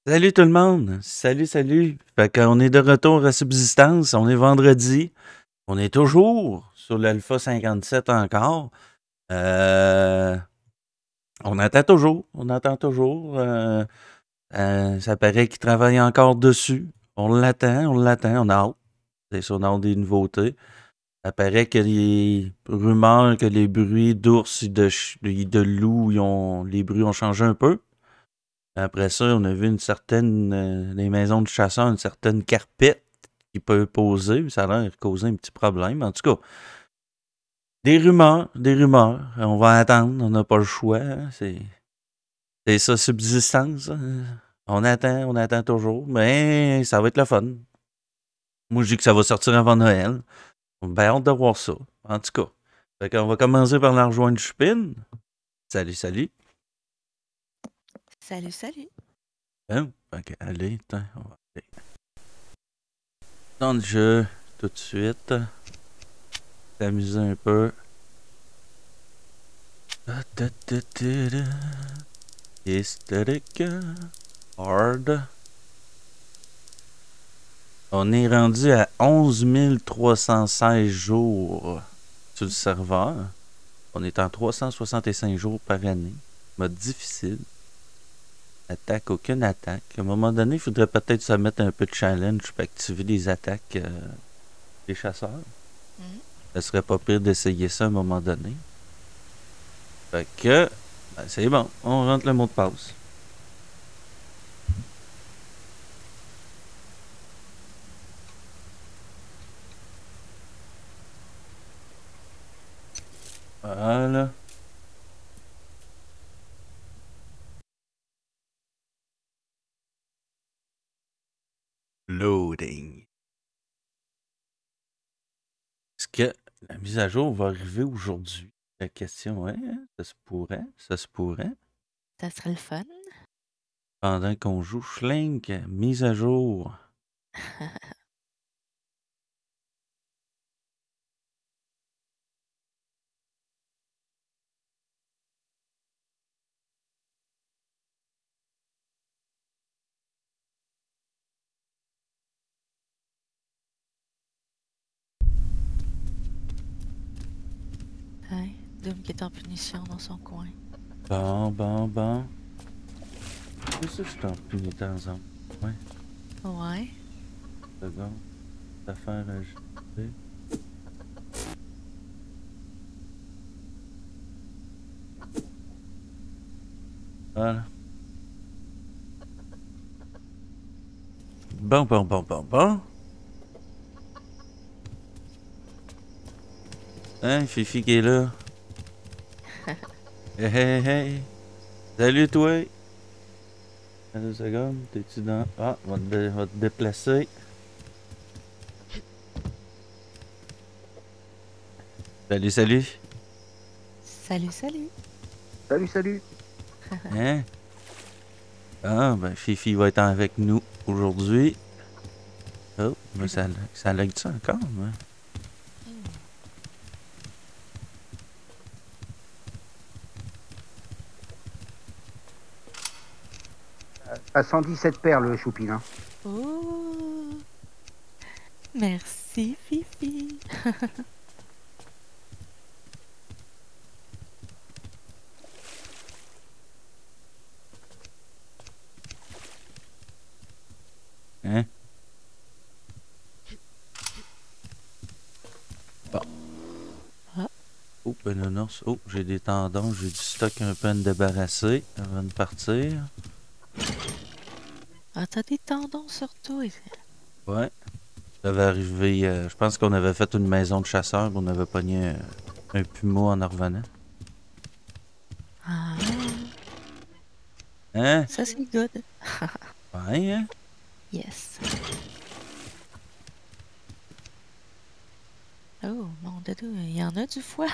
Salut tout le monde! Salut! Fait qu'on est de retour à Subsistance, on est vendredi, on est toujours sur l'Alpha 57 encore. Euh, on attend toujours. Ça paraît qu'il travaille encore dessus. On a hâte. C'est sûr, on a hâte des nouveautés. Ça paraît que les rumeurs, que les bruits d'ours et de loups, les bruits ont changé un peu. Après ça, on a vu les maisons de chasseurs, une certaine carpette qui peut poser. Ça a l'air de causer un petit problème. En tout cas, des rumeurs. On va attendre, on n'a pas le choix. Hein. C'est ça, subsistance. Hein. On attend toujours, mais ça va être le fun. Moi, je dis que ça va sortir avant Noël. On a bien hâte de voir ça. En tout cas, fait qu'on va commencer par la rejoindre Chupine. Salut. Salut. Hein? Fait que, allez, on va aller dans le jeu tout de suite. S'amuser un peu. Historique. Hard. On est rendu à 11 316 jours sur le serveur. On est en 365 jours par année. Mode difficile. Aucune attaque. À un moment donné, il faudrait peut-être se mettre un peu de challenge pour activer les attaques des chasseurs. Ça serait pas pire d'essayer ça à un moment donné. Fait que, c'est bon. On rentre le mot de passe. Voilà. Loading. Est-ce que la mise à jour va arriver aujourd'hui? La question est, ça se pourrait. Ça serait le fun. Pendant qu'on joue Schlink, mise à jour. Hein? Doom qui est en punition dans son coin. Bon. C'est ça, je suis en puni de temps en temps. Ouais. Ouais. Seconde. Affaire à ajouter. Voilà. Bon. Hein, Fifi qui est là. Hey. Salut, toi. 2 secondes, t'es-tu dans... Ah, va te déplacer. Salut. Salut. Hein? Ah, ben, Fifi va être avec nous aujourd'hui. Oh, mais ça lag ça encore, hein? À 117 perles, le choupine. Hein. Oh! Merci, Fifi. Hein? Bon. Ah. Oh, Benonos. Oh, j'ai des tendons, j'ai du stock un peu à me débarrasser avant de partir. Ah, t'as des tendons sur toi. Ouais. Ça va arriver. Je pense qu'on avait fait une maison de chasseurs, on avait pogné un puma en revenant. Ah. Hein? Ça, c'est good. Ouais, hein? Yes. Oh, mon doudou, il y en a du foie.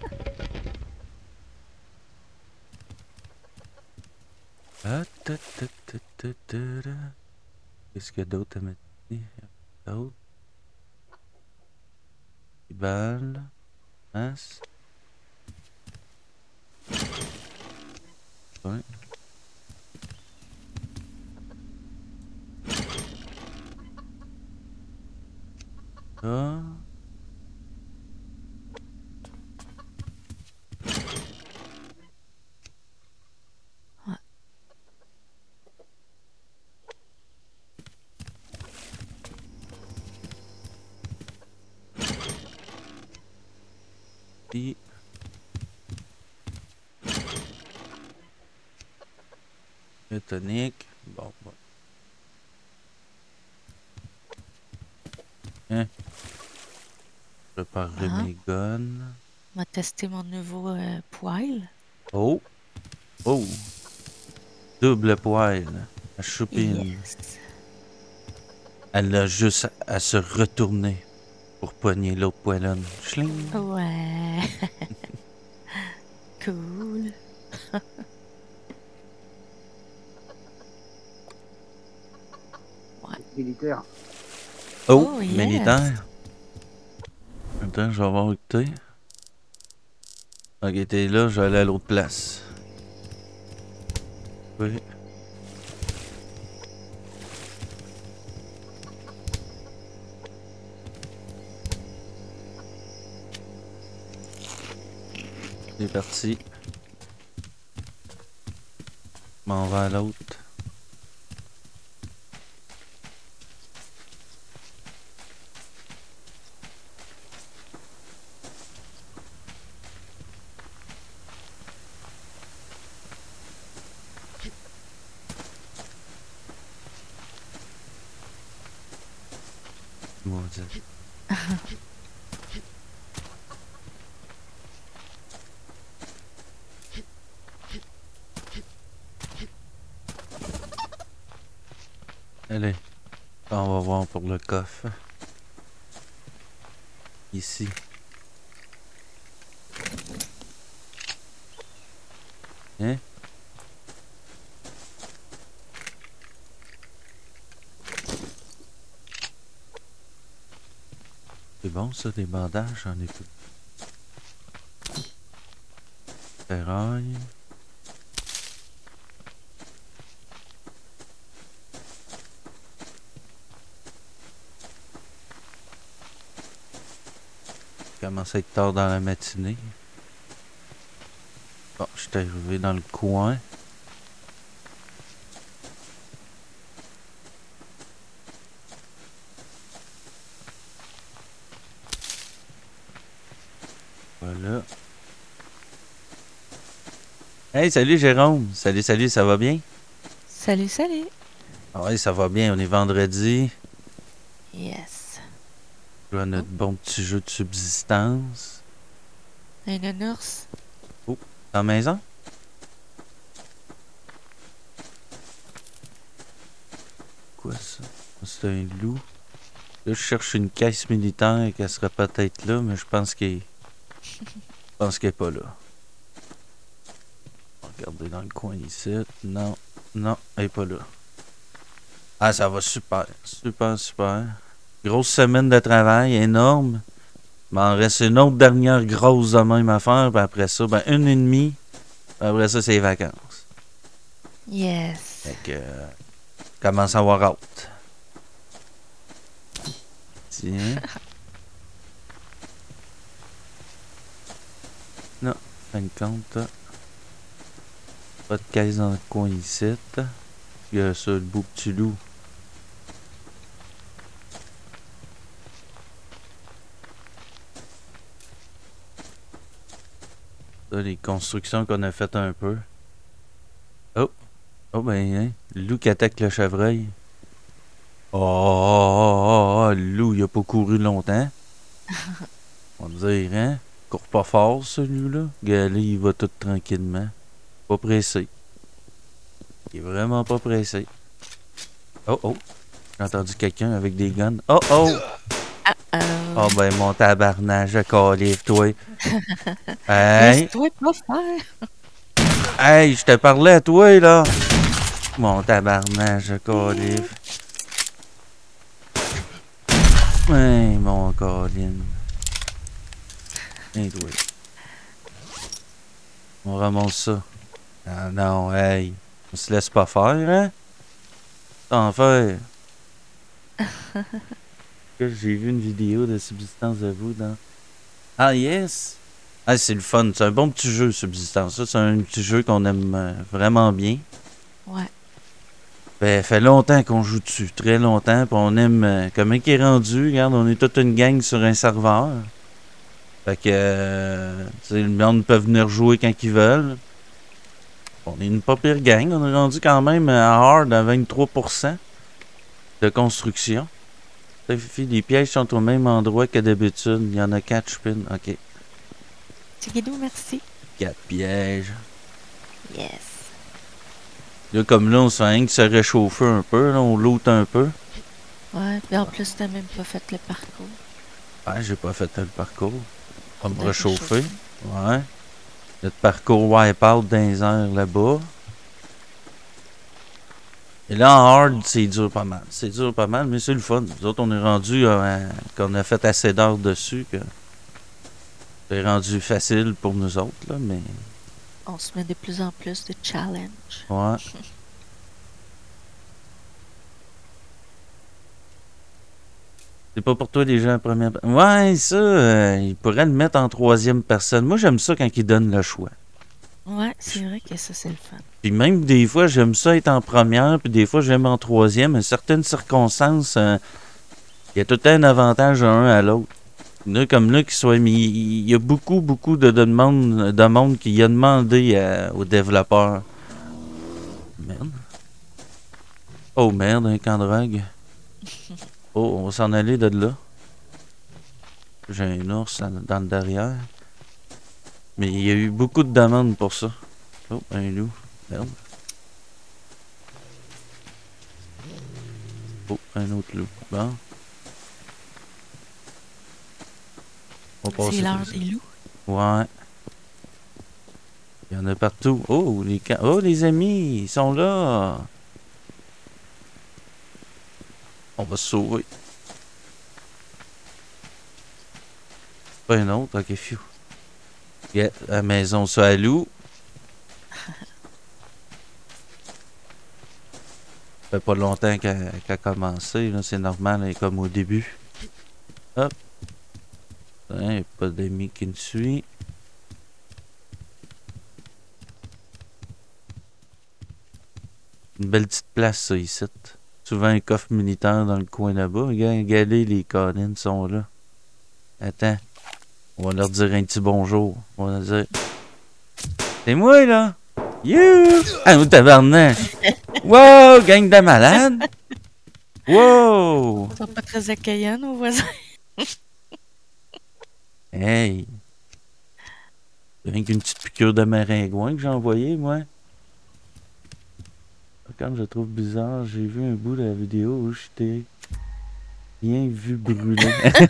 Qu'est-ce qu'il y a d'autre à mettre ici? D'autres? Balle. Masse. Ouais. Ça. Ouais. Puis... le tonique. Bon, bon. Hein? Je préparerai Ah. mes guns. On va tester mon nouveau poêle. Oh! Oh! Double poêle. À choupine. Yes. Elle a juste à se retourner pour poigner l'autre poêlonne. Schling! Ouais. Cool. Militaire. Oh! Oh, yes. Militaire. Attends, je vais avoir écouté. Ok, t'es là, je vais aller à l'autre place. Oui. C'est parti. M'en va à l'autre. Maudit. Allez, on va voir pour le coffre. Ici. Hein? C'est bon ça, des bandages, j'en ai plus. Ferraille. Commence à être tard dans la matinée. Bon, je suis arrivé dans le coin. Voilà. Hey, salut Jérôme. Salut, salut, ça va bien? Salut, salut. Ah ouais, ça va bien, on est vendredi. Yes. On joue à notre bon petit jeu de subsistance. Un nounours. Oh, dans la maison? Quoi ça? C'est un loup. Là, je cherche une caisse militaire qui serait peut-être là, mais je pense qu'elle est pas là. On va regarder dans le coin ici. Non, non, elle est pas là. Ah, ça va super, super, super. Grosse semaine de travail, énorme. Il m'en reste une autre dernière grosse de même à faire, puis après ça, ben une et demie. Puis après ça, c'est les vacances. Yes. Fait que, commence à avoir hâte. Tiens. Non, fin de compte. Pas de caisse dans le coin ici. Il y a ça, le beau petit loup. Ça, les constructions qu'on a faites un peu. Oh! Oh ben, hein, le loup qui attaque le chevreuil. Oh, oh, oh, oh, le loup, il a pas couru longtemps. On va dire, hein? Il court pas fort, celui-là. Galé, il va tout tranquillement. Pas pressé. Il est vraiment pas pressé. Oh, oh. J'ai entendu quelqu'un avec des guns. Oh, oh! Oh ben, mon tabarnage, calife, toi. Hey! Laisse-toi pas faire. Hey, je te parlais à toi, là! Mon tabarnage, calife. Hey, mon Colin. Hey, toi. On ramasse ça. Ah non, hey. On se laisse pas faire, hein? T'en faire. Que j'ai vu une vidéo de Subsistance de vous dans... Ah, yes! Ah, c'est le fun. C'est un bon petit jeu, Subsistance. Ça, c'est un petit jeu qu'on aime vraiment bien. Ouais. Fait longtemps qu'on joue dessus. Très longtemps. Puis on aime... comment il est rendu? Regarde, on est toute une gang sur un serveur. Fait que... tu sais, le monde peut venir jouer quand ils veulent. On est une pas pire gang. On est rendu quand même à hard à 23% de construction. Les pièges sont au même endroit que d'habitude. Il y en a 4 spins. Ok. Tigidou, merci. 4 pièges. Yes. Là, comme là, on se fait rien que se réchauffer un peu. Là, on loot un peu. Ouais, puis en plus, t'as même pas fait le parcours. Ouais, j'ai pas fait le parcours. On va me De réchauffer. Ouais. Notre parcours wipeout dans les airs là-bas. Et là, en hard, c'est dur pas mal. C'est dur pas mal, mais c'est le fun. Nous autres, on est rendu qu'on a fait assez d'heures dessus que c'est rendu facile pour nous autres, là, mais... On se met de plus en plus de challenge. Ouais. C'est pas pour toi déjà en première personne. Ouais, ça, il pourrait le mettre en troisième personne. Moi, j'aime ça quand il donne le choix. Ouais, c'est vrai que ça, c'est le fun. Puis même des fois, j'aime ça être en première, puis des fois, j'aime en troisième. À certaines circonstances, il y a tout le temps un avantage à un à l'autre. Là, comme là, qui soit mis, il y a beaucoup de monde qui a demandé aux développeurs. Merde. Oh merde, un camp de drogue. Oh, on va s'en aller de là. J'ai un ours dans le derrière. Mais il y a eu beaucoup de demandes pour ça. Oh, un loup. Merde. Oh, un autre loup. Bon. On va C'est passer l'heure comme ça. des loups. Ouais. Il y en a partout. Oh, les amis, ils sont là. On va se sauver. Pas un autre, ok, fiu. Yeah, la maison sur la loup. Ça fait pas longtemps qu'elle a commencé, là, c'est normal, elle est comme au début. Hop. Il n'y a pas d'ami qui me suit. Une belle petite place, ça, ici. Souvent un coffre militaire dans le coin là-bas. Regardez, les collines sont là. Attends. On va leur dire un petit bonjour. On va leur dire... C'est moi, là! You! Ah, vous tabarnak! Wow! Gang de malades! Wow! Ils sont pas très accueillants, nos voisins. Hey! C'est rien qu'une petite piqûre de maringouin que j'ai envoyée, moi. Comme je trouve bizarre, j'ai vu un bout de la vidéo où je t'ai bien vu brûler.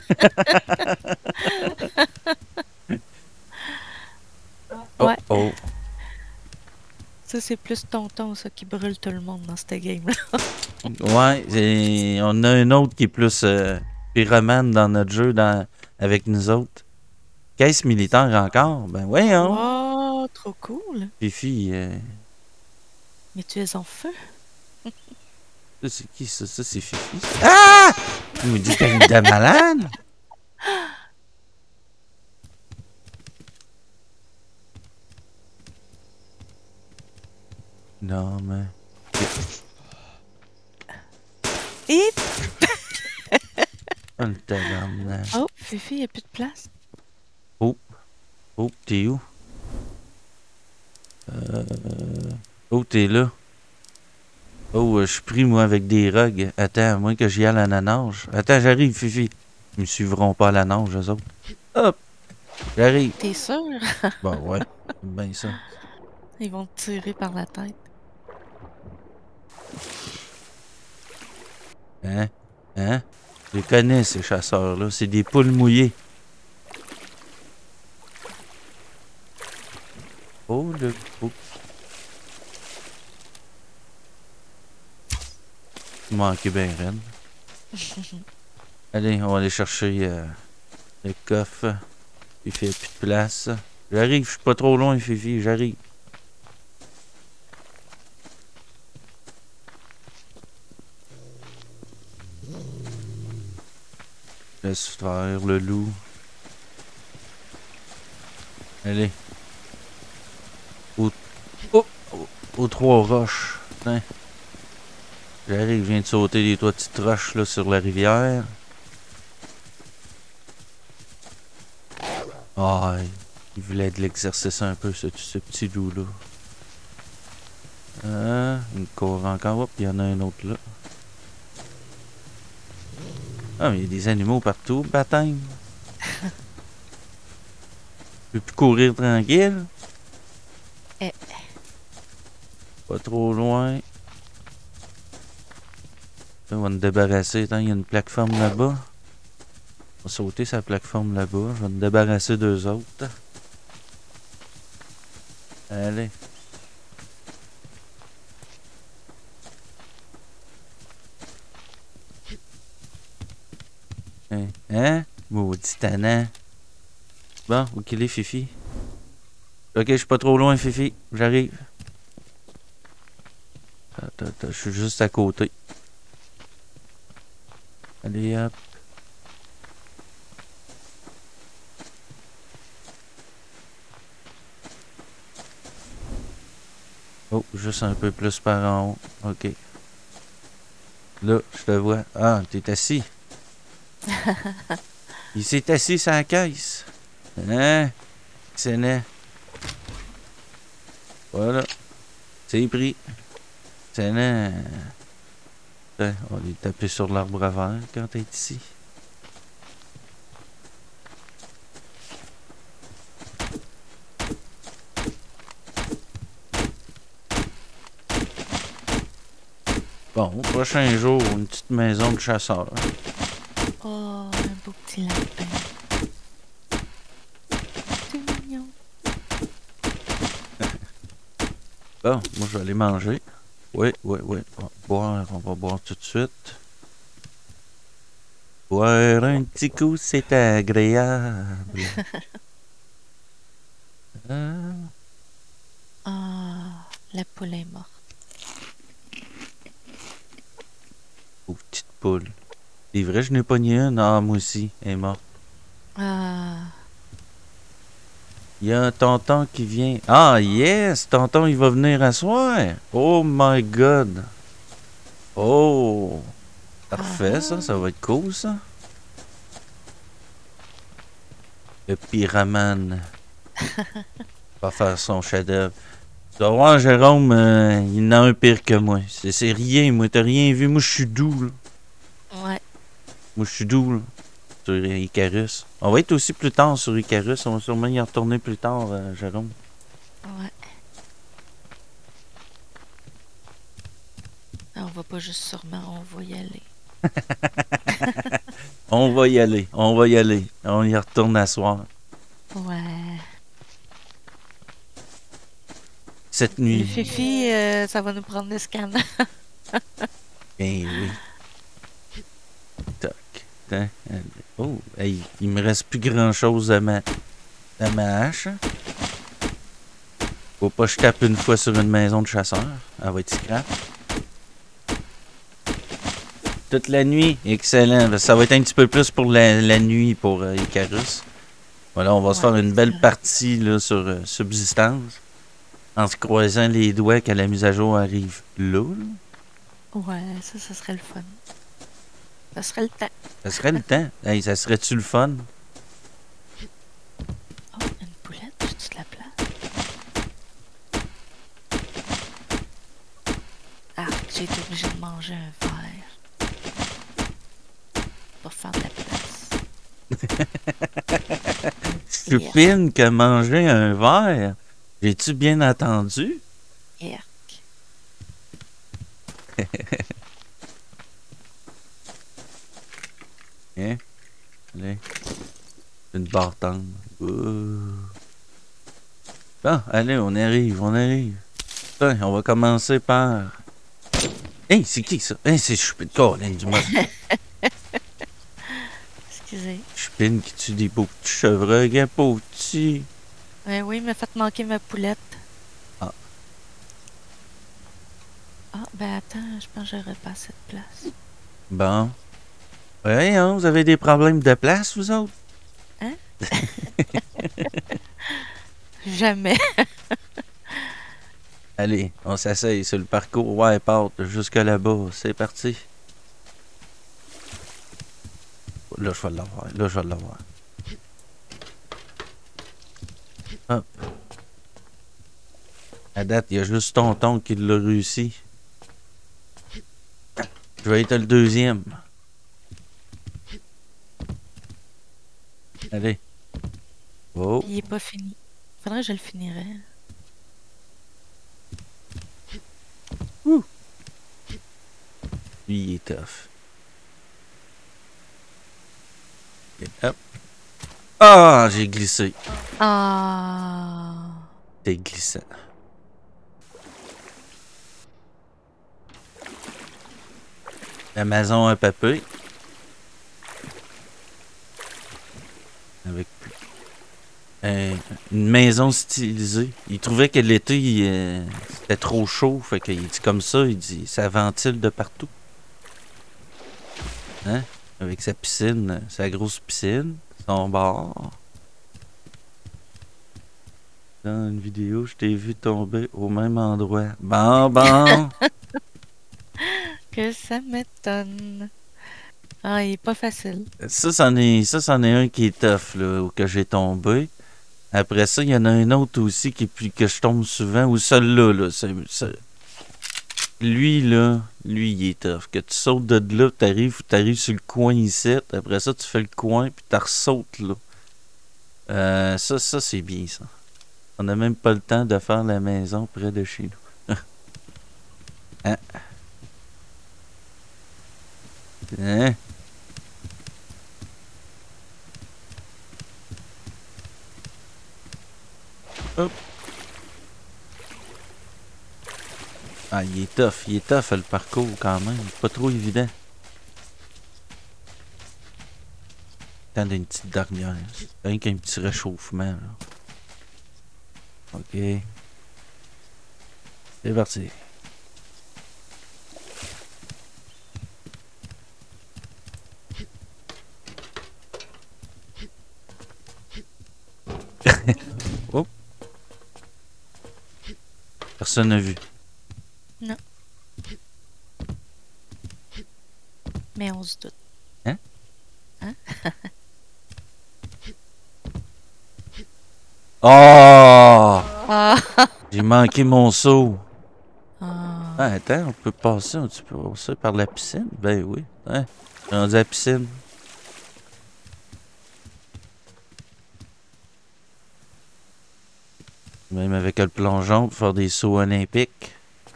Oh, Ouais. oh. Ça, c'est plus tonton, ça, qui brûle tout le monde dans cette game-là. Ouais, on a un autre qui est plus pyromane dans notre jeu avec nous autres. Caisse militaire encore? Ben voyons. Oh, trop cool. Fifi, Mais tu es en feu. ça c'est qui ça? Ça c'est Fifi. Ah! Tu me dis que t'es une de malade? Non, mais... Et... Oh, le tabarnak. Oh, Fifi, il n'y a plus de place. Oh, t'es où? Oh, t'es là. Oh, je suis pris, moi, avec des rugs. Attends, à moins que j'y aille à la nage. Attends, j'arrive, Fifi. Ils me suivront pas à la nage, eux autres. Hop! J'arrive. T'es sûr? Bon, ouais. Ben ça. Ils vont te tirer par la tête. Hein? Hein? Je les connais, ces chasseurs-là. C'est des poules mouillées. Oh, le... Oh. Il manquait bien reine. Allez, on va aller chercher le coffre. Il fait plus de place. J'arrive, je suis pas trop loin, Fifi, j'arrive. Laisse faire le loup. Allez. Aux trois roches. Tiens. J'arrive, je viens de sauter les trois petites roches là sur la rivière. Ah, il voulait de l'exercice un peu, ce petit loup-là. Une cour encore. Hop, il y en a un autre là. Ah, mais il y a des animaux partout, bataille. Je peux plus courir tranquille. Pas trop loin. On va nous débarrasser. Attends, il y a une plateforme là-bas. On va sauter sa plateforme là-bas. Je vais me débarrasser d'eux autres. Allez. Hein? Maudit tannant. Bon, où qu'il est, Fifi? Ok, je suis pas trop loin, Fifi. J'arrive. Attends, je suis juste à côté. Allez, hop. Oh, juste un peu plus par en haut. Ok. Là, je te vois. Ah, t'es assis. Il s'est assis sur la caisse. Hein? Excellent. Voilà. C'est pris. Excellent. Tiens, on va lui taper sur l'arbre à verre quand t'es ici. Bon, au prochain jour, une petite maison de chasseur. Oh, un beau petit lapin. C'est mignon. Bon, moi je vais aller manger. Oui. On va boire tout de suite. Boire un petit coup, c'est agréable. Ah, la poule est morte. Oh, petite poule. C'est vrai, je n'ai pogné une. Ah, moi aussi, elle est morte. Ah, Il y a un tonton qui vient. Ah, yes! Tonton, il va venir à soir. Oh my god. Oh! Parfait, ça va être cool, ça. Le pyramane va faire son chef-d'œuvre. Tu vas voir, Jérôme, il en a un pire que moi. C'est rien, moi, t'as rien vu. Moi, je suis doux, là. ouais. Moi, je suis doux, là. Sur Icarus. On va être aussi plus tard sur Icarus. On va sûrement y retourner plus tard, Jérôme. Ouais. Ah, on va pas juste sûrement, on va y aller. On va y aller. On y retourne à soir. Ouais. Cette Le nuit. Fifi, ça va nous prendre des scanners. Ben oui. Toc. Hein? Oh, hey, il me reste plus grand chose à ma hache. Faut pas que je tape une fois sur une maison de chasseur. Elle va être scrap. Toute la nuit, excellent. Ça va être un petit peu plus pour la nuit pour Icarus. Voilà, on va se faire une belle partie là, sur Subsistance. En se croisant les doigts que la mise à jour arrive là. Ouais, ça serait le fun. Ça serait le temps. Ça serait le temps. Hey, ça serait-tu le fun? Oh, une poulette, j'ai-tu de la place? Ah, j'ai été obligée de manger un verre. Pour faire de la place. Stupine que manger un verre. J'ai-tu bien entendu? Yerk. Hein? Allez. Une bartende. Bon, allez, on arrive. Tiens, on va commencer par... Hey, c'est qui ça? Hey, c'est Chupine. Colin du monde. Excusez. Chupine qui tue des beaux petits chevreuils, gars, beaux petits. Oui, il m'a fait manquer ma poulette. Ah. Ah, ben attends, je pense que j'aurais pas assez de place. Bon. Oui, hein, vous avez des problèmes de place, vous autres? Hein? Jamais. Allez, on s'essaye sur le parcours Wipeout jusque là-bas. C'est parti. Là, je vais l'avoir. Là, je vais l'avoir. Hop. À date, il y a juste Tonton qui l'a réussi. Je vais être le deuxième. Allez. Oh. Il est pas fini. Faudrait que je le finirais. Lui, il est tough. Et hop. Ah, j'ai glissé. Ah. C'est glissant. La maison à papy. Avec une maison stylisée. Il trouvait que l'été, c'était trop chaud. Fait qu'il dit comme ça, il dit, ça ventile de partout. Hein? Avec sa piscine, sa grosse piscine, son bar. Dans une vidéo, je t'ai vu tomber au même endroit. Bon. Que ça m'étonne. Ah, il est pas facile. Ça, c'en est un qui est tough, là, où que j'ai tombé. Après ça, il y en a un autre aussi que je tombe souvent, ou celui-là, là, lui, il est tough. Que tu sautes de là, t'arrives sur le coin ici, après ça, tu fais le coin, puis tu ressautes, là. Ça, c'est bien, ça. On n'a même pas le temps de faire la maison près de chez nous. Hein? Hein? Hop. Ah, il est tough le parcours quand même. Pas trop évident. Attends une petite dernière. Rien qu'un petit réchauffement, là. Ok. C'est parti. Oh. Personne n'a vu. Non. Mais on se doute. Hein? Hein? Oh! Ah! J'ai manqué mon saut. Ah. Ah, attends, on peut passer un petit peu par la piscine? Ben oui. Hein? Rendu à la piscine. Même avec le plongeon pour faire des sauts olympiques.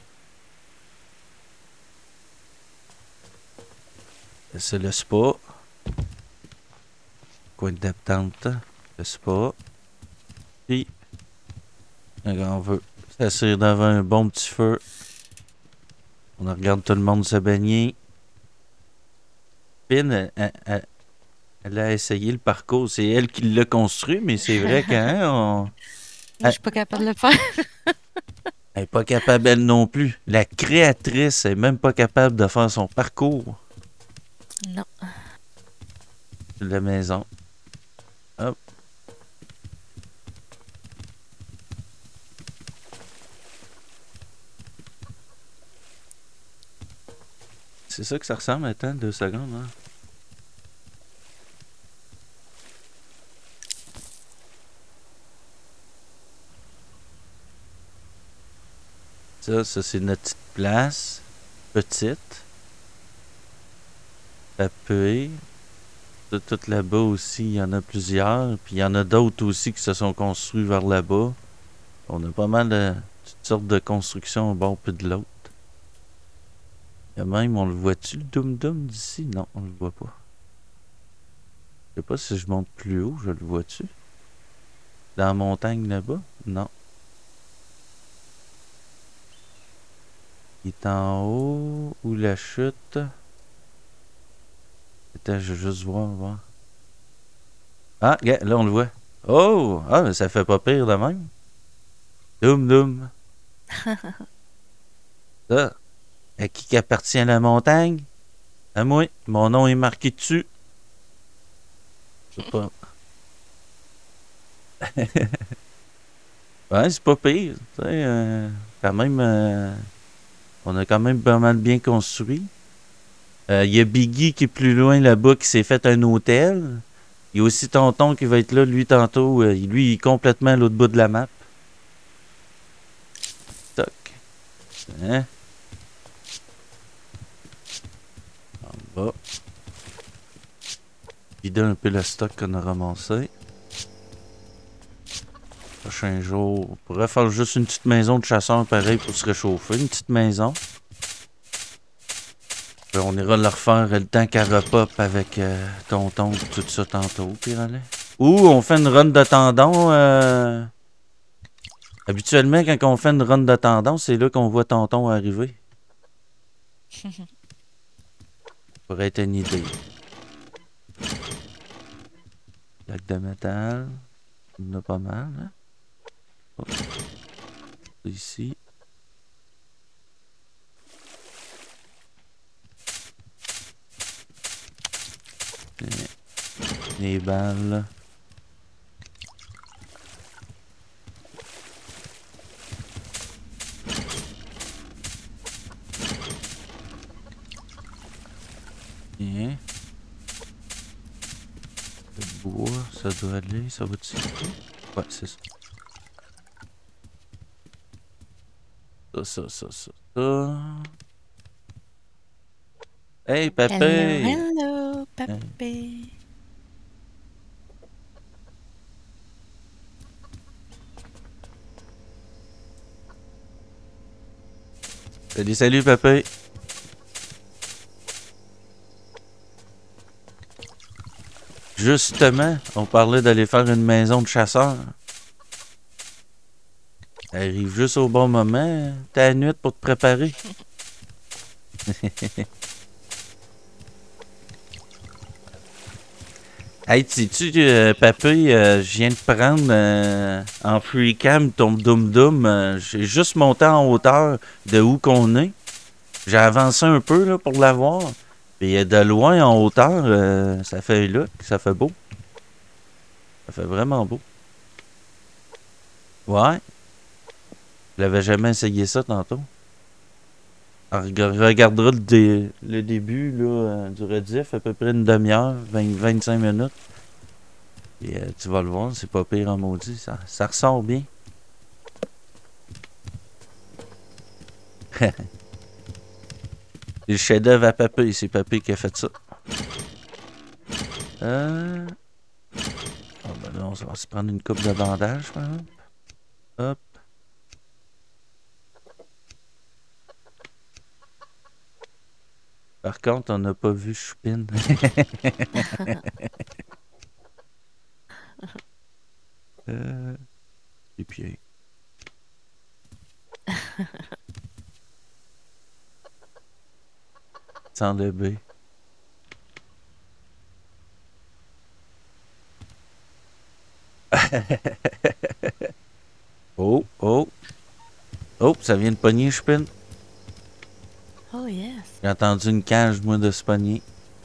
C'est le spa. Coin d'attente. Le spa. Puis, on veut s'asseoir devant un bon petit feu. On regarde tout le monde se baigner. Pin, elle a essayé le parcours. C'est elle qui l'a construit, mais c'est vrai qu'elle Je suis pas capable de le faire. n'est pas capable elle non plus. La créatrice est même pas capable de faire son parcours Non. de la maison. Hop. C'est ça que ça ressemble. Attends 2 secondes. Hein? Ça c'est notre petite place. Petite. Tapée. Tout là-bas aussi, il y en a plusieurs. Puis il y en a d'autres aussi qui se sont construits vers là-bas. On a pas mal de toutes sortes de constructions un bord puis de l'autre. Il y a même, on le voit-tu le Dum Dum d'ici? Non, on le voit pas. Je sais pas si je monte plus haut, je le vois-tu? Dans la montagne là-bas? Non. Il est en haut. Où la chute? Attends, je vais juste voir. Ah, regarde, là on le voit. Oh! Ah, mais ça fait pas pire de même. Dum Dum. Ça. À qui appartient la montagne? À moi, mon nom est marqué dessus. Je sais pas. Ouais, c'est pas pire. Tu sais, quand même, on a quand même pas mal bien construit. Il y a Biggie qui est plus loin là-bas qui s'est fait un hôtel. Il y a aussi Tonton qui va être là, lui, tantôt. Lui, il est complètement à l'autre bout de la map. Toc. Hein? En bas. Vider un peu le stock qu'on a ramassé. Prochain jour, on pourrait faire juste une petite maison de chasseur pareil pour se réchauffer. Une petite maison. Puis on ira le refaire le temps qu'elle repop avec Tonton et tout ça tantôt, Pirelli. Ou on fait une run de tendon. Habituellement, quand on fait une run de tendon, c'est là qu'on voit Tonton arriver. Ça pourrait être une idée. Lac de métal. Il y en a pas mal, hein? Oh. Ici. Les balles. Bien. Le bois, ça doit aller, ça va-tu? Ouais, c'est ça. Ça. Hey, papé! Hello, papé. Salut, papé! Justement, on parlait d'aller faire une maison de chasseur. Elle arrive juste au bon moment. T'as la nuit pour te préparer. Hey, sais-tu, papy, je viens de prendre en free cam ton Dum Dum. J'ai juste monté en hauteur de où qu'on est. J'ai avancé un peu là, pour l'avoir. Puis de loin en hauteur, ça fait look, ça fait beau. Ça fait vraiment beau. Ouais. Je l'avais jamais essayé ça tantôt. On regardera le début là, du rediff, à peu près une demi-heure, 25 minutes. Et tu vas le voir, c'est pas pire en maudit. Ça ressort bien. C'est le chef-d'œuvre à Papy, c'est Papy qui a fait ça. Ah ben là, on va se prendre une coupe de bandage, par exemple. Hop. Par contre, on n'a pas vu Choupine. Les pieds. Sans le B. Oh, ça vient de pogner, Choupine. Oh yes. J'ai entendu une cage, moi, de se pogner.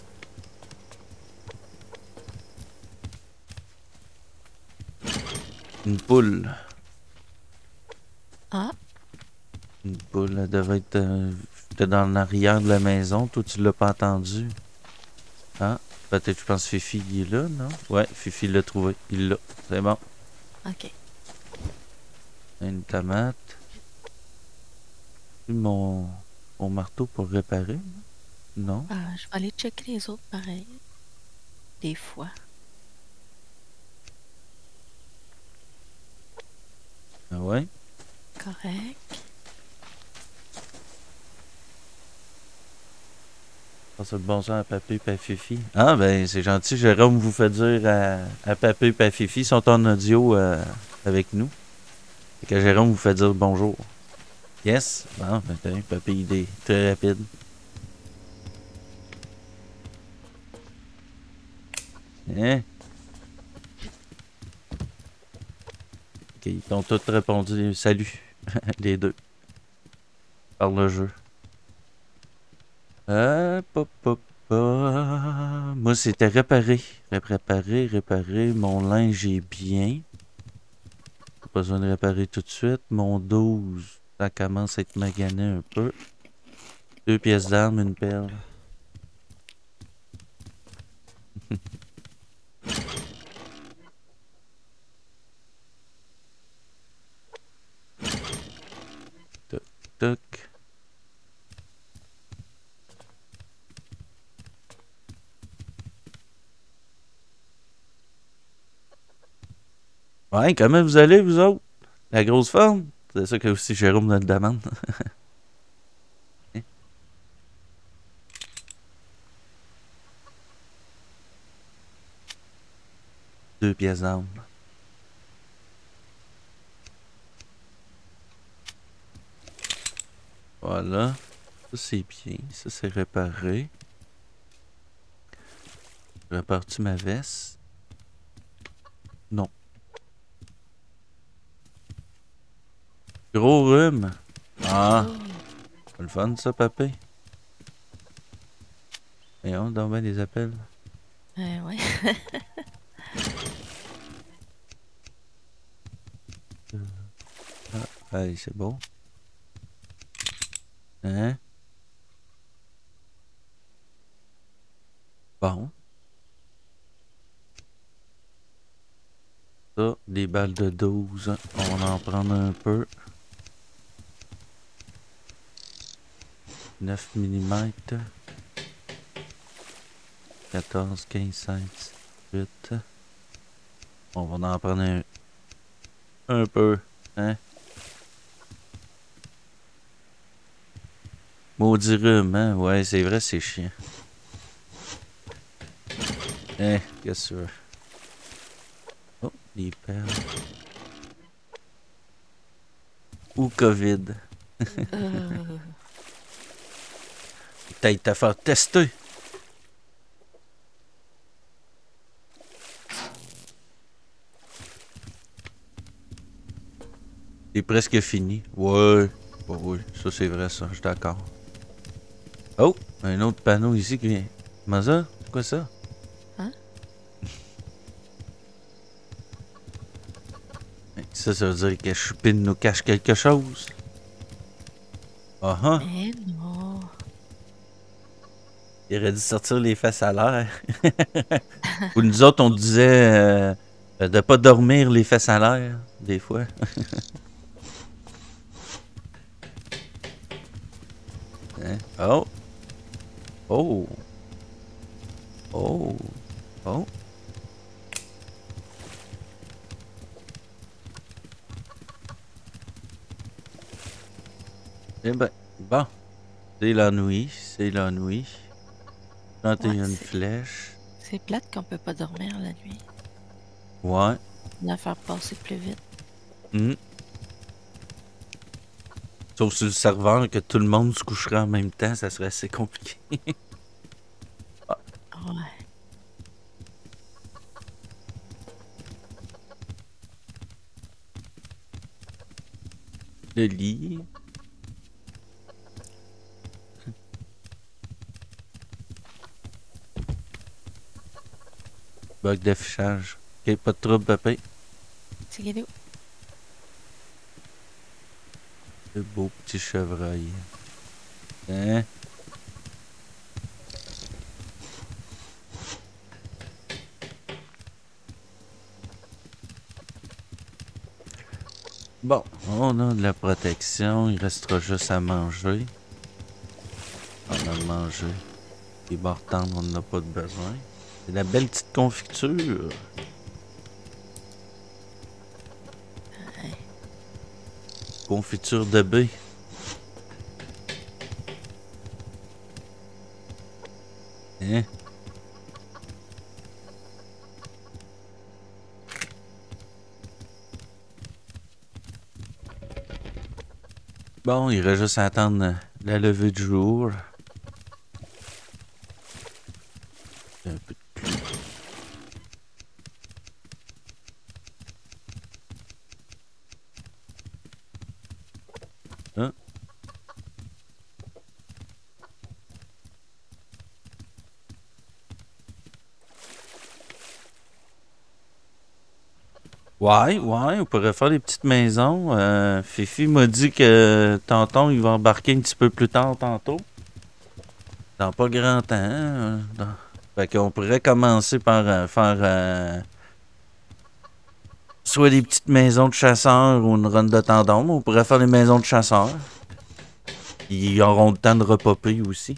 Une poule. Ah. Une poule, elle devait être dans l'arrière de la maison. Toi, tu l'as pas entendu. Ah, peut-être, je pense, Fifi, il est là, non? Ouais, Fifi l'a trouvé. Il l'a. C'est bon. Ok. Une tomate. Mon marteau pour réparer? Non. Je vais aller checker les autres pareil. Des fois. Ah ouais? Correct. Ça le bon sens à Papy et à Fifi. Ah ben c'est gentil, Jérôme vous fait dire à Papy et à Fifi, ils sont en audio avec nous. Et que Jérôme vous fait dire bonjour. Yes? Bon, ben Papy il est très rapide. Hein? Ok, ils t'ont tous répondu salut, les deux. Par le jeu. Pop. moi, c'était réparer. Réparer. Mon linge est bien. Pas besoin de réparer tout de suite. Mon 12, ça commence à être magané un peu. 2 pièces d'armes, une perle. Toc, toc. Ouais, comment vous allez, vous autres? La grosse forme? C'est ça que aussi Jérôme nous le demande. 2 pièces d'armes. Voilà. Ça, c'est bien. Ça, c'est réparé. Répare-tu ma veste? Non. Gros rhume. Ah, c'est le fun, ça, papé. Et on donne bien des appels. Ouais. Ah, allez, c'est bon. Hein? Bon. Ça, des balles de 12. On va en prendre un peu. 9 mm. 14, 15, 16, 18. On va en prendre un peu. Hein? Maudit rhume, hein? Ouais, c'est vrai, c'est chiant. Hein? Qu'est-ce que tu veux? Oh, des perles. Ou COVID. Peut-être te faire tester. C'est presque fini. Ouais. Oh, oui, ça c'est vrai, ça, je suis d'accord. Oh, un autre panneau ici qui vient. Comment ça? Quoi ça? Hein? Ça veut dire que Choupine nous cache quelque chose. Ah ah. Mais non. Il aurait dû sortir les fesses à l'air. Ou nous autres, on disait de pas dormir les fesses à l'air, des fois. Hein? Oh. Oh. Oh. Oh. Eh ben, bon. C'est la nuit, c'est la nuit. Planter Ouais, une flèche. c'est plate qu'on peut pas dormir la nuit. Ouais. La faire passer plus vite. Mhm. Sauf sur le serveur, que tout le monde se coucherait en même temps, ça serait assez compliqué. Ouais. Le lit. Bug d'affichage. Ok, pas de trouble, papa. C'est guédou. Le beau petit chevreuil. Hein? Bon, on a de la protection. Il restera juste à manger. On a mangé. Les barres tendres, on n'en a pas de besoin. C'est de la belle petite confiture. Confiture de baie. Hein? Bon, il reste juste à attendre la levée du jour. Un peu de pluie. Hein? Ouais, on pourrait faire des petites maisons. Fifi m'a dit que tonton, il va embarquer un petit peu plus tard tantôt. Dans pas grand temps. Fait qu'on pourrait commencer par faire soit des petites maisons de chasseurs ou une run de tendons. On pourrait faire des maisons de chasseurs. Ils auront le temps de repopper aussi.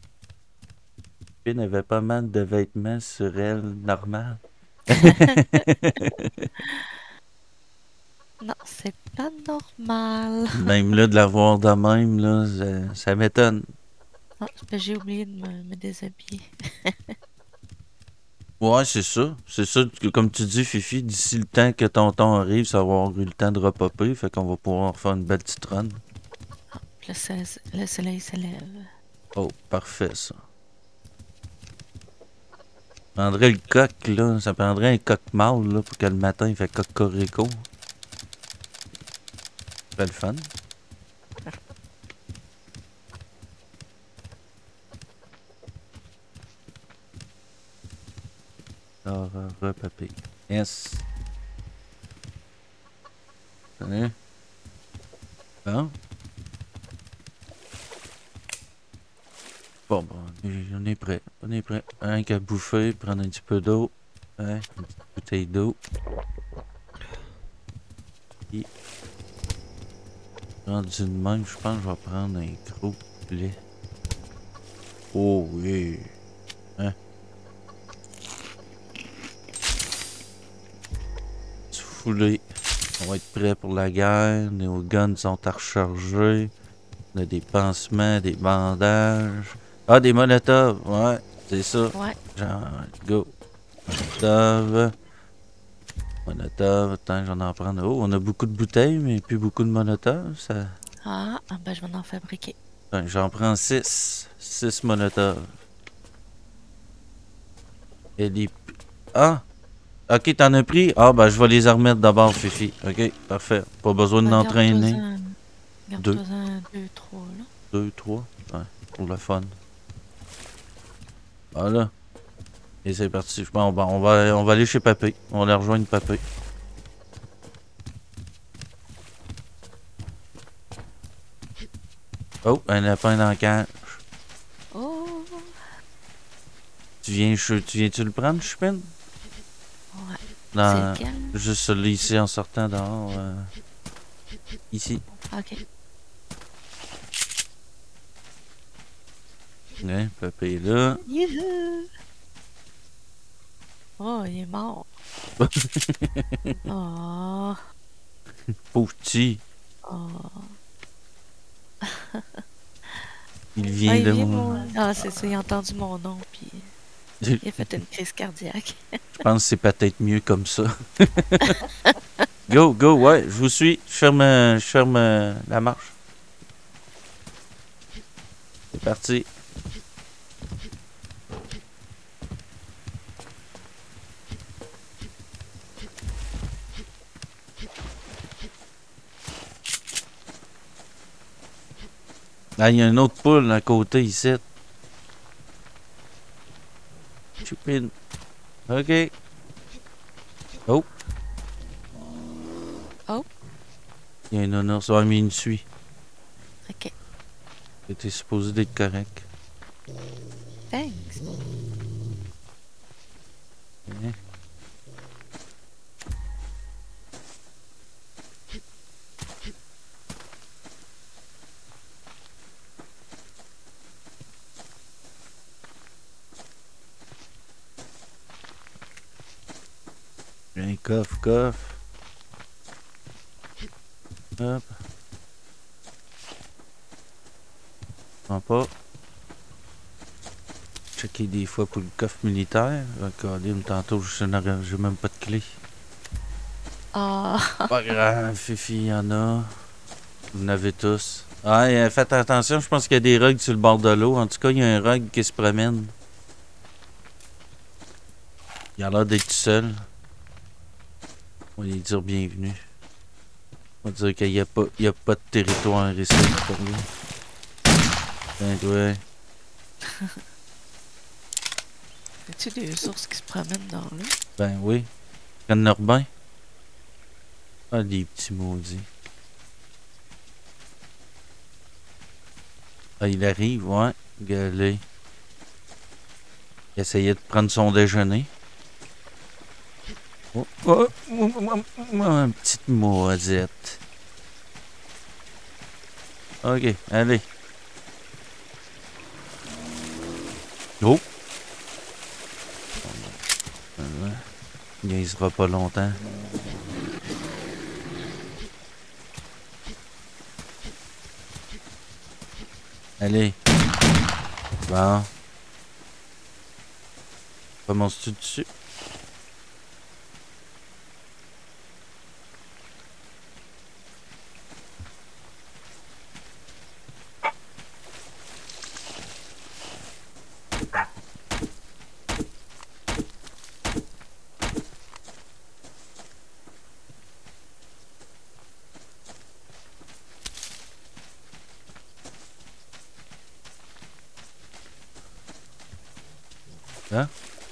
Finn avait pas mal de vêtements sur elle, normal. Non, c'est pas normal. Même là, de la voir de même, là, ça m'étonne. Ah, c'est parce que j'ai oublié de me déshabiller. Ouais, c'est ça. C'est ça, comme tu dis, Fifi, d'ici le temps que tonton arrive, ça va avoir eu le temps de repopper. Fait qu'on va pouvoir faire une belle petite run. Le soleil se lève. Oh, parfait, ça. Prendrait le coq, là. Ça prendrait un coq mâle, là, pour que le matin, il fait coq-corico. C'est le fun. Alors, repopper. Yes. Salut. Bon. Bon, on est prêt. On est prêt. Rien qu'à bouffer, prendre un petit peu d'eau. Hein, une petite bouteille d'eau. Et... rendu de même, je pense que je vais prendre un gros poulet. Oh oui. Hein? Foulé. On va être prêt pour la guerre. Nos guns sont à recharger. On a des pansements, des bandages. Ah, des molotovs. Ouais, c'est ça. Ouais. Genre, go. Molotov. Molotov. Attends, j'en en prendre. Oh, on a beaucoup de bouteilles, mais plus beaucoup de molotovs. Ça... Ben je vais en fabriquer. Attends, j'en prends 6. 6 molotovs. Et des... Ah! Ok, t'en as pris? Ah, ben, je vais les remettre d'abord, Fifi. Ok, parfait. Pas besoin de l'entraîner. Garde-toi-en 2, 3, là. 2, 3. Ouais, pour le fun. Voilà. Et c'est parti. Bon, on va aller chez Papé. On va aller rejoindre Papé. Oh, un lapin dans la cage. Oh! Tu viens-tu le prendre, Chupin? Ouais. Dans... C'est lequel? Juste celui ici en sortant dehors. Ici. Ok. Ouais, Papé est là. Youhou! Oh, il est mort. Oh. Pauvre petit. Oh. Il vient de moi. Ah, c'est ça, il a entendu mon nom, puis il a fait une crise cardiaque. Je pense que c'est peut-être mieux comme ça. Go, go, ouais, je vous suis. Je ferme la marche. C'est parti. Ah, il y a une autre poule à côté ici. Chupine. Ok. Oh. Oh. Il y a un honneur. Ça va, mais il me suit. Ok. C'était supposé d'être correct. Thanks. Okay. Un coffre. Hop. Non pas. Checker des fois pour le coffre militaire. Regardez, tantôt, j'ai même pas de clé. Ah. Pas grave, Fifi, il y en a. Vous en avez tous. Ouais, faites attention, je pense qu'il y a des rugs sur le bord de l'eau. En tout cas, il y a un rug qui se promène. Il a l'air d'être tout seul. On va lui dire bienvenue. On va dire qu'il n'y a pas de territoire ici pour lui. Ben, ouais. As-tu des sources qui se promènent dans l'eau? Ben oui. Canne-Norbin. Ah, des petits maudits. Ah, il arrive, ouais. Gueulé. Il essayait de prendre son déjeuner. Oh, oh, une petite maudite. Ok, allez. Oh! Il niaisera pas longtemps. Allez. Bon. Commences-tu dessus? Hein?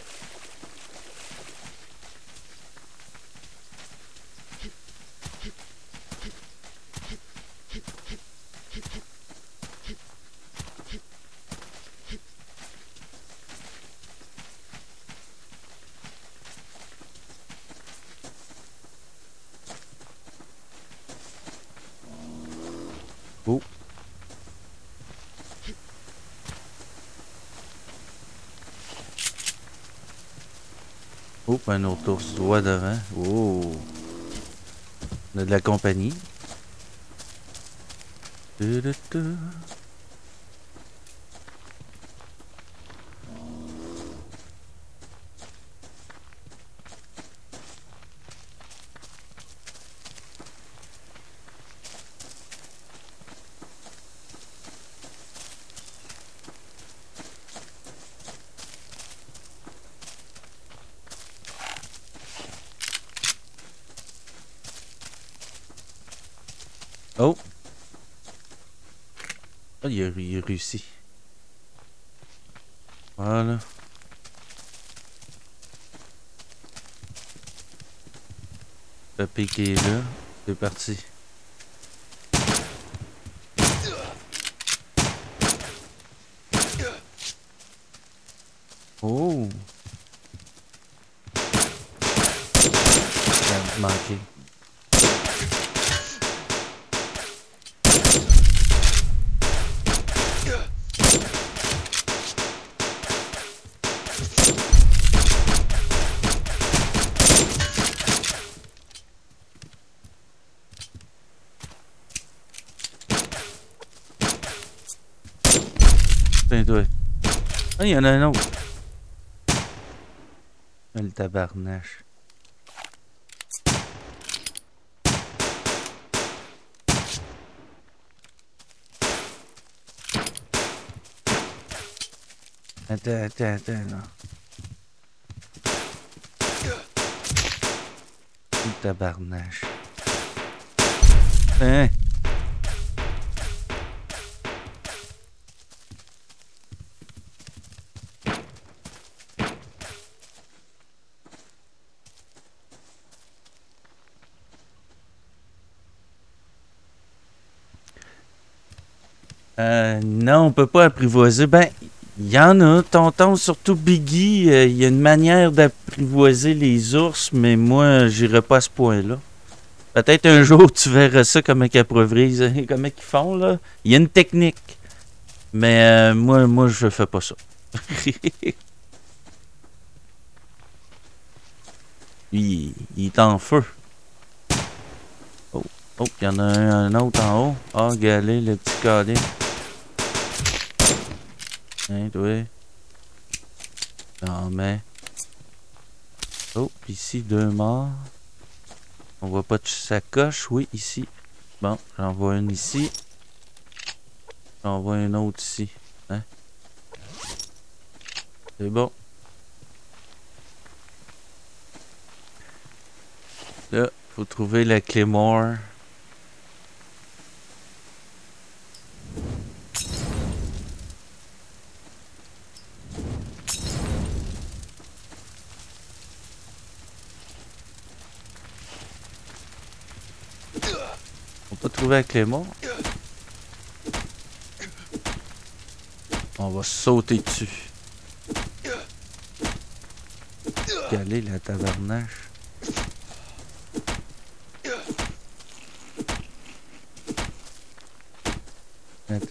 Oh. Oh, un autre ours droit devant. Oh. On a de la compagnie. Oh. Oh, il a réussi. Voilà. Le piqué est là. C'est parti. Oh. J'ai manqué. Putain, toi. Ah, il y en a un autre. Le tabarnache. Attends, là. Le tabarnache. Hein? Non, on peut pas apprivoiser. Ben, il y en a, tonton, surtout Biggie. Il y a une manière d'apprivoiser les ours, mais moi, j'irai pas à ce point-là. Peut-être un jour, tu verras ça, comment ils apprivoisent, comment ils font, là. Il y a une technique. Mais moi, je fais pas ça. Lui, il est en feu. Oh, oh, il y en a un autre en haut. Ah, galé, le petit calé. Hein, toi. Non, mais. Oh, ici, deux morts. On voit pas de sacoche. Oui, ici. Bon, j'en vois une ici. J'en vois une autre ici. Hein? C'est bon. Là, faut trouver la clé mort. pas trouvé la clé mort. On va sauter dessus. Caler la tabarnache. Attends.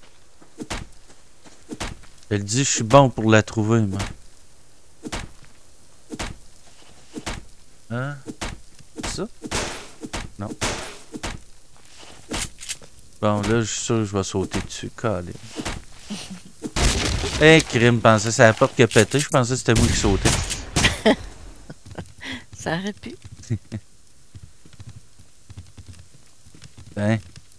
Elle dit je suis bon pour la trouver, moi. Hein? Ça? Non. Bon, là, je suis sûr que je vais sauter dessus. Calé. Hey, crime, pensais c'est la porte qui a pété. Je pensais que c'était moi qui sautais. Ça aurait pu. Ben.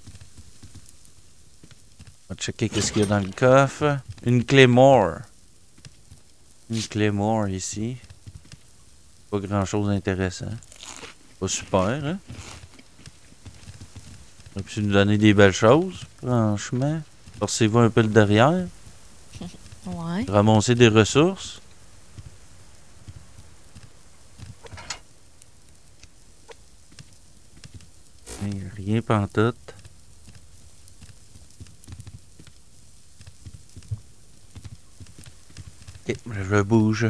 On va checker qu'est-ce qu'il y a dans le coffre. Une clé mort. Une clé mort ici. Pas grand-chose d'intéressant. Pas super, hein? On aurait pu nous donner des belles choses, franchement. Forcez-vous un peu le derrière. Ouais. Ramasser des ressources. Rien pantoute. Ok, je bouge.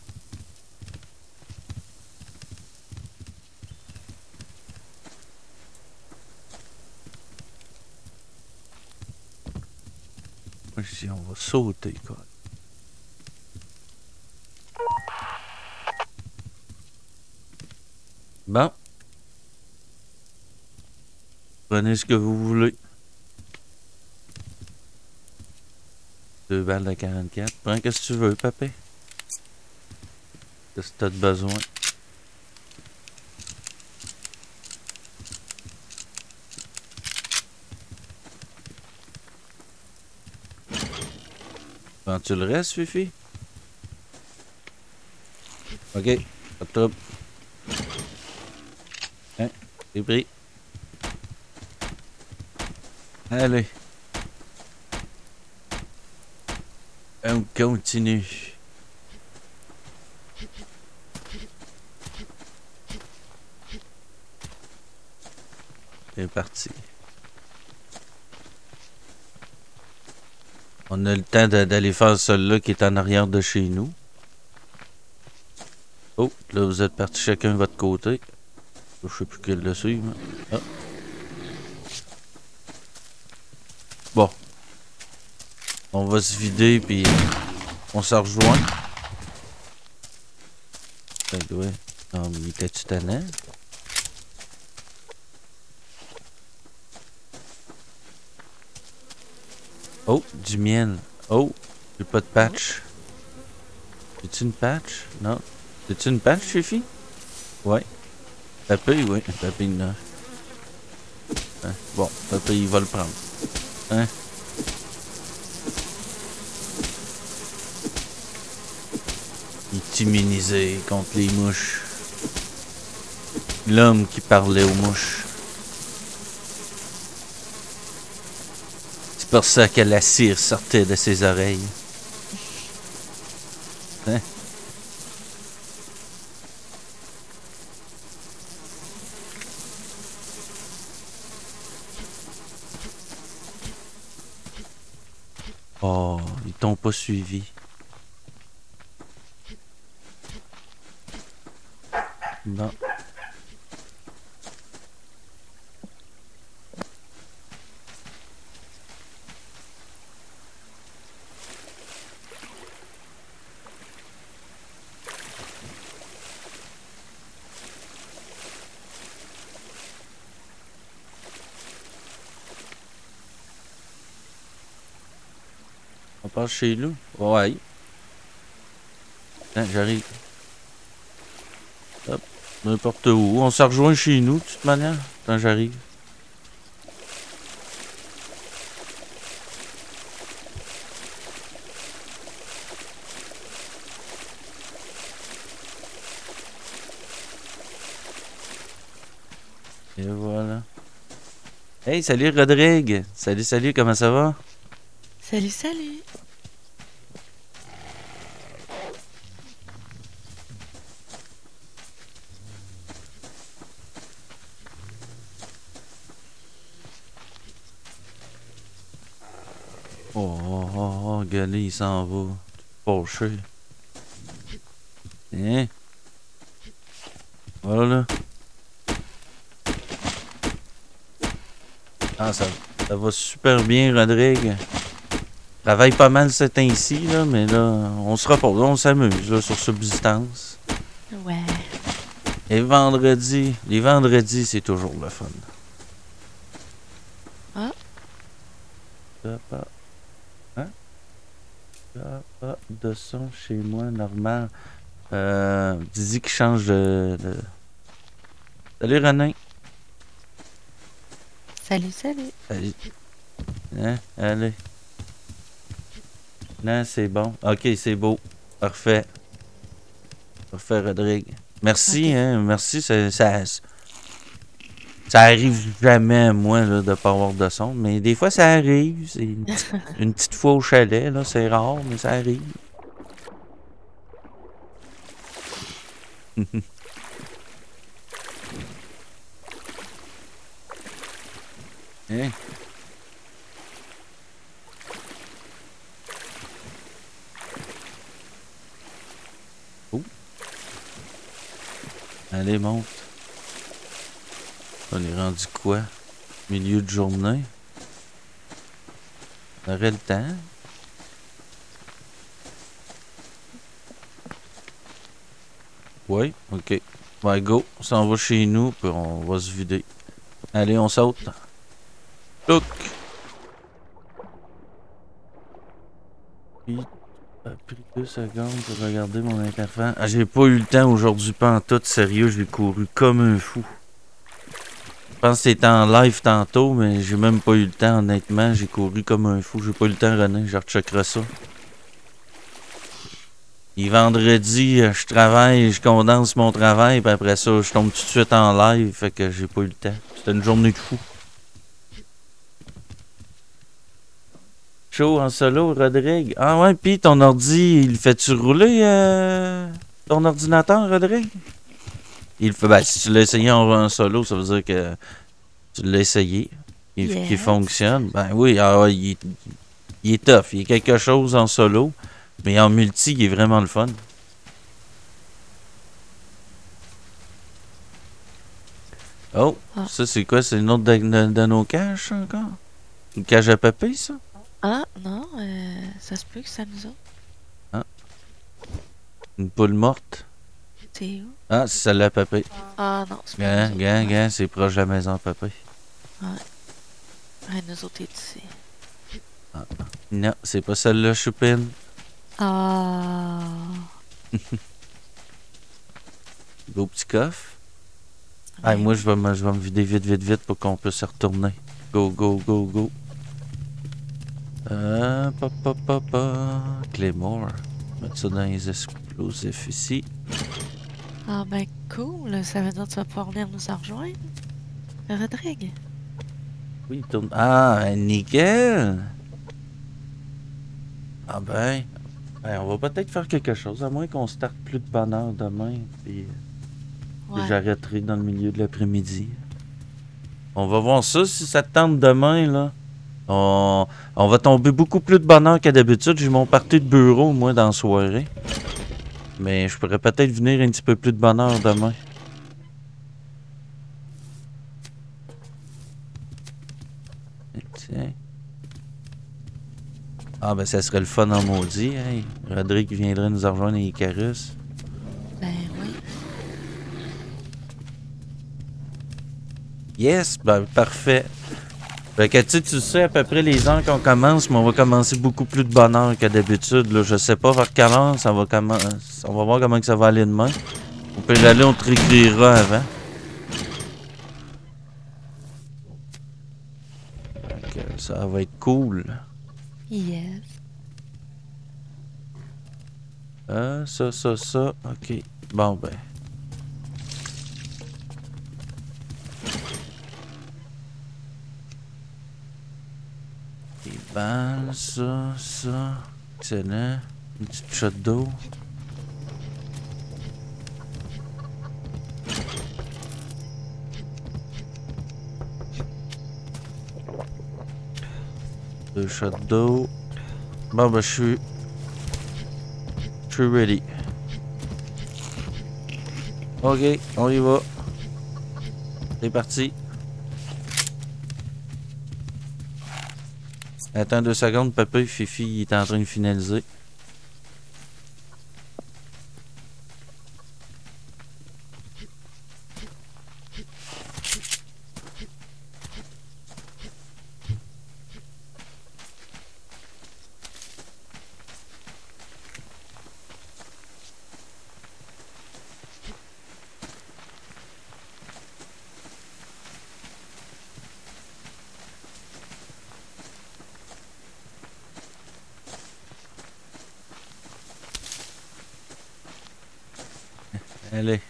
Ici, on va sauter, quoi. Bon. Prenez ce que vous voulez. 2 balles de 44. Prends ce que tu veux, papé. Qu'est-ce que t'as de besoin? Prends-tu le reste, Fifi? Ok, pas de trouble. Hein, c'est pris. Allez. On continue. C'est parti. On a le temps d'aller faire celui-là qui est en arrière de chez nous. Oh, là vous êtes partis chacun de votre côté. Je sais plus quel le suivre. Ah. Bon. On va se vider puis on se rejoint. Ouais. Non, mais il était-tu tannant? Oh, du miel. Oh, j'ai pas de patch. J'ai-tu une patch? Non. J'ai-tu une patch, Fifi? Ouais. Papy, oui. Papy, non. Hein? Bon, Papy, il va le prendre. Hein? Il est immunisé contre les mouches. L'homme qui parlait aux mouches. C'est pour ça que la cire sortait de ses oreilles. Hein? Oh, ils t'ont pas suivi. Non. On passe chez nous? Ouais. Hein, j'arrive. Hop. N'importe où. On se rejoint chez nous, de toute manière, quand j'arrive. Et voilà. Hey, salut Rodrigue. Salut, salut, comment ça va? Salut, salut. Oh, Gali, il s'en va. Fâché. Hein? Voilà. Ah, ça va super bien, Rodrigue. Travaille pas mal ce temps-ci, là, mais là, on se repose, on s'amuse, là, sur Subsistance. Ouais. Et vendredi, les vendredis, c'est toujours le fun. Ah. Pas. Hein? Pas de son chez moi, normal. Dizzy qui change de... Salut, René. Salut, salut. Salut. Hein? Allez. Non, c'est bon. Ok, c'est beau. Parfait. Parfait, Rodrigue. Merci, Ok. hein. Merci, ça arrive jamais, moi, là, de pas avoir de son. Mais des fois, ça arrive. C'est une petite fois au chalet, là. C'est rare, mais ça arrive. Hein? Oh. Allez, monte. On est rendu quoi? Milieu de journée? On aurait le temps? Oui, ok. Ben, go. On s'en va chez nous, puis on va se vider. Allez, on saute. Look! Puis, a pris 2 secondes pour regarder mon interface. Ah, j'ai pas eu le temps aujourd'hui, pas en tout. Sérieux, j'ai couru comme un fou. Je pense que c'était en live tantôt, mais j'ai même pas eu le temps, honnêtement. J'ai couru comme un fou. J'ai pas eu le temps, René. Je recheckerai ça. Et vendredi, je travaille, je condense mon travail, puis après ça, je tombe tout de suite en live, fait que j'ai pas eu le temps. C'était une journée de fou. Chaud en solo, Rodrigue. Ah ouais, pis ton ordi, il fait-tu rouler, ton ordinateur, Rodrigue? Il fait, ben, si tu l'as essayé en solo, ça veut dire que tu l'as essayé, qu'il Yes. fonctionne. Ben oui, ah, ouais, il est tough, il est quelque chose en solo, mais en multi, il est vraiment le fun. Oh, Ah. ça c'est quoi? C'est une autre de nos cages, ça, encore? Une cage à papier, ça? Ah, non, ça se peut que ça nous a. Une poule morte? C'est où? Ah, c'est celle-là à papier. Ah, non, c'est pas nous autres. Gars, c'est proche de la maison à papier. Ouais, nous autres, est ici. Non, c'est pas celle-là, Choupine. Ah. Beau petit coffre. Ah, moi, je vais me vider vite pour qu'on puisse se retourner. Go, go, go, go. Claymore. Mettre ça dans les explosifs ici. Ah, ben, cool. Ça veut dire que tu vas pouvoir venir nous en rejoindre, Rodrigue. Oui, il tourne. Ah, nickel! Ah ben, on va peut-être faire quelque chose, à moins qu'on starte plus de bonne heure demain, puis Ouais. j'arrêterai dans le milieu de l'après-midi. On va voir ça, si ça te tente demain, là. On va tomber beaucoup plus de bonne heure qu'à d'habitude. J'ai mon party de bureau, moi, dans la soirée. Mais je pourrais peut-être venir un petit peu plus de bonne heure demain. Tiens. Ah, ben, ça serait le fun en maudit. Hey. Rodrigue viendrait nous rejoindre à Icarus. Ben, oui. Yes, ben, parfait. Fait que, tu sais à peu près les heures qu'on commence, mais on va commencer beaucoup plus de bonne heure qu'à d'habitude. Là. Je sais pas vers quelle heure ça va commencer. On va voir comment que ça va aller demain. On peut y aller, on te réécrira avant. Fait que ça va être cool. Yes. Ça. Ok. Bon, ben. Des balles, ça. Excellent. Une petite shot d'eau. Deux shots d'eau. Bon, ben, je suis ready. Ok, on y va. C'est parti. Attends 2 secondes, papa, Fifi, il est en train de finaliser. Allez.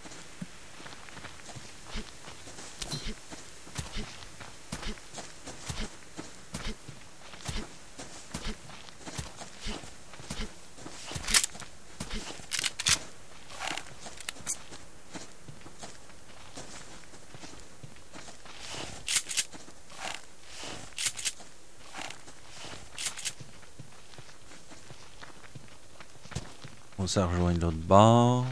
On s'en rejoint de l'autre bord.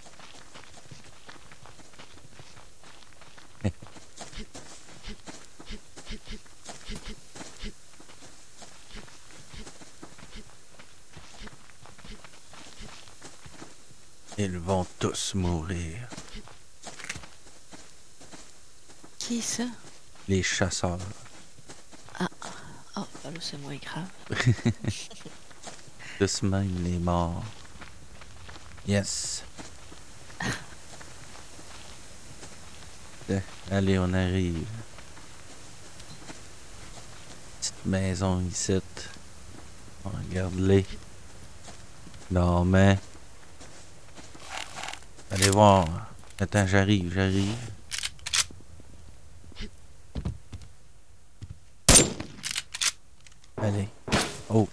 Ils vont tous mourir. Qui ça? Les chasseurs. Ah, oh, ben là, c'est moins grave. Tous même les morts. Yes. Allez, on arrive. Petite maison ici. Regarde-les. Non, mais... Allez voir. Attends, j'arrive. Allez. Oh.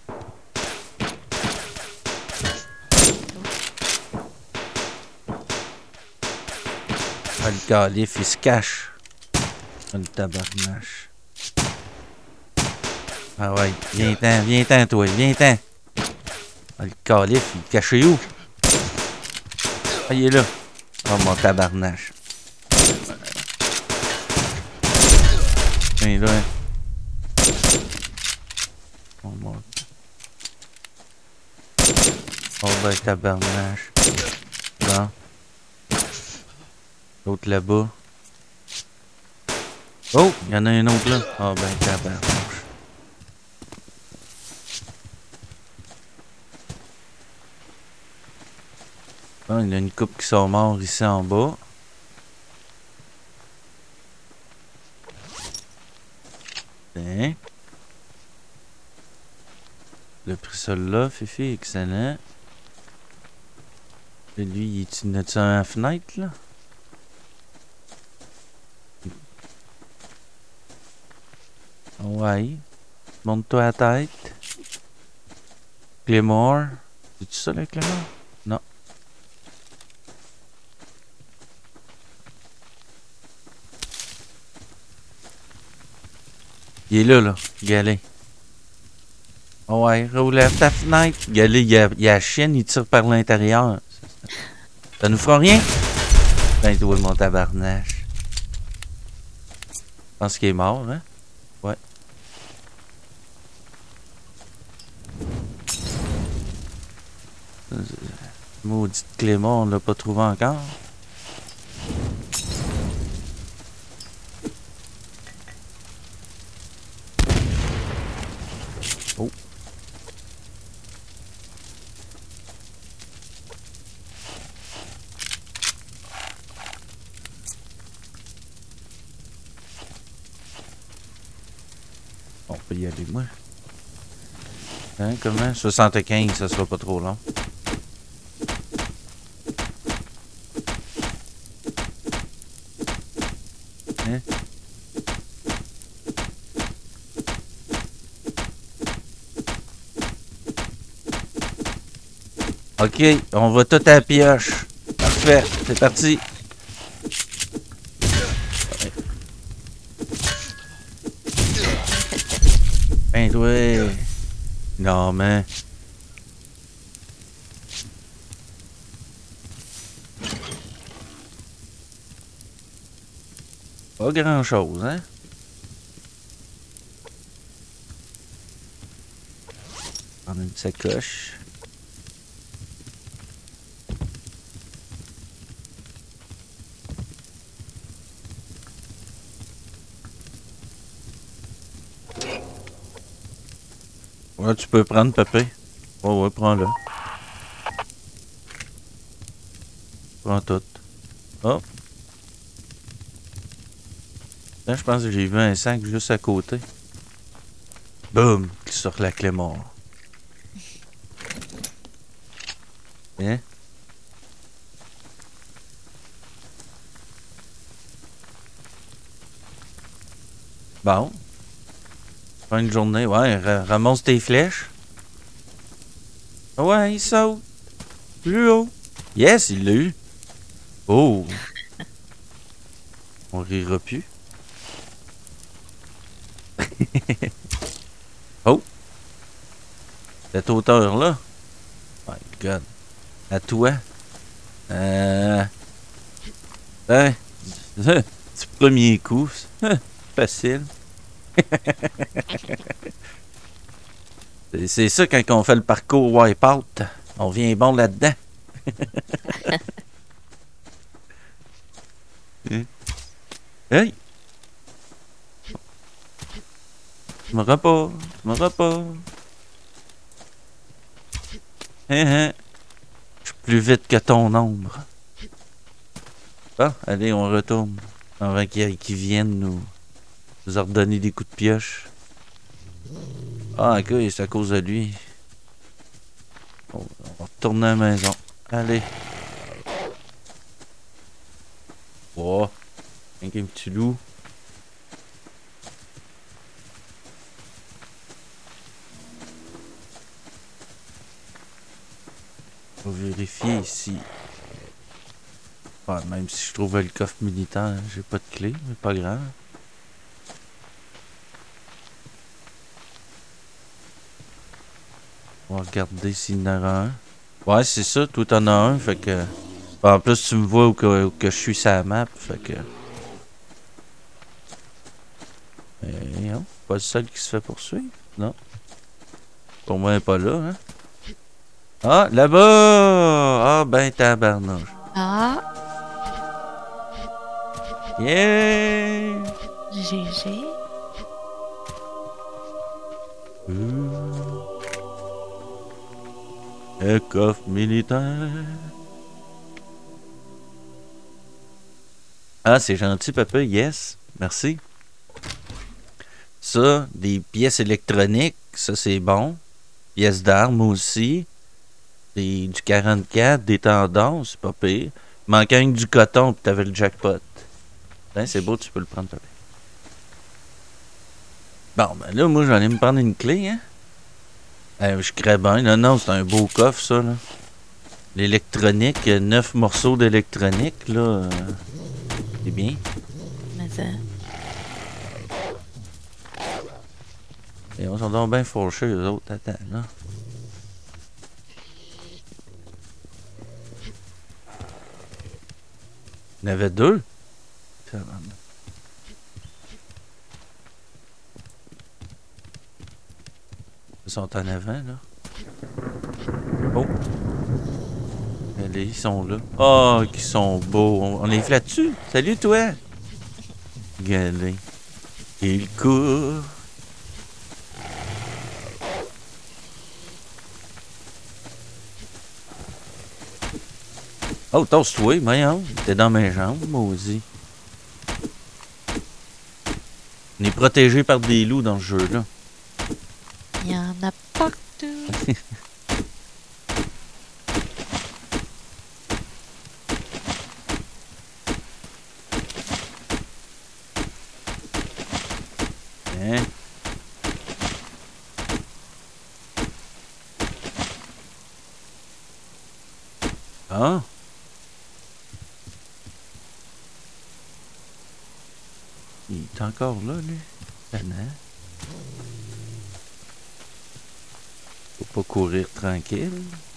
Ah, le calife, il se cache. Ah, le tabarnache. Ah ouais, viens-t'en, toi, viens-t'en. Ah, le calife, il est caché où? Ah, il est là. Oh, mon tabarnache. Il est là. Oh, mon... Oh, ben, tabarnache. Bon. L'autre là-bas. Oh, il y en a un autre là. Oh, ben, tabarnache. Bon, il y a une couple qui sont morts ici en bas. Tiens. Le pris celui-là, Fifi, excellent. Et lui, il est-tu à la fenêtre, là? Ouais. Monte-toi à la tête. Claymore. C'est-tu ça, le Claymore? Non. Il est là, Galé. Ouais, relève ta fenêtre. Galé, il y a la chienne, il tire par l'intérieur. Ça nous fera rien? Ben, toi, mon tabarnache. Je pense qu'il est mort, hein? Ouais. Maudite Clément, on l'a pas trouvé encore. Oh. On peut y aller, moi. Hein, comment? 75, ça sera pas trop long. Hein? Ok, on va tout à la pioche. Parfait, c'est parti. Ben, toi. Non, mais... Pas grand-chose, hein? Prendre une sacoche. Ouais, tu peux prendre, papa. Ouais, ouais, prends-le. Prends tout. Oh! Là, je pense que j'ai vu un sac juste à côté. Boum! Qui sort la clé mort. Hein? Bon. Fin de journée. Ouais, ramasse tes flèches. Ouais, il saute. Plus haut. Yes, il l'a eu. Oh! On rira plus. Oh! Cette hauteur-là. My God. À toi. Hein? Du premier coup. Facile. C'est ça quand on fait le parcours Wipeout. On vient bon là-dedans. Hey! Tu m'auras pas. Tu m'auras pas. Hein? Je suis plus vite que ton ombre. Bon, allez, on retourne. Avant qu'ils viennent nous ordonner des coups de pioche. Ah, ok, c'est à cause de lui. On va retourner à la maison. Allez. Oh, un petit loup. On va vérifier ici. Ouais, même si je trouvais le coffre militaire, j'ai pas de clé, mais pas grave. On va regarder s'il y en a un. Ouais, c'est ça, toi t'en as un, fait que... En plus, tu me vois où que je suis sur la map, fait que... Et non, pas le seul qui se fait poursuivre, non. Pour moi, il est pas là, hein. Ah, là-bas! Ah, ben tabarnouche. Ah, Yeah! GG. Un coffre militaire. Ah, c'est gentil, papa. Yes. Merci. Ça, des pièces électroniques. Ça, c'est bon. Pièces d'armes aussi. Du 44, des tendons. C'est pas pire. Manquant du coton, puis t'avais le jackpot. Hein, c'est beau, tu peux le prendre, papa. Bon, ben là, moi, j'allais me prendre une clé, hein. Je crée bien. Non, non, c'est un beau coffre, ça, là. L'électronique, 9 morceaux d'électronique, là. C'est bien. Mais ça. Et on s'en donne bien fauchés, eux autres. Attends, là. Il y en avait deux. Ils sont en avant, là. Oh! Allez, ils sont là. Oh, qu'ils sont beaux. On les flatte dessus. Salut, toi! Regardez. Il court. Oh, tosse-toi, voyons. T'es dans mes jambes, maudit. On est protégé par des loups dans ce jeu-là. Il y en a partout. Hein? Ah? Il est encore là, lui. Tannant. pas courir tranquille.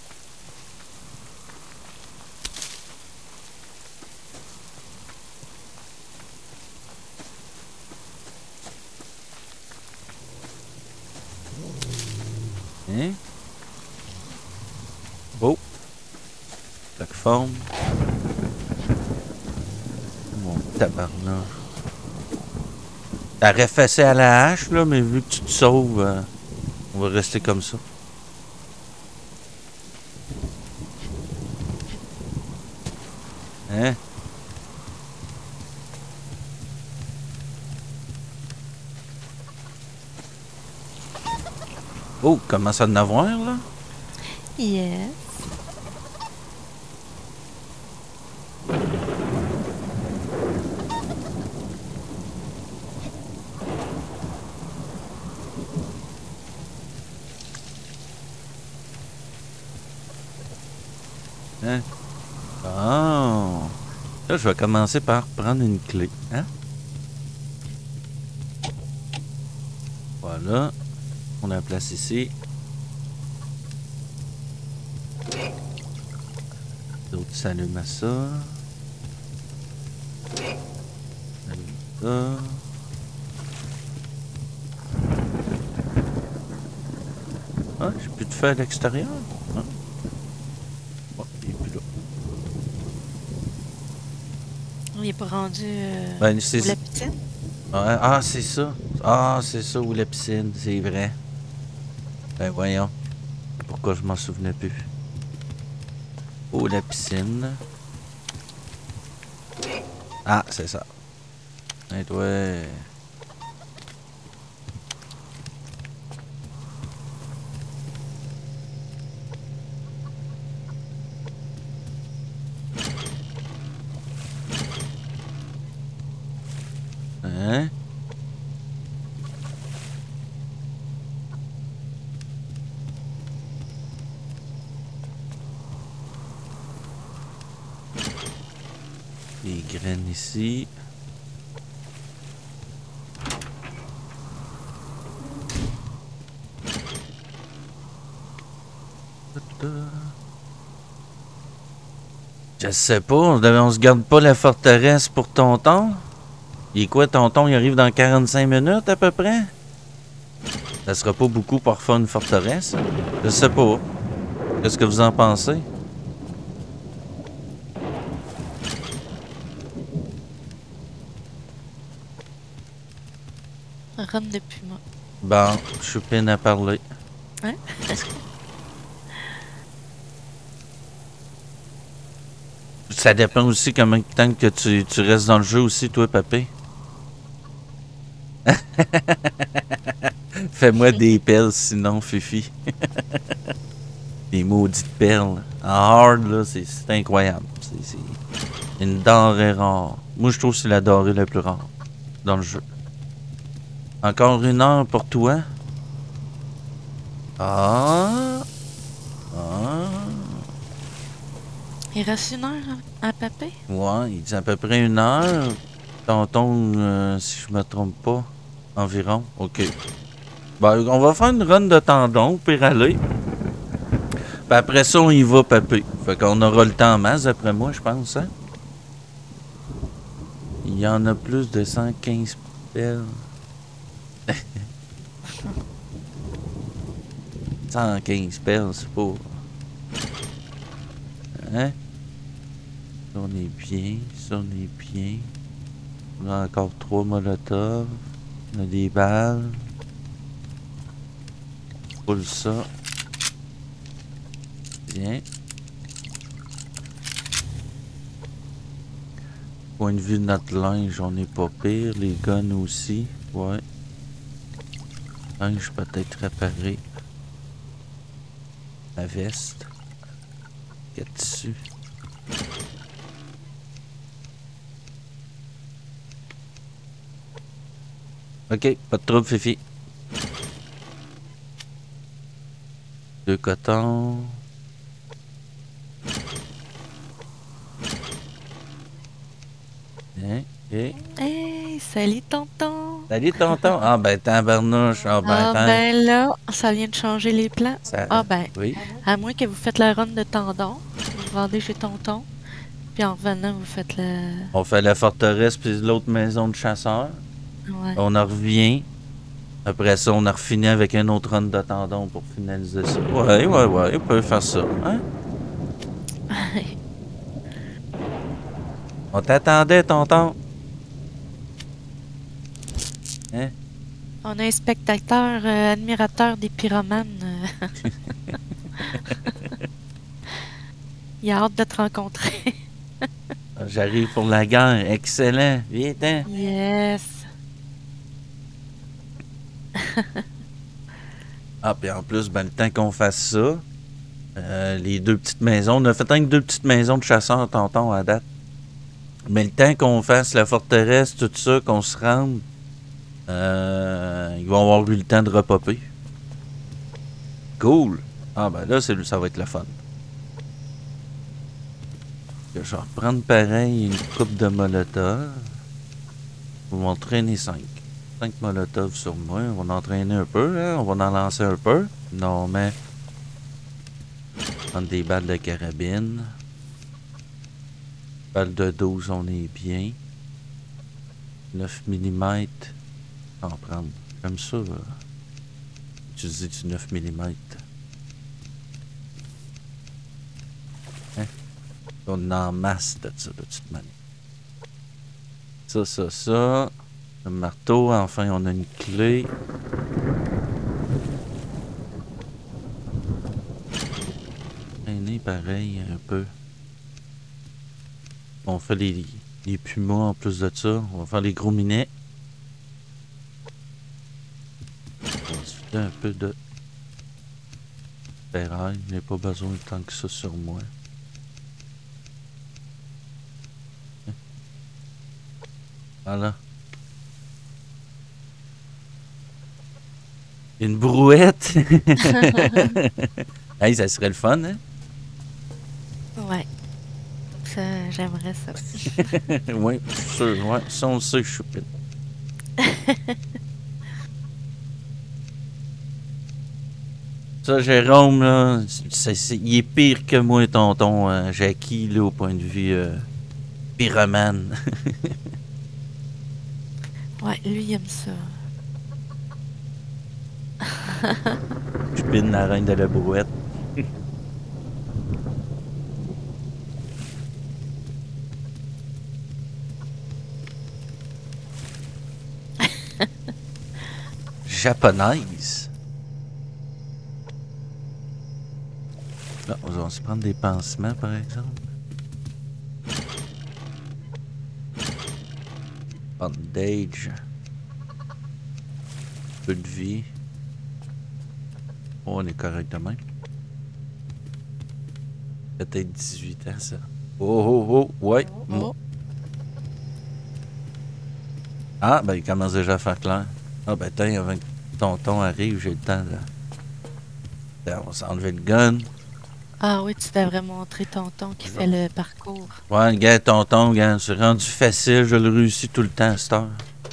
Hein? Oh! Plateforme. Mon tabarnak. T'aurais fessé à la hache, là, mais vu que tu te sauves, on va rester comme ça. Hein? Oh, commence à en avoir, là? Yes. Hein? Oh! Là, je vais commencer par prendre une clé. Hein? Voilà. On la place ici. L'autre s'allume à ça. Allume ça. Ah, j'ai plus de feu à l'extérieur. Ah. Oh, il est plus là. Il est pas rendu Ben, où c'est... la piscine? Ouais, ah, c'est ça. Ah, c'est ça, où la piscine, c'est vrai. Ben, voyons. Pourquoi je m'en souvenais plus? Oh, la piscine. Ah, c'est ça. Et toi... Hein? Les graines ici. Je sais pas, on se garde pas la forteresse pour tonton? Il est quoi, tonton? Il arrive dans 45 minutes à peu près? Ça sera pas beaucoup pour faire une forteresse? Je sais pas. Qu'est-ce que vous en pensez? Rhum de puma. Bon, je suis peine à parler. Hein? Ça dépend aussi combien de temps que tu restes dans le jeu aussi, toi, papé. Fais-moi des perles sinon, Fifi. Des maudites perles. En hard, là, c'est incroyable. C'est une denrée rare. Moi, je trouve que c'est la denrée la plus rare dans le jeu. Encore 1 heure pour toi? Ah! Ah! Il reste 1 heure à paper? Ouais, il dit à peu près 1 heure. Tonton, si je me trompe pas. Environ. OK. Ben, on va faire une run de tendon, pour aller. Puis après ça, on y va paper. Fait qu'on aura le temps en masse, d'après moi, je pense, hein? Il y en a plus de 115 perles. 115 perles, c'est pas... Hein? Ça, on est bien. Ça, on est bien. On a encore 3 molotovs. On a des balles. Roule ça. Bien. Point de vue de notre linge, on est pas pire. Les guns aussi. Ouais. Linge peut-être réparé. La veste. Qu'il y a dessus. Ok, pas de trouble, Fifi. 2 cotons. Bien, ok. Hey, salut tonton! Salut, tonton. Ah, ben, tabarnouche. Ah, ben, Ah ben là, ça vient de changer les plans. Ça... Ah ben, Oui. à moins que vous faites la run de tendon, vous vous rendez chez tonton, puis en revenant, vous faites le... On fait la forteresse puis l'autre maison de chasseurs. Ouais. On en revient. Après ça, on a refini avec un autre run de tendon pour finaliser ça. Ouais, on peut faire ça. Hein? On t'attendait, tonton. Hein? On a un spectateur admirateur des pyromanes. Il a hâte de te rencontrer. J'arrive pour la guerre. Excellent. Viens-t'en. Yes. Ah, puis en plus, ben, le temps qu'on fasse ça, les deux petites maisons, on a fait deux petites maisons de chasseurs, tonton, à date. Mais le temps qu'on fasse la forteresse, tout ça, qu'on se rende, ils vont avoir eu le temps de repopper. Cool. Ah, ben là, ça va être le fun. Je vais reprendre pareil une coupe de molotov. On va entraîner 5 molotovs sur moi. On va en entraîner un peu, hein? On va en lancer un peu. Non, mais... prendre des balles de carabine. Balle de 12, on est bien. 9 mm. En prendre. J'aime ça, utiliser du 9 mm. Hein? On en masse de ça, de toute manière. Ça. Le marteau, enfin, on a une clé. Pareil, un peu. On fait les pumas en plus de ça. On va faire les gros minets. On va se faire un peu de ferraille. Je n'ai pas besoin de tant que ça sur moi. Voilà. Une brouette. Hey, ça serait le fun, hein? Ouais. Ça, j'aimerais ça. Oui, je suis sûr. Ouais, ça, on le sait, je suis pile. Ça, Jérôme, là, il est pire que moi, tonton Jackie, là, au point de vue pyromane. Ouais, lui, il aime ça. Je pine la reine de la brouette. Japonaise. Là, on va se prendre des pansements, par exemple. Bandage. Peu de vie. Oh, on est correct de même. Peut-être 18 ans, ça. Oh, ouais. Oh. Ah, ben, il commence déjà à faire clair. Ah, ben, tiens, avant que tonton arrive, j'ai le temps de... On va s'enlever le gun. Ah oui, tu devrais montrer tonton qui fait le parcours. Ouais, gars, tonton, gars, c'est rendu facile, je le réussis tout le temps à cette heure.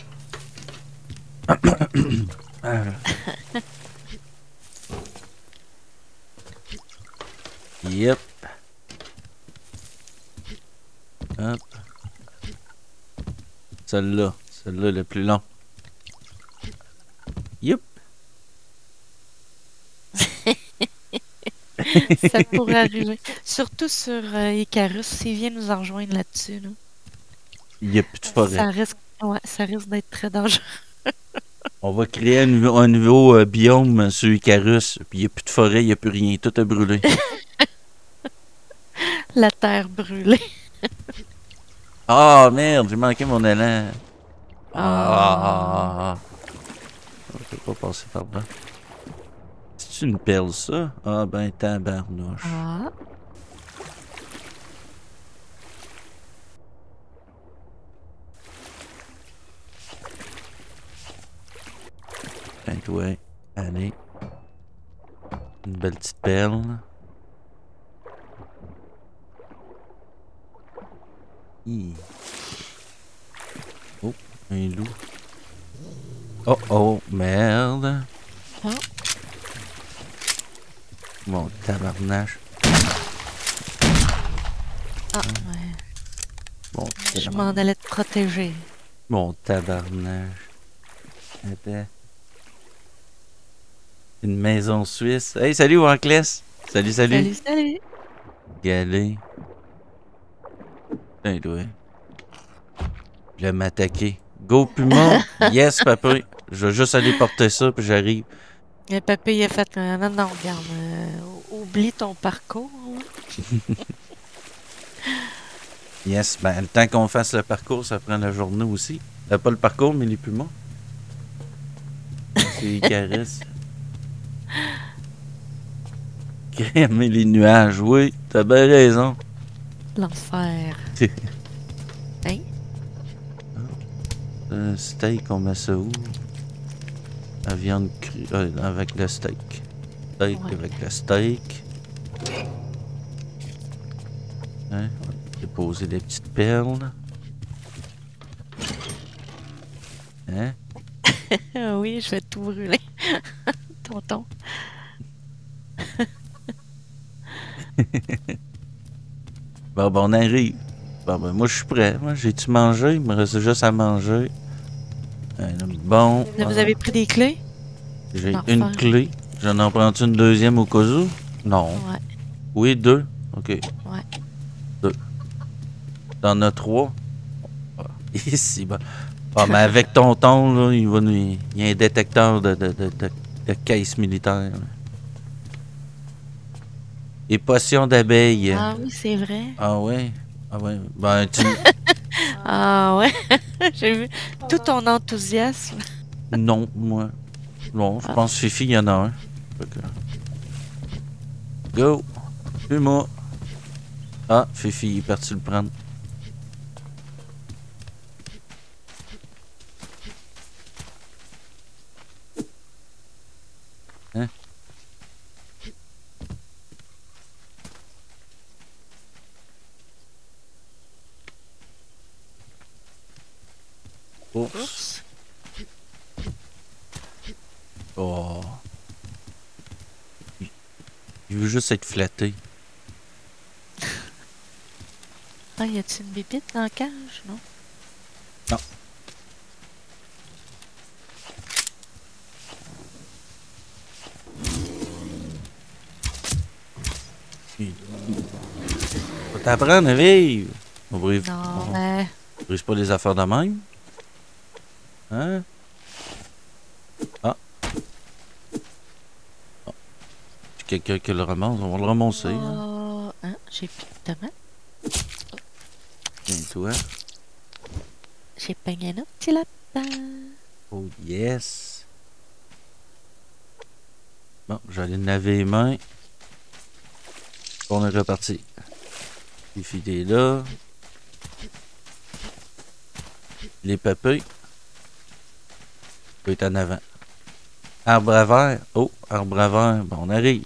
Yep. Hop. Celle-là le plus long. Yep. Ça pourrait arriver. Surtout sur Icarus, s'il vient nous en rejoindre là-dessus. Là. Il n'y a plus de forêt. Ça risque d'être très dangereux. On va créer un nouveau biome sur Icarus. Puis il n'y a plus de forêt, il n'y a plus rien. Tout a brûlé. La terre brûlée. Ah, oh, merde, j'ai manqué mon élan. Ah. On peut pas passer par là. C'est une perle, ça? Ah, ben, tabarnouche. Ah. Ouais, allez. Une belle petite perle. Oh, un loup. Oh oh, merde. Oh. Mon tabarnache. Ah, ouais. Mon Je m'en allais te protéger. Mon tabarnache. Attends. Une maison suisse. Hey, salut, Wanclès. Salut, salut. Salut. Galé. Putain, il doit. Je vais m'attaquer. Go, Puma. Yes, papa. Je vais juste aller porter ça, puis j'arrive. Et papy, il a fait... non, non, regarde. Oublie ton parcours. Là. Yes, ben, le temps qu'on fasse le parcours, ça prend la journée aussi. Pas le parcours, mais les Pumas. C'est les caresses. Crémer les nuages, oui, t'as bien raison. L'enfer. Hein? Un steak, on met ça où? La viande crue, avec le steak. Steak Ouais. avec le steak. Hein? On va déposer des petites perles. Hein? Ah oui, je vais tout brûler. Tonton. Bon, on arrive. Bon, ben, moi, je suis prêt. Moi, j'ai-tu mangé? Il me reste juste à manger. Bon. Là, vous avez pris des clés? J'ai D'en une refaire. clé. J'en en prends une deuxième au cas où? Non. Ouais. Oui, deux. OK. Ouais. Deux. T'en as trois? Ah, ici, bon. Ah, mais avec tonton, là, il y a un détecteur de caisse militaire. Là. Et potions d'abeilles. Ah oui, c'est vrai. Ah ouais? Ah ouais. Ben, tu... Ah ouais. J'ai vu tout ton enthousiasme. Non, moi. Bon, je Ah. pense que Fifi, il y en a un. Fait que... Go! Fais-moi. Ah, Fifi, il est parti le prendre. Hein? Oups. Oups. Oh. Il veut juste être flatté. Ah, y a-t-il une bébite dans la cage, non? Non. Faut t'apprendre à vivre. On brise, Non, mais... brise pas les affaires de même. Hein? Ah. Ah. Quelqu'un qui le ramasse, on va le ramasser. Hein? Oh, hein, j'ai plus de tomates. Tiens, toi. J'ai pogné un autre petit lapin. Oh yes. Bon, j'allais laver les mains. On est reparti. Les filets là. Les papilles. Peut être en avant. Arbre à verre. Oh, arbre à verre. Bon, on arrive.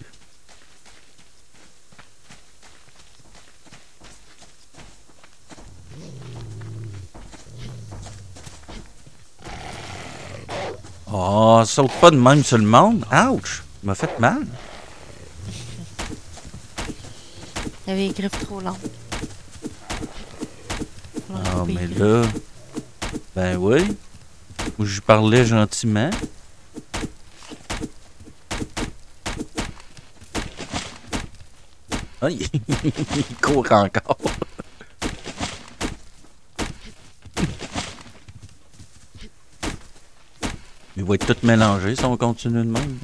Oh, saute pas de même sur le monde. Ouch! Il m'a fait mal. Il avait les griffes trop longues. Ah, mais là... Ben oui. Je parlais gentiment. Ah, il court encore. Il va être tout mélangé si on continue de même.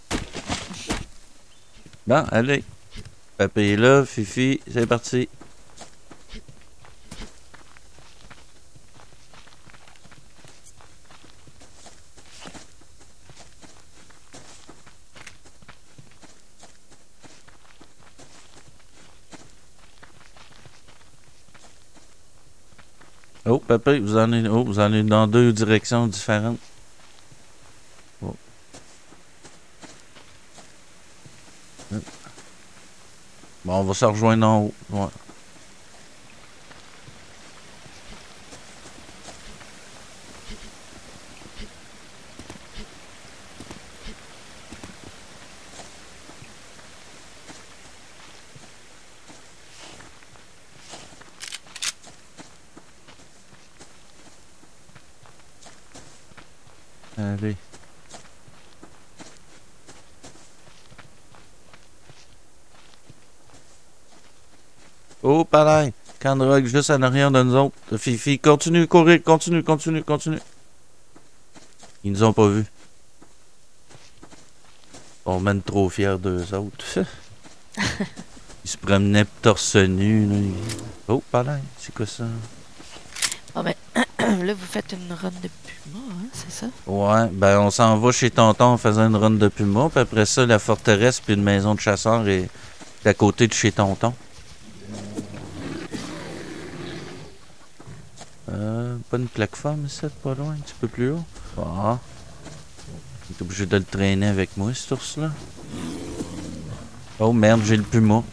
Bon, allez. Papy est là, Fifi, c'est parti. Oh, papy, vous en êtes dans deux directions différentes. Oh. Bon, on va se rejoindre en haut. Ouais. Allez. Oh, pareil. Candrogue juste en arrière de nous autres. Fifi, continue, courir, continue. Ils nous ont pas vus. On est même trop fiers d'eux autres. Ils se promenaient torse nu. Là. Oh, pareil. C'est quoi ça? Bon, ben, là, vous faites une run de Puma, hein, c'est ça? Ouais, ben on s'en va chez Tonton en faisant une run de Puma. Puis après ça, la forteresse puis une maison de chasseurs est à côté de chez Tonton. Pas une plateforme ici, pas loin, un petit peu plus haut. Ah. T'es obligé de le traîner avec moi, cet ours-là. Oh merde, j'ai le Puma.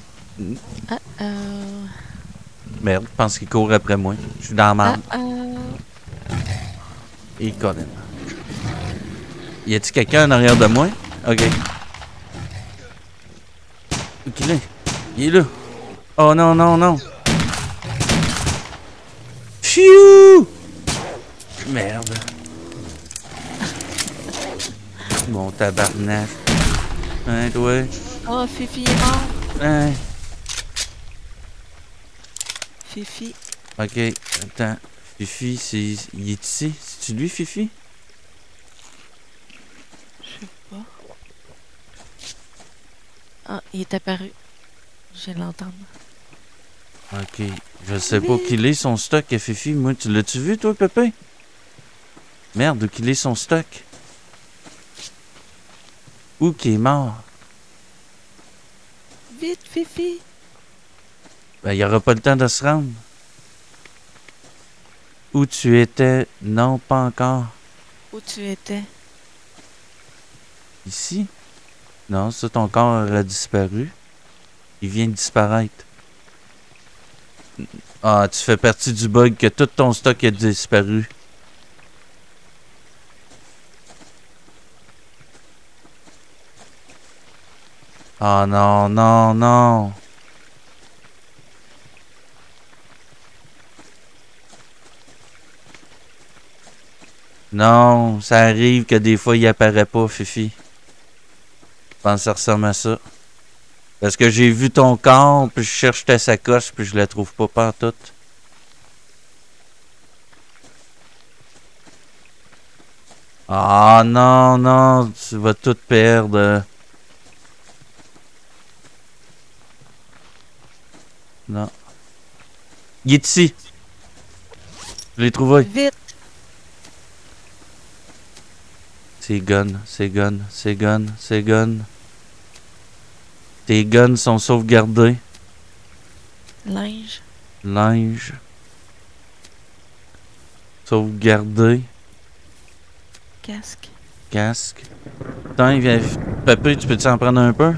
Merde, je pense qu'il court après moi. Je suis dans la merde. Et Colin. Y a-t-il quelqu'un en arrière de moi? Ok. Où qu'il est? Il est là. Oh non, non, non. Pfiou! Merde. Mon tabarnak. Hein, toi? Oh, Fifi est mort. Hein? Fifi. Ok, attends. Fifi, c'est... Il est ici? C'est-tu lui, Fifi? Je sais pas. Ah, il est apparu. Je viens de l'entendre. Ok. Je sais pas qu'il est son stock à Fifi. Moi, tu l'as-tu vu, toi, Pépé? Merde, où qu'il est son stock? Où qu'il est mort? Vite, Fifi. Ben, il aura pas le temps de se rendre. Où tu étais? Non, pas encore. Où tu étais? Ici? Non, ça, ton corps a disparu. Il vient de disparaître. Ah, tu fais partie du bug que tout ton stock a disparu. Ah non, non, non. Non, ça arrive que des fois il apparaît pas, Fifi. Je pense que ça ressemble à ça. Parce que j'ai vu ton corps, puis je cherche ta sacoche, puis je la trouve pas pantoute. Ah non, non, tu vas tout perdre. Non. Il est ici. Je l'ai trouvé. Vite. C'est gun, c'est gun, c'est gun, c'est gun. Tes guns sont sauvegardés. Linge. Linge. Sauvegardé. Casque. Casque. Attends, il vient... Papy, tu peux-tu en prendre un peu?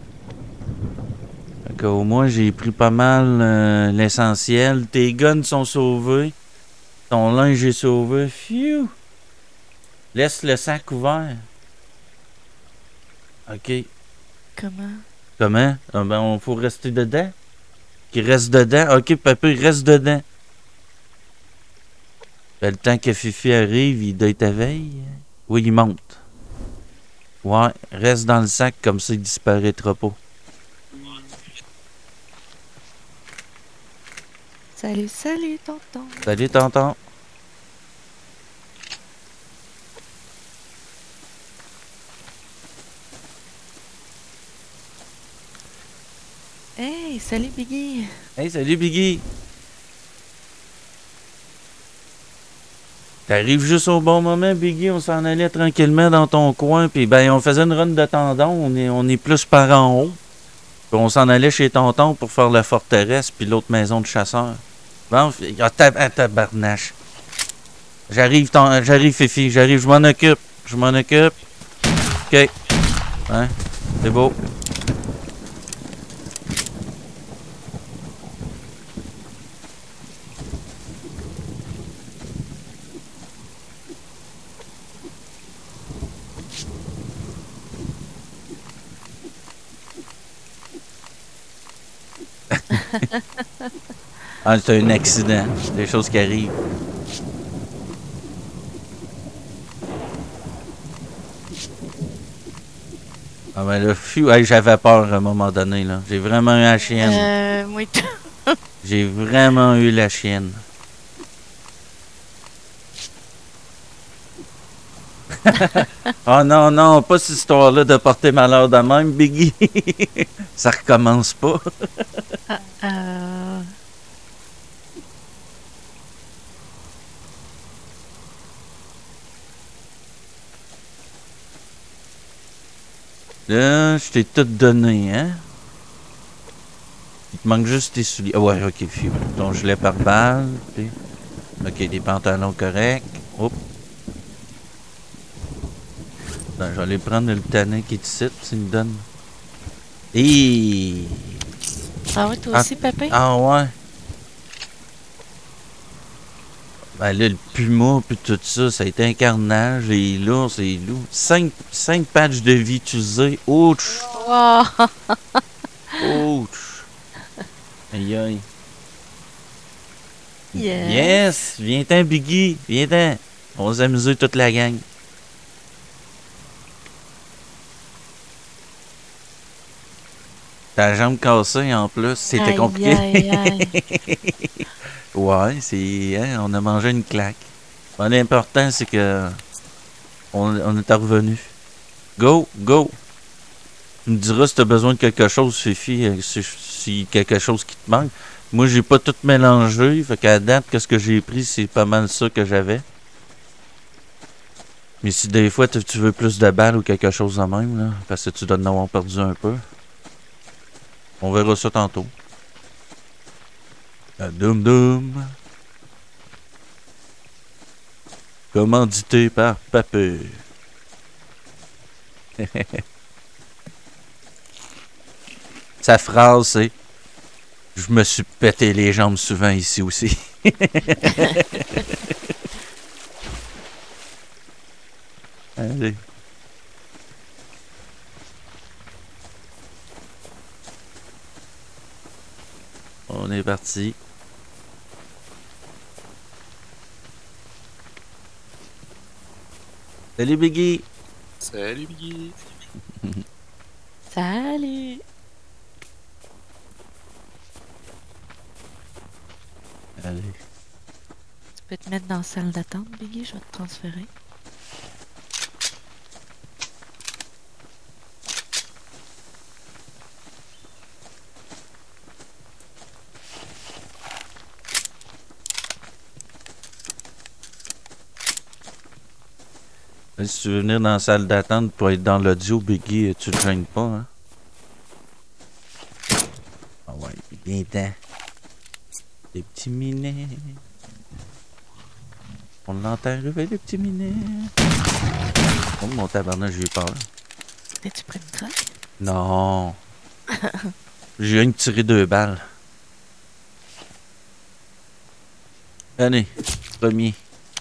Fait qu'au moins, j'ai pris pas mal l'essentiel. Tes guns sont sauvés. Ton linge est sauvé. Phew! Laisse le sac ouvert. OK. Comment? Comment? Ah ben, on faut rester dedans. Qu'il reste dedans. OK, papy, reste dedans. Ben, le temps que Fifi arrive, il doit être à veille. Oui, il monte. Ouais, reste dans le sac, comme ça, il disparaîtra pas. Salut, salut, tonton. Salut, tonton. Hey, salut, Biggie. Hey, salut, Biggie. T'arrives juste au bon moment, Biggie. On s'en allait tranquillement dans ton coin. Puis, ben, on faisait une run de tendon. On est plus par en haut. Puis, on s'en allait chez tonton pour faire la forteresse. Puis, l'autre maison de chasseurs. Bon, tabarnache. J'arrive, Fifi. J'arrive, je m'en occupe. Je m'en occupe. OK. Hein? C'est beau. Ah, c'est un accident. Des choses qui arrivent. Ah ben là, hey, j'avais peur à un moment donné, là. J'ai vraiment eu la chienne. Moi, J'ai vraiment eu la chienne. Oh non, non, pas cette histoire-là de porter malheur de même, Biggie. Ça recommence pas. euh, Là, je t'ai tout donné, hein? Il te manque juste tes souliers. Ah ouais, ok, fiu. Ton gilet pare-balles. Ok, des pantalons corrects. Oups. Ben, je vais aller prendre le tanin qui te cite, s'il me donne. Et... Ah oui, toi aussi, Pépé? Ah ouais. Ben là, le puma puis tout ça, ça a été un carnage. Les l'ours, les loups. 5 patchs de vie utilisés. Ouch! Wow! Ouch! Aïe aïe. Yes! Yes! Viens-t'en, Biggie! Viens-t'en! On va s'amuser toute la gang. Ta jambe cassée en plus, c'était compliqué. Aïe, aïe. Ouais, c'est. Hein, on a mangé une claque. Bon, l'important, c'est que. On est revenu. Go, go! Tu me diras si t'as besoin de quelque chose, Fifi, si quelque chose qui te manque. Moi, j'ai pas tout mélangé, fait qu'à date, qu'est-ce que j'ai pris, c'est pas mal ça que j'avais. Mais si des fois tu veux plus de balles ou quelque chose de même, là, parce que tu dois en avoir perdu un peu, on verra ça tantôt. Doum Doum. Commandité par Papé. Sa phrase, c'est je me suis pété les jambes souvent ici aussi. Allez. On est parti. Salut Biggie. Salut Biggie. Salut! Allez. Tu peux te mettre dans la salle d'attente, Biggie, je vais te transférer. Si tu veux venir dans la salle d'attente pour être dans l'audio, Biggie, tu te gênes pas, hein? Ah ouais, viens-t'en. Les petits minets. On l'entend arriver, les petits minets. Oh, mon tabarnak, j'ai eu peur. T'as-tu pris une croque? Non. J'ai rien que tiré 2 balles. Allez, premier.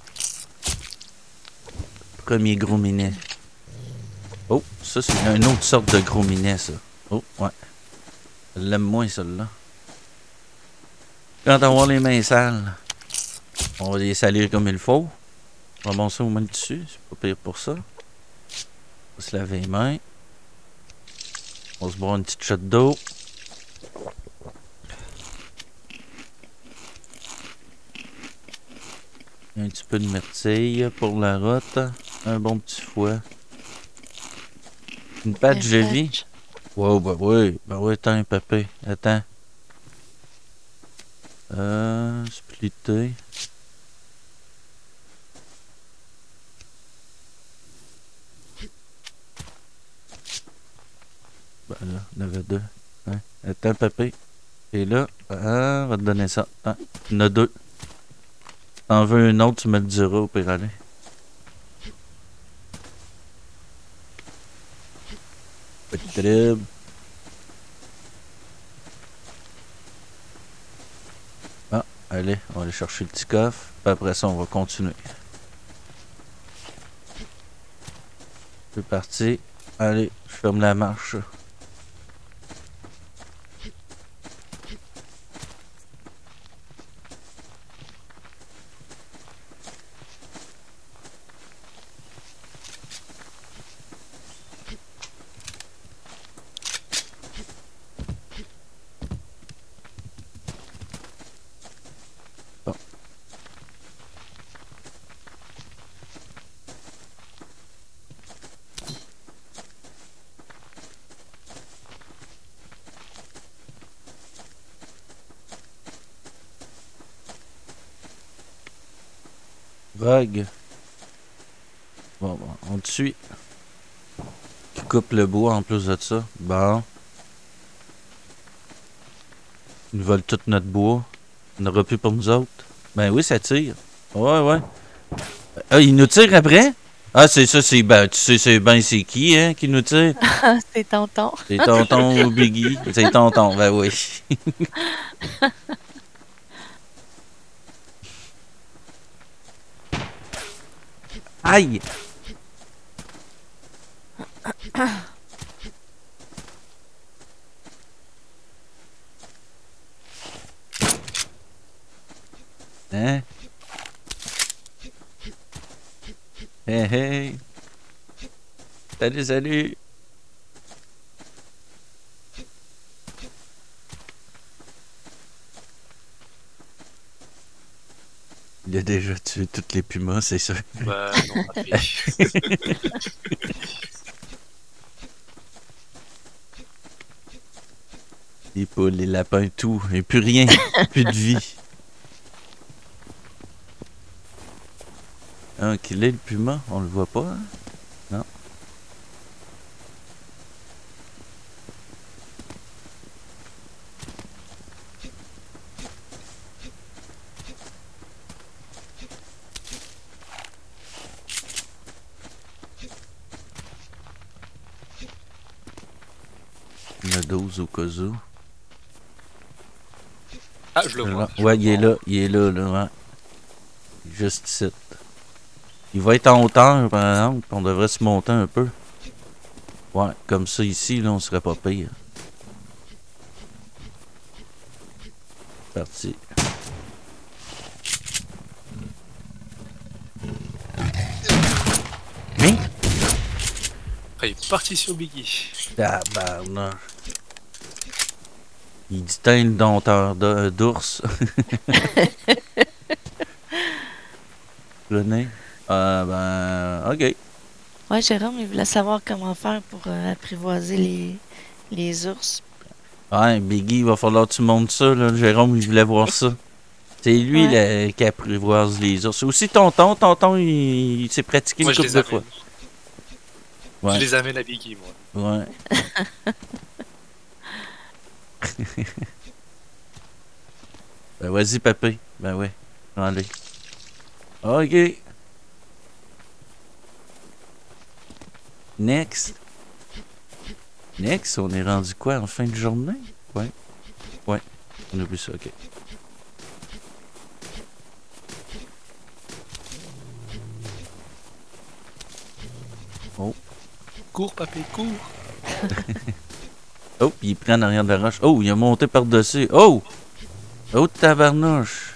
Premier gros minet. Oh, ça, c'est une autre sorte de gros minet, ça. Oh, ouais. Je l'aime moins, celle-là. Quand on va les mains sales, on va les salir comme il faut. On va monter aux mains dessus, c'est pas pire pour ça. On va se laver les mains. On va se boire une petite shot d'eau. Un petit peu de myrtille pour la route. Un bon petit foie. Une patch de vie. Wow, ben oui. Ben oui, attends un papé. Attends. Splitter. Ben là, on avait 2. Hein? Attends, papé. Et là, on va te donner ça. Ah, il y en a 2. T'en veux une autre, tu me le diras au pire aller. Pas de trouble. Ah, allez, on va aller chercher le petit coffre. Puis après ça, on va continuer. C'est parti. Allez, je ferme la marche. Bon. Rogue. Bon, on te suit. Qui coupe le bois en plus de ça. Bon. Ils volent tout notre bois. Il n'y en aura plus pour nous autres. Ben oui, ça tire. Ouais, ouais. Ah, ils nous tirent après? Ah, c'est ça, c'est ben, tu sais, c'est ben c'est qui, hein, qui nous tire? C'est tonton. C'est tonton ou Biggie. C'est tonton, ben oui. Aïe! Hein? Hey, hey! Salut, salut! Il a déjà tué toutes les pumas, c'est sûr. Bah non, papy. Les poules, les lapins, tout. Et plus rien. Plus de vie. Ah, qu'il est le puma? On le voit pas, hein? Non. Il y en a 12 au cas où. Ah, je le vois. Ouais, il est là, ouais. Juste ici. Il va être en hauteur, par exemple, on devrait se monter un peu. Ouais, comme ça ici, là, on serait pas pire. Parti. Mais? Ah, il est parti sur Biggie. Tabarnak. Il distingue le dompteur d'ours. Le nez. Ok. Ouais, Jérôme, il voulait savoir comment faire pour apprivoiser les ours. Ouais, Biggie, il va falloir que tu montes ça, là. Jérôme, il voulait voir ça. C'est lui là, qui apprivoise les ours. Aussi tonton, il s'est pratiqué Moi, une je couple les de fois. amène. Ouais. Je les amène à Biggie, moi. Ouais. Ben vas-y, papé. Ben ouais. Allez. Ok. Next. Next, on est rendu quoi en fin de journée? Ouais. Ouais. On oublie ça, ok. Oh. Cours, papé, cours. Oh, il prend en arrière de la roche. Oh, il a monté par-dessus. Oh! Oh, tabarnouche!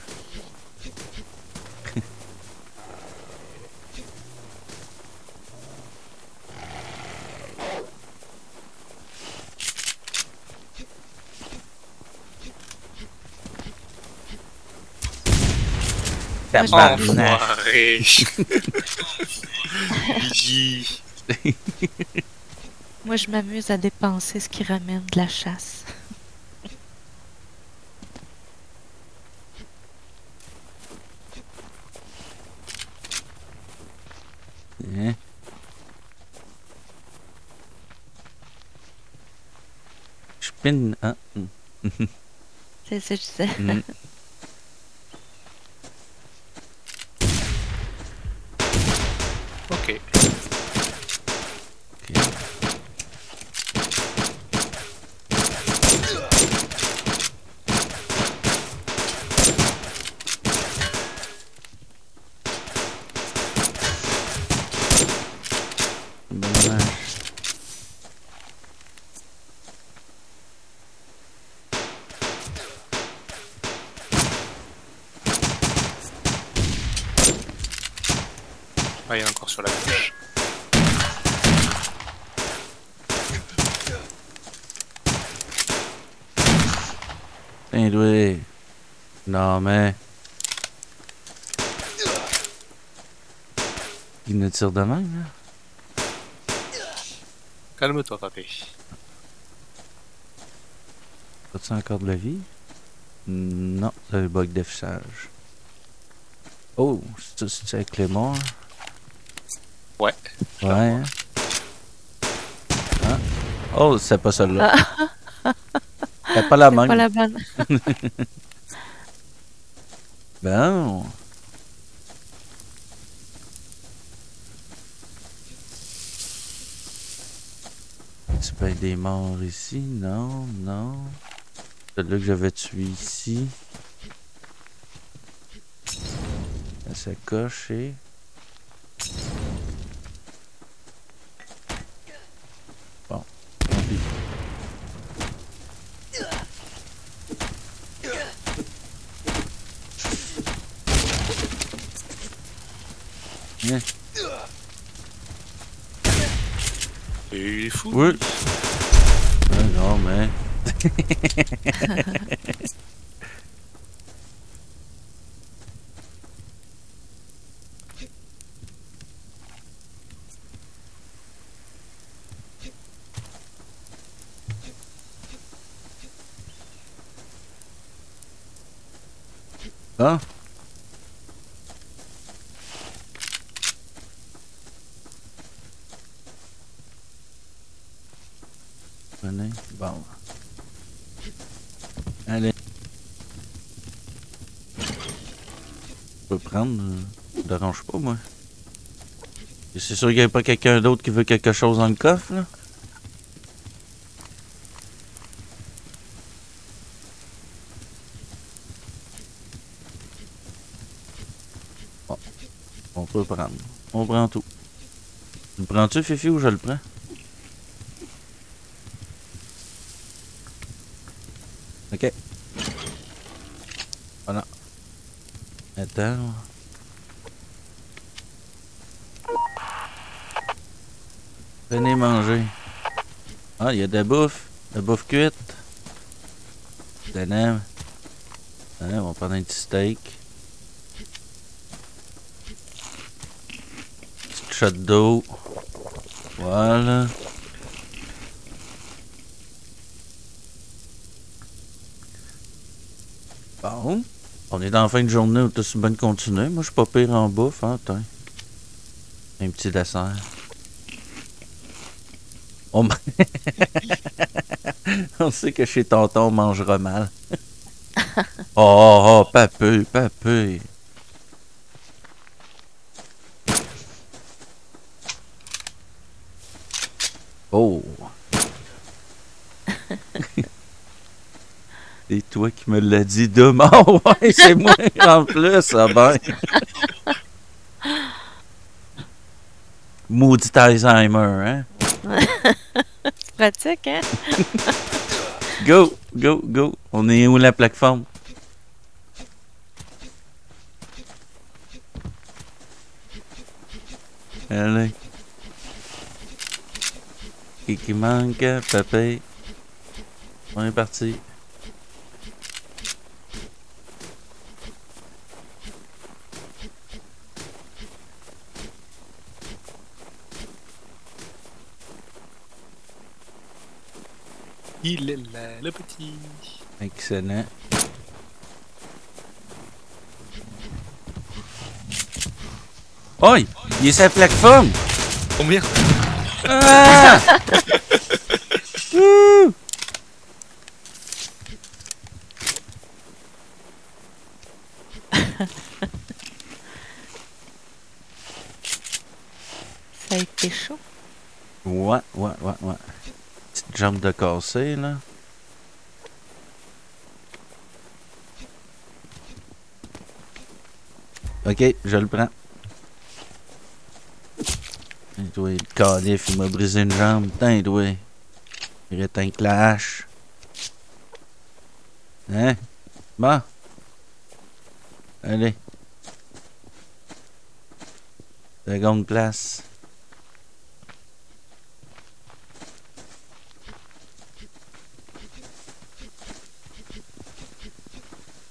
Tabarnak! Enfoiré. Biggie. Moi, je m'amuse à dépenser ce qui ramène de la chasse. Hein? Je pine. Ah. C'est ça que je disais. Mm. Ok. Ok. Dommage. Ah, il est encore sur la gauche. Putain, doué. Non, mais. Il me tire de même, là. Calme-toi, papé. As-tu encore de la vie? Non, c'est un bug d'affichage. Oh, c'est avec les morts? Ouais. Ouais. Hein? Ah. Oh, c'est pas celle-là. C'est pas la C'est même. pas la bonne. Bon. Tu peux être des morts ici? Non, non. Celui-là que j'avais tué ici. Ça coche et... Bon. Tant pis. Hein? Il est fou. Oui. Non, mais... Ah? Venez. Bon. Allez. Je peux prendre. Ça me dérange pas, moi. Et c'est sûr qu'il n'y a pas quelqu'un d'autre qui veut quelque chose dans le coffre, là? Bon. On peut prendre. On prend tout. Tu le prends-tu, Fifi, ou je le prends? Ok. Voilà. Attends. Venez manger. Ah, il y a de la bouffe. De la bouffe cuite. Hein, on va prendre un petit steak. Petite shot d'eau. Voilà. Bon. On est dans la fin de journée, on est aussi bien de continuer. Moi, je suis pas pire en bouffe, hein, attends. Un petit dessert. On, on sait que chez tonton, on mangera mal. Oh, papé, papé. Oh. Et toi qui me l'as dit demain. Oh, ouais, c'est moi en plus, ça ben. Maudit Alzheimer, hein? Pratique, hein? Go, go, go. On est où la plateforme? Allez. Qui manque, papé. On est parti. Il est là, le petit. Excellent. Oi! Il est sur la plateforme! Combien? Ah! Ouh! Ça a été chaud. Ouais. Petite jambe de cassé, là. Ok, je le prends. Et toi, le calife, il m'a brisé une jambe. Putain, toi. Il reste un clash. Hein? Bon. Allez. Seconde place.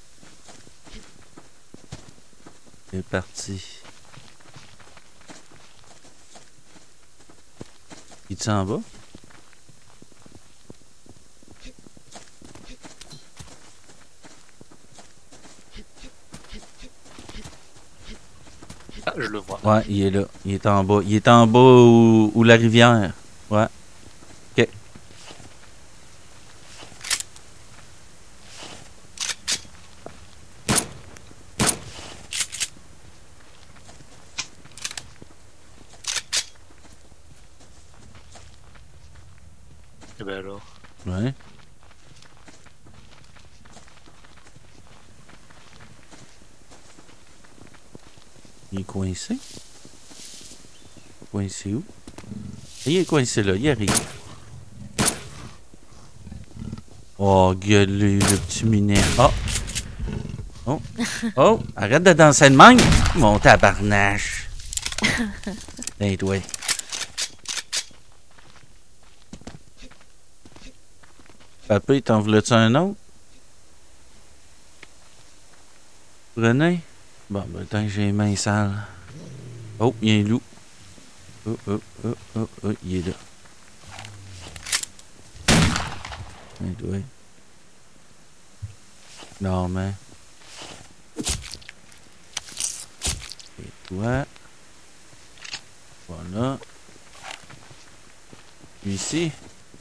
C'est parti. Il te s'en va? Ah, je le vois. Ouais, il est là. Il est en bas. Il est en bas où la rivière. Ouais. Ok. Et ben alors. Ouais. Il est coincé? Coincé où? Il est coincé là, il arrive. Oh, gueulez, le petit minet. Oh! Oh! Oh! Arrête de danser de même! Mon tabarnache! Hey, toi. Papa, t'en voulais-tu un autre? René? Bon, ben, tant que j'ai les mains sales. Oh, il y a un loup. Oh, oh, oh, oh, oh, il est là. Hey, toi. Non, mais. Et toi. Voilà. Lui ici.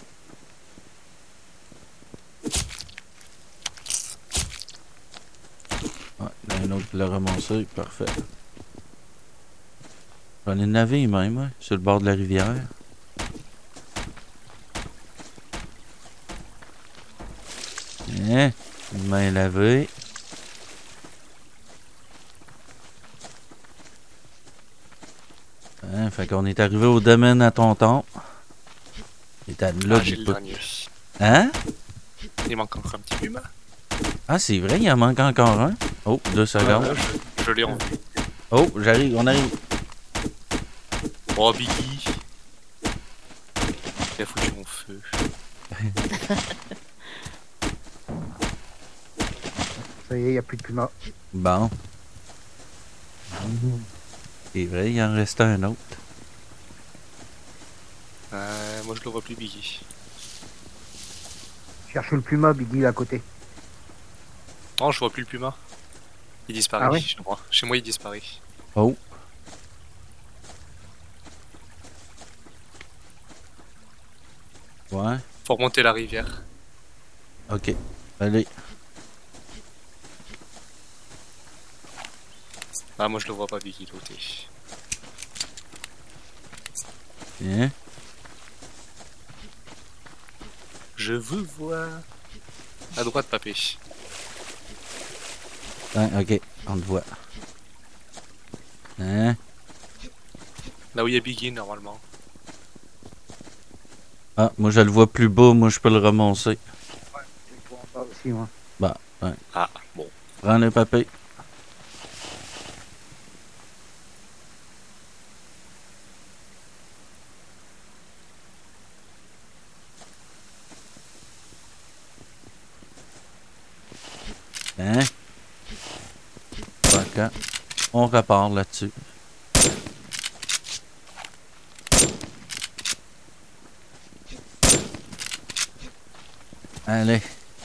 Ouais, il y en a un autre qui l'a ramassé. Parfait. J'en ai navé même, hein, sur le bord de la rivière. Hein? Main lavée. Hein, fait qu'on est arrivé au domaine à tonton. Et t'as là Ah, du j'ai le bout. dernier. Hein? Il manque encore un petit puma. Ah, c'est vrai, il en manque encore un. Oh, 2 secondes. Ah, je l'ai en vue. Oh, j'arrive, on arrive. Oh, Biggie. Il a foutu mon feu. Ça y est, il n'y a plus de puma. Bon. C'est vrai, il en restait un autre. Moi, je le vois plus, Biggie. Cherche le puma, Biggie, là à côté. Non, je vois plus le puma. Il disparaît Ah ouais? chez moi. Chez moi, il disparaît. Oh. Ouais. Faut remonter la rivière. Ok. Allez. Ah, moi, je le vois pas, Biggie, l'autre. Hein? Je vous vois. À droite, papé. Ouais, ok. On te voit. Hein? Là où il y a Biggie, normalement. Ah, moi je le vois plus bas, moi je peux le ramasser. Je le vois en bas aussi, moi. Bah, ouais. Ah, bon. Prends le papier. Hein? D'accord. On repart là-dessus. Allez.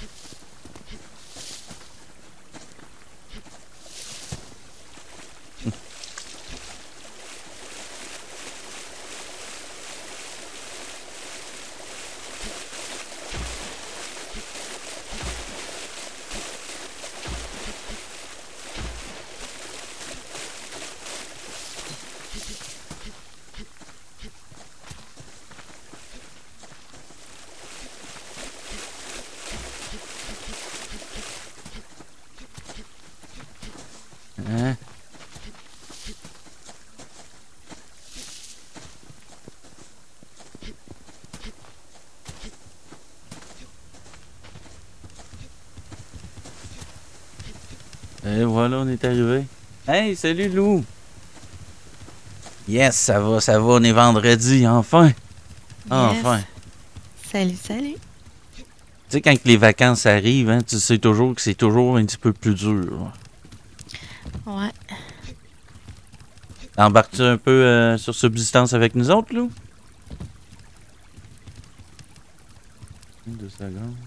Hein? Et voilà, on est arrivé. Hey, salut Lou! Yes, ça va, on est vendredi, enfin! Enfin! Salut, salut. Tu sais, quand les vacances arrivent, hein, tu sais toujours que c'est toujours un petit peu plus dur. Ouais. Embarques-tu un peu sur Subsistance avec nous autres, Lou? 2 secondes.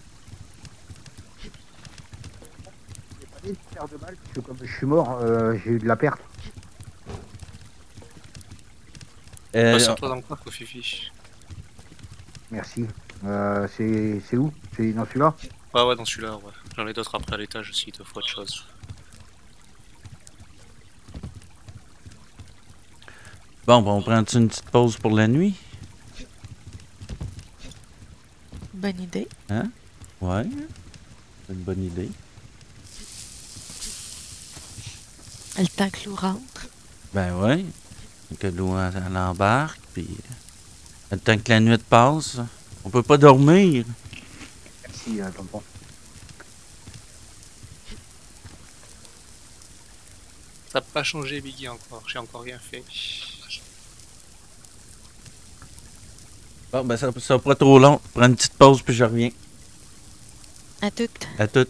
J'ai pas dit de faire de mal, parce que comme je suis mort, j'ai eu de la perte. Passe-toi dans le coffre, Fifi. Merci. C'est où? C'est dans celui-là? Ouais, dans celui-là, ouais. J'en ai d'autres après à l'étage aussi, 2 fois de choses. Bon, on prend une petite pause pour la nuit? Bonne idée. Hein? Ouais. C'est une bonne idée. Le temps que l'eau rentre. Ben ouais. Que l'eau elle embarque, puis le temps que la nuit passe, on peut pas dormir. Merci, tonton. Ça n'a pas changé, Biggie, encore. J'ai encore rien fait. Bon, ben ça sera pas trop long. Prends une petite pause, puis je reviens. À toutes. À toutes.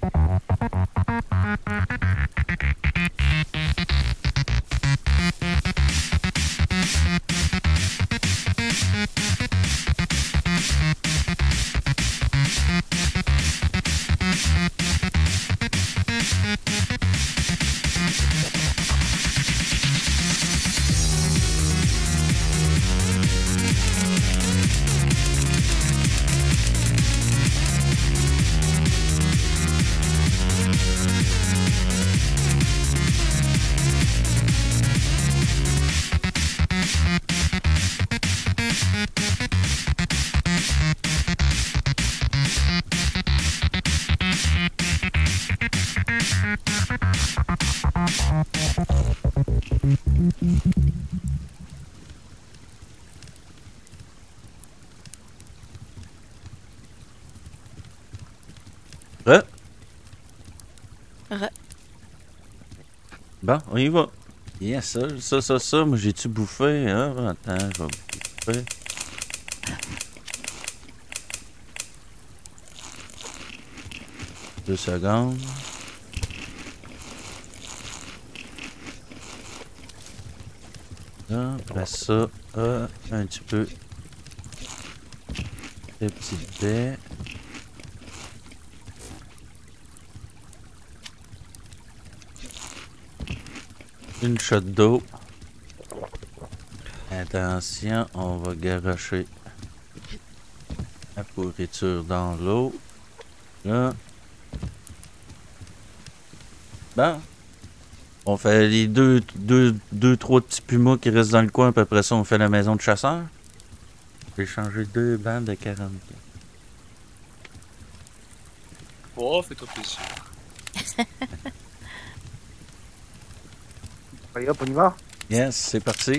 Re. Re. Bon, on y va. Yes, ça. Moi, j'ai-tu bouffé? Ah, attends, je vais bouffer. Deux secondes. Là, après ça, un petit peu de petites baies. Une shot d'eau. Attention, on va garocher la pourriture dans l'eau. Là. Bon. On fait les deux, trois petits pumas qui restent dans le coin, puis après ça, on fait la maison de chasseur. J'ai changé 2 bandes de 40. Oh, fais-toi plaisir. Allez hop, on y va. Yes, c'est parti.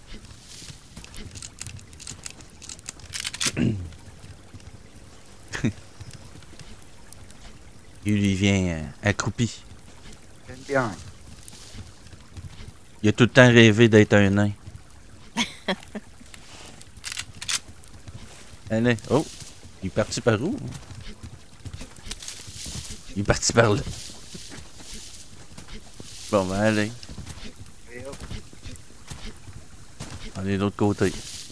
Il lui vient accroupi. J'aime bien. Il a tout le temps rêvé d'être un nain. Allez, oh, il est parti par où? Il est parti par là. Bon, ben allez. Allez hop. On est de l'autre côté.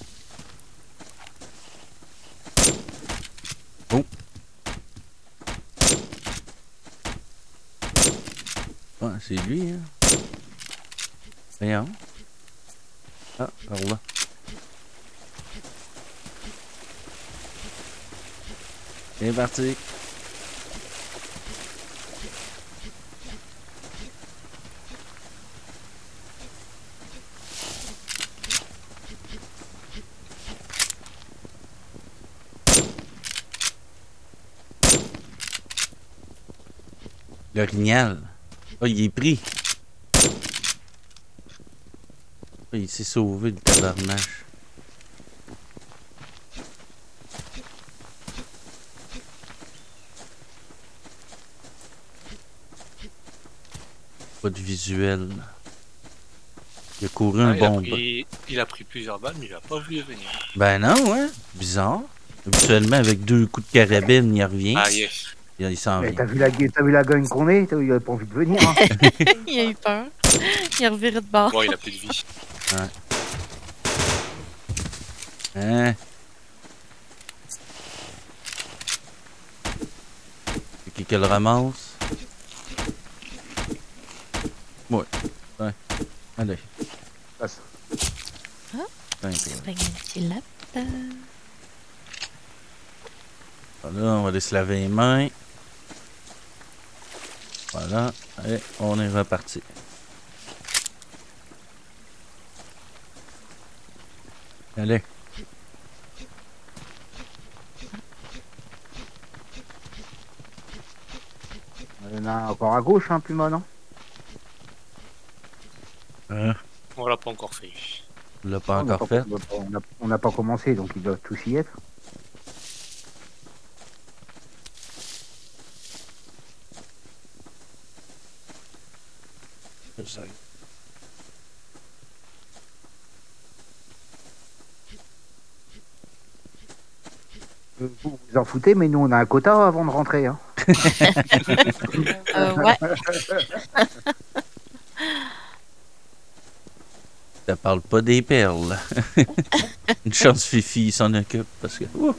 Oh. Ouais, c'est lui, hein. Voyons. Ah, par là. C'est parti. L'orignal. Oh, il est pris. Oh, il s'est sauvé, le tabarnache. Pas de visuel. Il a couru un bon bout. Il a pris plusieurs balles, mais il a pas vu venir. Ben non, ouais. Bizarre. Habituellement, avec 2 coups de carabine, il revient. Ah, yes. Il s'en Mais vient. t'as vu la gagne qu'on est? Il a pas envie de venir. Hein. Il a eu peur. Il a reviré de bord. Bon, il a plus de vie. Ouais. Hein? C'est qui le ramasse? Ouais. Ouais. Allez. Passe. Ben, C'est pas un petit lapin. voilà, on va aller se laver les mains. Voilà. Et on est reparti. Allez. Il y en a un encore à gauche, hein, Puma, non? Hein? On l'a pas encore fait. On l'a pas On n'a encore fait. on n'a pas commencé, donc ils doivent tous y être. Vous vous en foutez, mais nous on a un quota avant de rentrer. Hein. Ouais. Ça parle pas des perles. Une chance Fifi s'en occupe parce que. Ouh!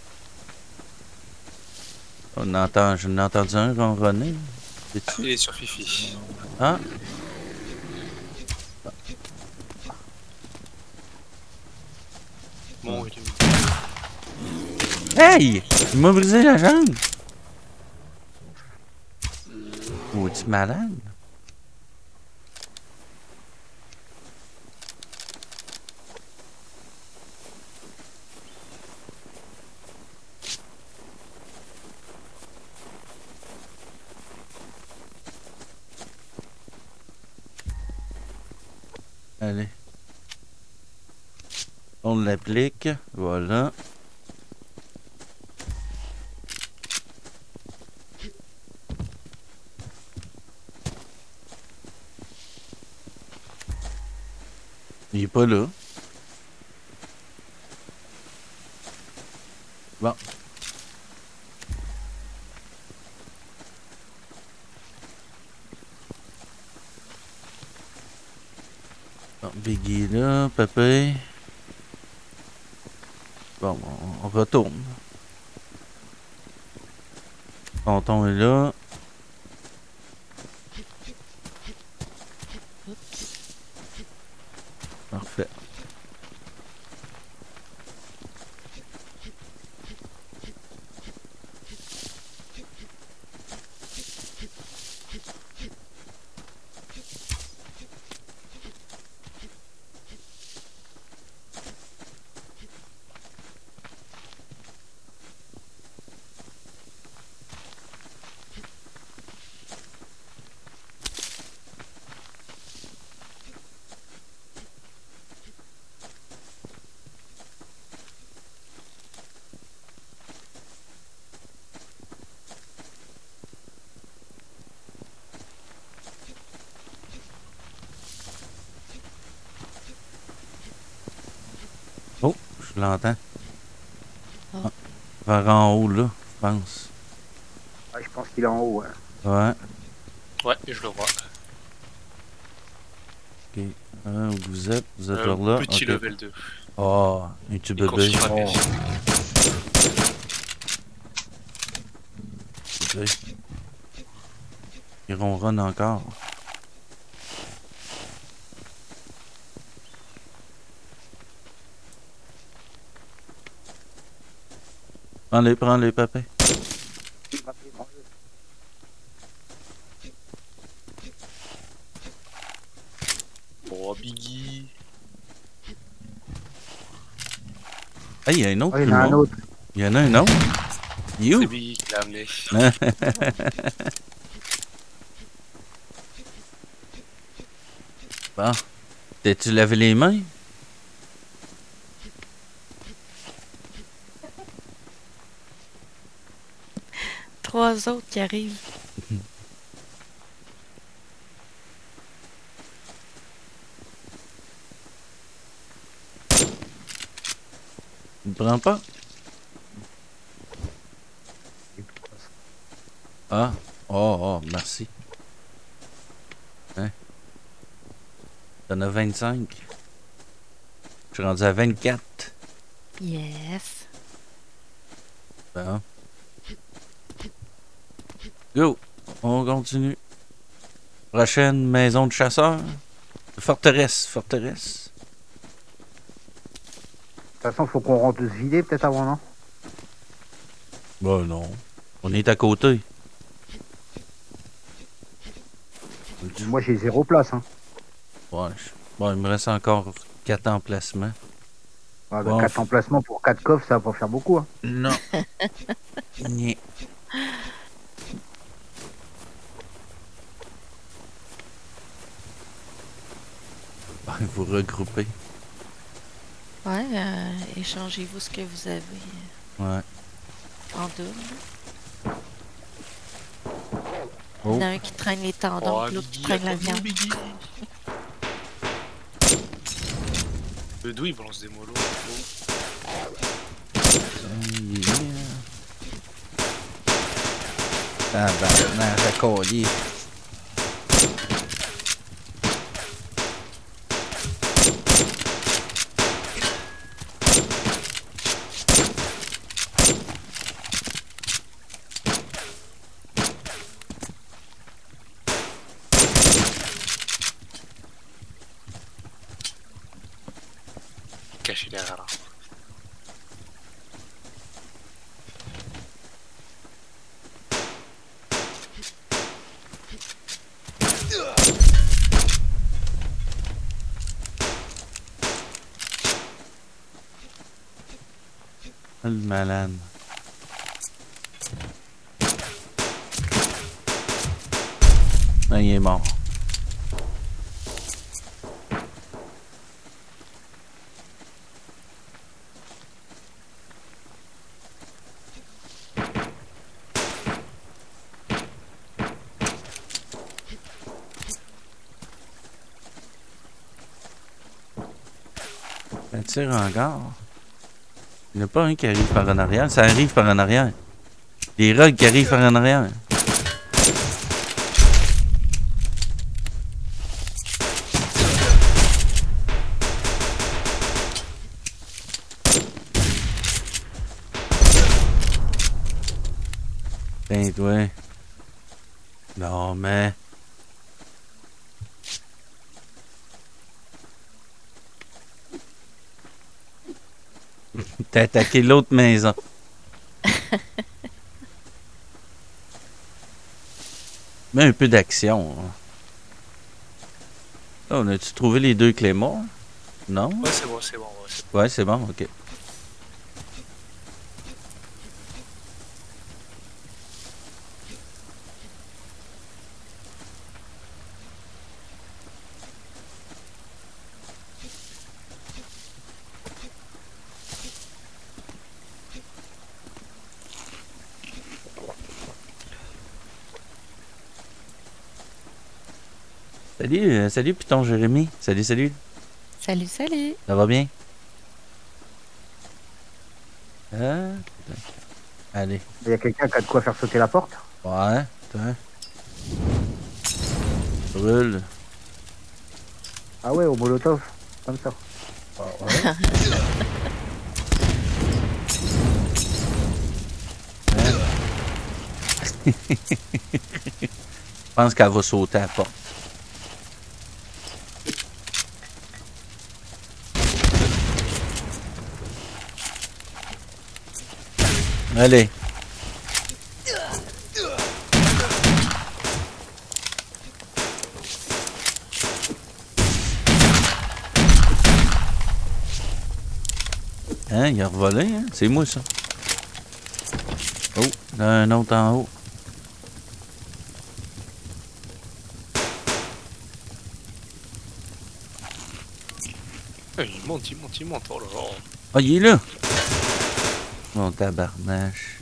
J'en ai entendu un ronronner. C'est-tu? Il est sur Fifi. Ah! Bon, il est... Hey! Il m'a brisé la jambe! Oh, es-tu malade? Allez. On l'applique. Voilà. Il est pas là. Bon. Bon, Biggie est là, Pépé. Bon, on retourne. Tonton est là. Parfait. Oh, je l'entends. Oh. Ah, vers en haut, là, je pense. Ouais, je pense qu'il est en haut. Ouais. Ouais. Ouais, je le vois. Ok. Où vous êtes? Vous êtes vers là? Petit Ok. level 2. Oh, un petit Il court bébé. sur un pied. Bébé. Il ronronne encore. Prends-les, papa. Oh, Biggie. Ah, il y a un autre Ouais, il y en a un plumeau. autre. Il y en a un autre. You! C'est Biggie qui l'a amené. Bon. T'as-tu lavé les mains? Trois autres qui arrivent. Tu ne prends pas? Ah. Oh, merci. Hein? T'en as 25. Je suis rendu à 24. Yes. Bon. Go! On continue. Prochaine maison de chasseurs. Forteresse. De toute façon, faut qu'on rentre se vider peut-être avant, non? Bah non. On est à côté. Moi, j'ai 0 place. Hein. Ouais. Bon, il me reste encore 4 emplacements. Ouais, Bon, 4 emplacements pour 4 coffres, ça va pas faire beaucoup. Hein. Non. Nyeh. Bon, vous regroupez. Ouais, échangez-vous ce que vous avez Ouais. en double. Oh. Il y en a un qui traîne les tendons, Oh, puis l'autre qui Biggie, traîne la attends-nous, viande. Biggie. D'où il balance des mollos? Yeah. Tabarnak, à collier. Caché derrière l'arbre. Le malade. Ah, il est mort. Ça tire encore. Il n'y en a pas un qui arrive par en arrière. Ça arrive par en arrière. Les rogues qui arrivent par en arrière. Ben, toi. Non, mais... T'as attaqué l'autre maison. Mais un peu d'action. Hein. Oh, on a-tu trouvé les deux Clément? Non? Ouais, c'est bon, c'est bon. Ouais, c'est bon. Ouais, c'est bon, ok. Salut, Python Jérémy. Salut. Salut, salut. Ça va bien? Ah, allez. Il y a quelqu'un qui a de quoi faire sauter la porte. Ouais, attends. Brûle. Ah ouais, au molotov. Comme ça. Ah, ouais. Je pense qu'elle va sauter à la porte. Allez. Hein, il a revolé, hein? C'est moi, ça. Oh, il y en a un autre en haut. Il monte. Oh là là. Ah, il est là! Mon tabarnache.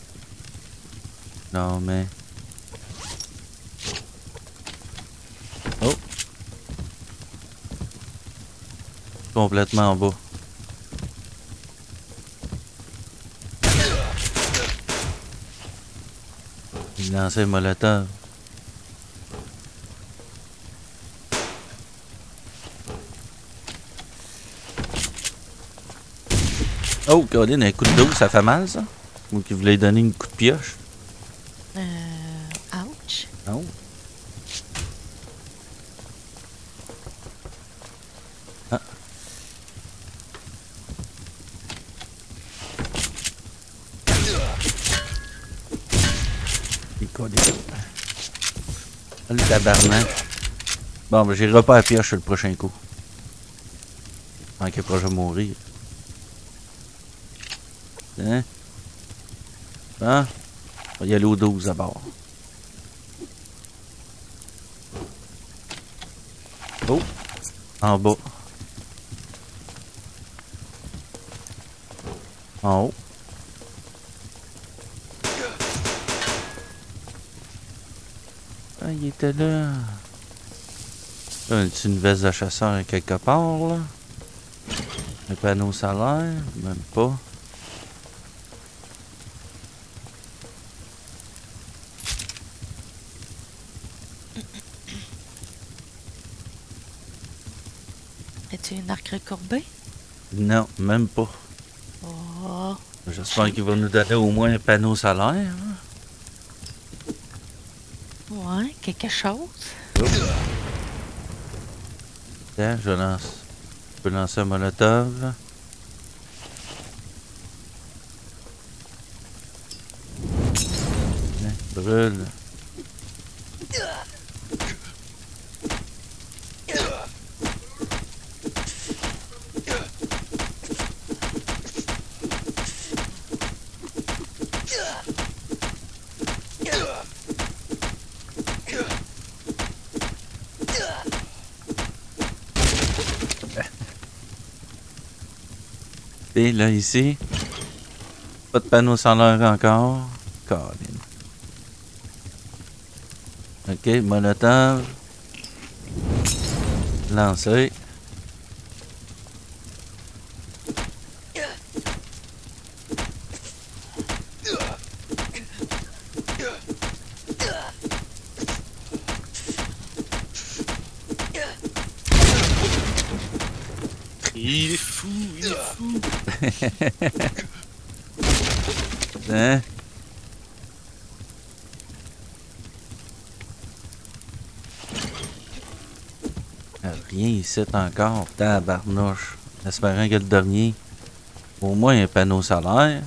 Non, mais... Oh! Complètement en bas. Il lançait un molotov. Oh, Caroline, un coup de dos, ça fait mal, ça? Ou qui voulait donner une coup de pioche? Ouch. Non. Ah. Il colle. Ah, le tabarnak. Bon, ben, j'irai pas à pioche sur le prochain coup. Tant qu'il est proche de mourir. Hein? Hein? On va y aller au 12 à bord. Oh! En bas. En haut. Ah, il était là. Là, c'est une veste de chasseur quelque part, là. Un panneau solaire, même pas. Es-tu une arc recourbée? Non, même pas. Oh. J'espère qu'il va nous donner au moins un panneau solaire. Hein? Ouais, quelque chose. Tiens, je lance. Je peux lancer un molotov. Tiens, brûle. Et là, ici, pas de panneau solaire encore. Colin. Ok, molotov. Lancé. Il est fou, il est fou. Hein? Rien ici encore. Tabarnouche. Espérant que le dernier. Au moins un panneau solaire.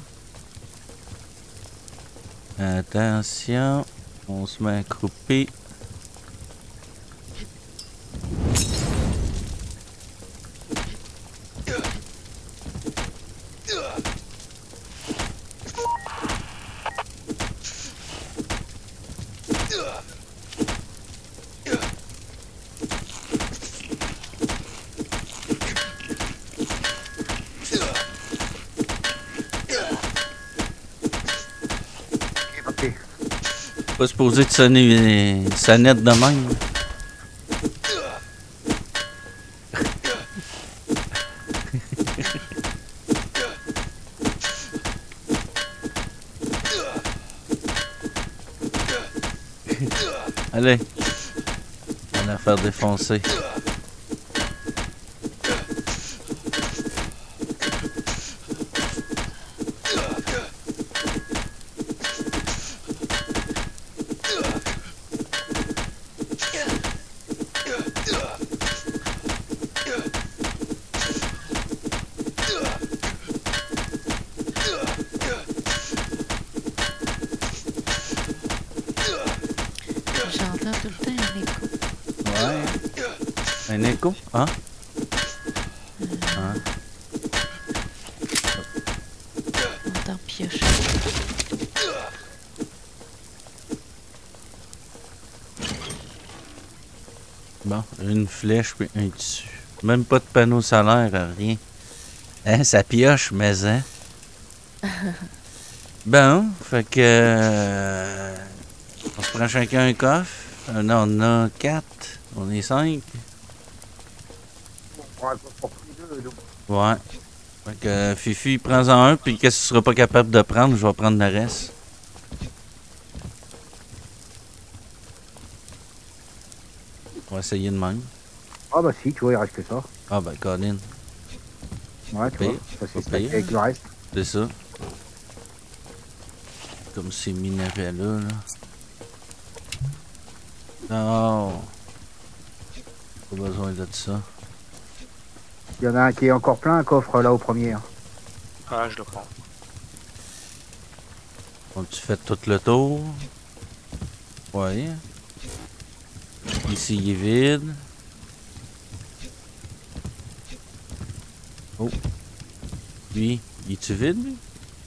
Attention. On se met accroupi. Ok. Pas supposé de sonner une sonnette de même. Allez. On va la faire défoncer. J'entends tout le temps un écho. Ouais. Un écho? Hein? Hein? On entend piocher. Bon, une flèche puis un dessus. Même pas de panneau solaire, rien. Hein, ça pioche, mais hein. Bon, fait que... on se prend chacun un coffre. Non, on en a 4. On est 5. On prend un coffre pour tous les deux. Donc. Ouais. Fait que Fifi, prends-en un, puis qu'est-ce que tu seras pas capable de prendre, je vais prendre le reste. On va essayer de même. Ah bah si, tu vois, il reste que ça. Ah ben, Colin, Ouais, tu Pire, vois. Ça pas c'est stacké pire. avec le reste. c'est ça. Comme ces minéraux-là, là. Non. Pas besoin de ça. Il y en a un qui est encore plein, un coffre là au premier. Hein. Ah, je le prends. Donc, tu fais tout le tour. Ouais. Ici, il est vide. Oh. Lui, il est-tu vide, lui?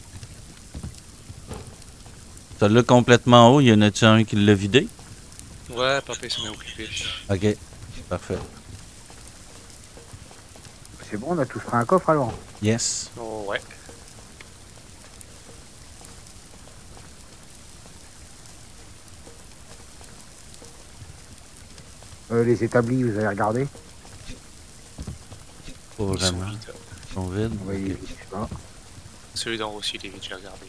Celui-là complètement haut, il y en a-tu un qui l'a vidé? Ouais, papa il s'en est occupé. Ok. Parfait. C'est bon, on a tous pris un coffre alors. Yes. Oh, ouais. Les établis, vous avez regardé? Pas Ils sont vraiment. vides. Ils sont vides. Oui, Ok. je sais pas. Celui d'en haut aussi, il est vide, j'ai regardé.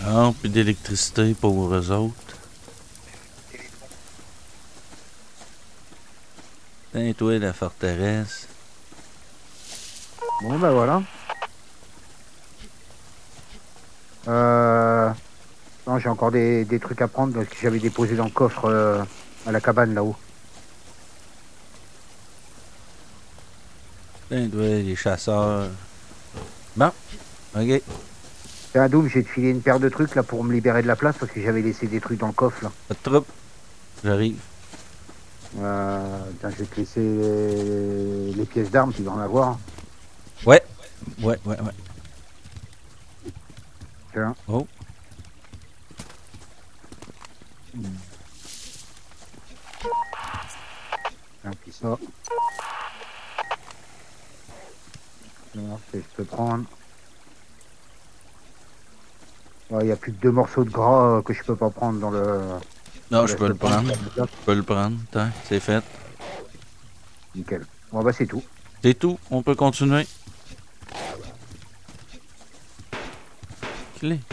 Non, plus d'électricité pour eux autres. Tiens, toi, la forteresse. Bon, bah voilà. Non, j'ai encore des trucs à prendre parce que j'avais déposé dans le coffre à la cabane là-haut. Tiens, toi, les chasseurs. Bon, ok. C'est un Doom, j'ai te filé une paire de trucs là pour me libérer de la place parce que j'avais laissé des trucs dans le coffre là. Pas de trouble. J'arrive. Tiens, je vais te laisser les pièces d'armes, tu vas en avoir. Ouais. Ouais. Tiens. Oh. Tiens, puis ça. Tiens, je peux prendre. Il y a plus que 2 morceaux de gras que je peux pas prendre dans le. Non, je peux le prendre. Je peux le prendre. Tiens, c'est fait. Nickel. Bon, bah, c'est tout. C'est tout. On peut continuer. Clé.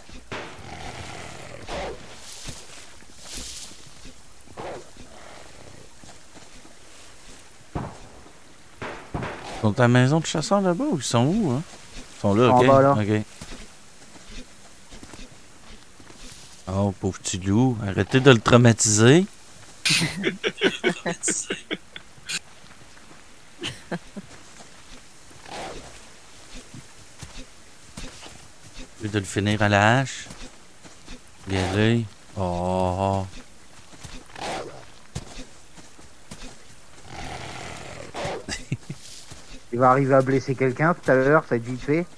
Ils sont à la maison de chasseurs là-bas ou ils sont où, hein? Ils sont là, En ok. bas, là. Ok. Oh, pauvre petit loup. Arrêtez de le traumatiser. Je vais de le finir à la hache. Y aller. Oh. Il va arriver à blesser quelqu'un tout à l'heure, ça va être vite fait.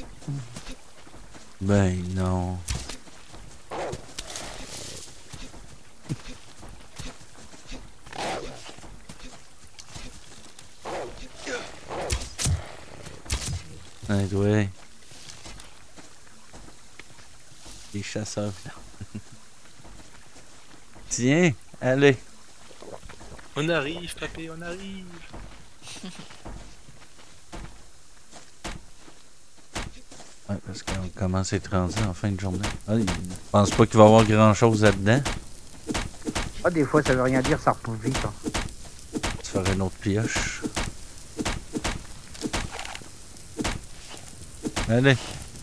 Ben non. Ouais. Les chasseurs. Tiens, allez. On arrive, papé, on arrive. Ouais, parce qu'on commence à être rendu en fin de journée. Ah, je pense pas qu'il va y avoir grand chose là-dedans. Ah, des fois, ça veut rien dire, ça repousse vite. Hein. Tu feras une autre pioche. Allez.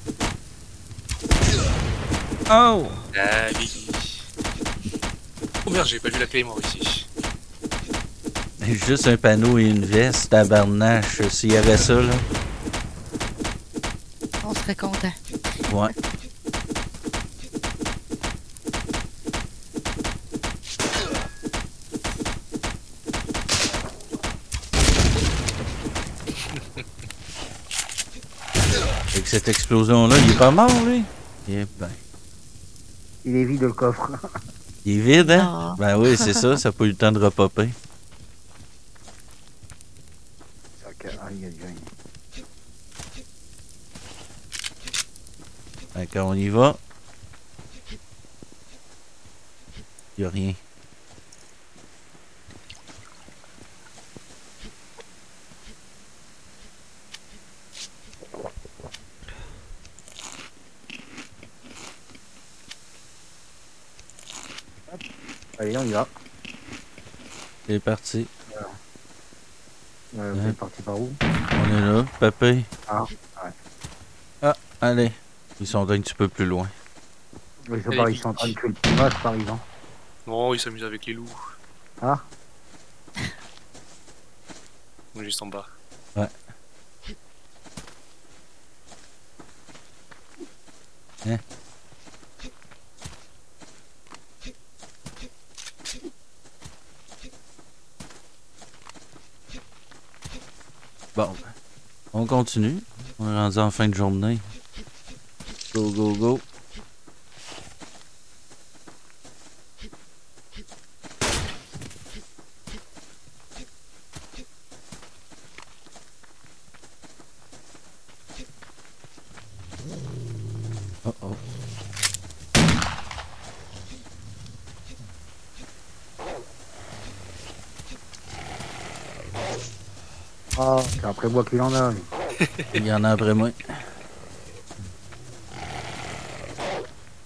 Oh! Ah, Biggie. Oh merde, j'ai pas vu la Claymore ici. Juste un panneau et une veste, tabarnache. S'il y avait ça, là. On serait content. Ouais. Avec cette explosion-là, il est pas mort, lui? Eh ben. Il est vide le coffre. Il est vide, hein? Ah. Ben oui, c'est ça, ça n'a pas eu le temps de repopper. Aïe, aïe, aïe. Ben, quand on y va, il n'y a rien. Allez, on y va. C'est parti. Vous êtes parti par où? On est là, papé. Ah, ouais. Ah, allez. Ils sont un petit peu plus loin. Ils sont en train de tuer le petit match, par exemple. Non, il s'amuse avec les loups. Ah, On est juste en bas. Ouais. Hein? Bon, on continue. On est rendu en fin de journée. Go, go, go. Oh oh. ah c'est après moi qu'il en a. Il y en a après moi.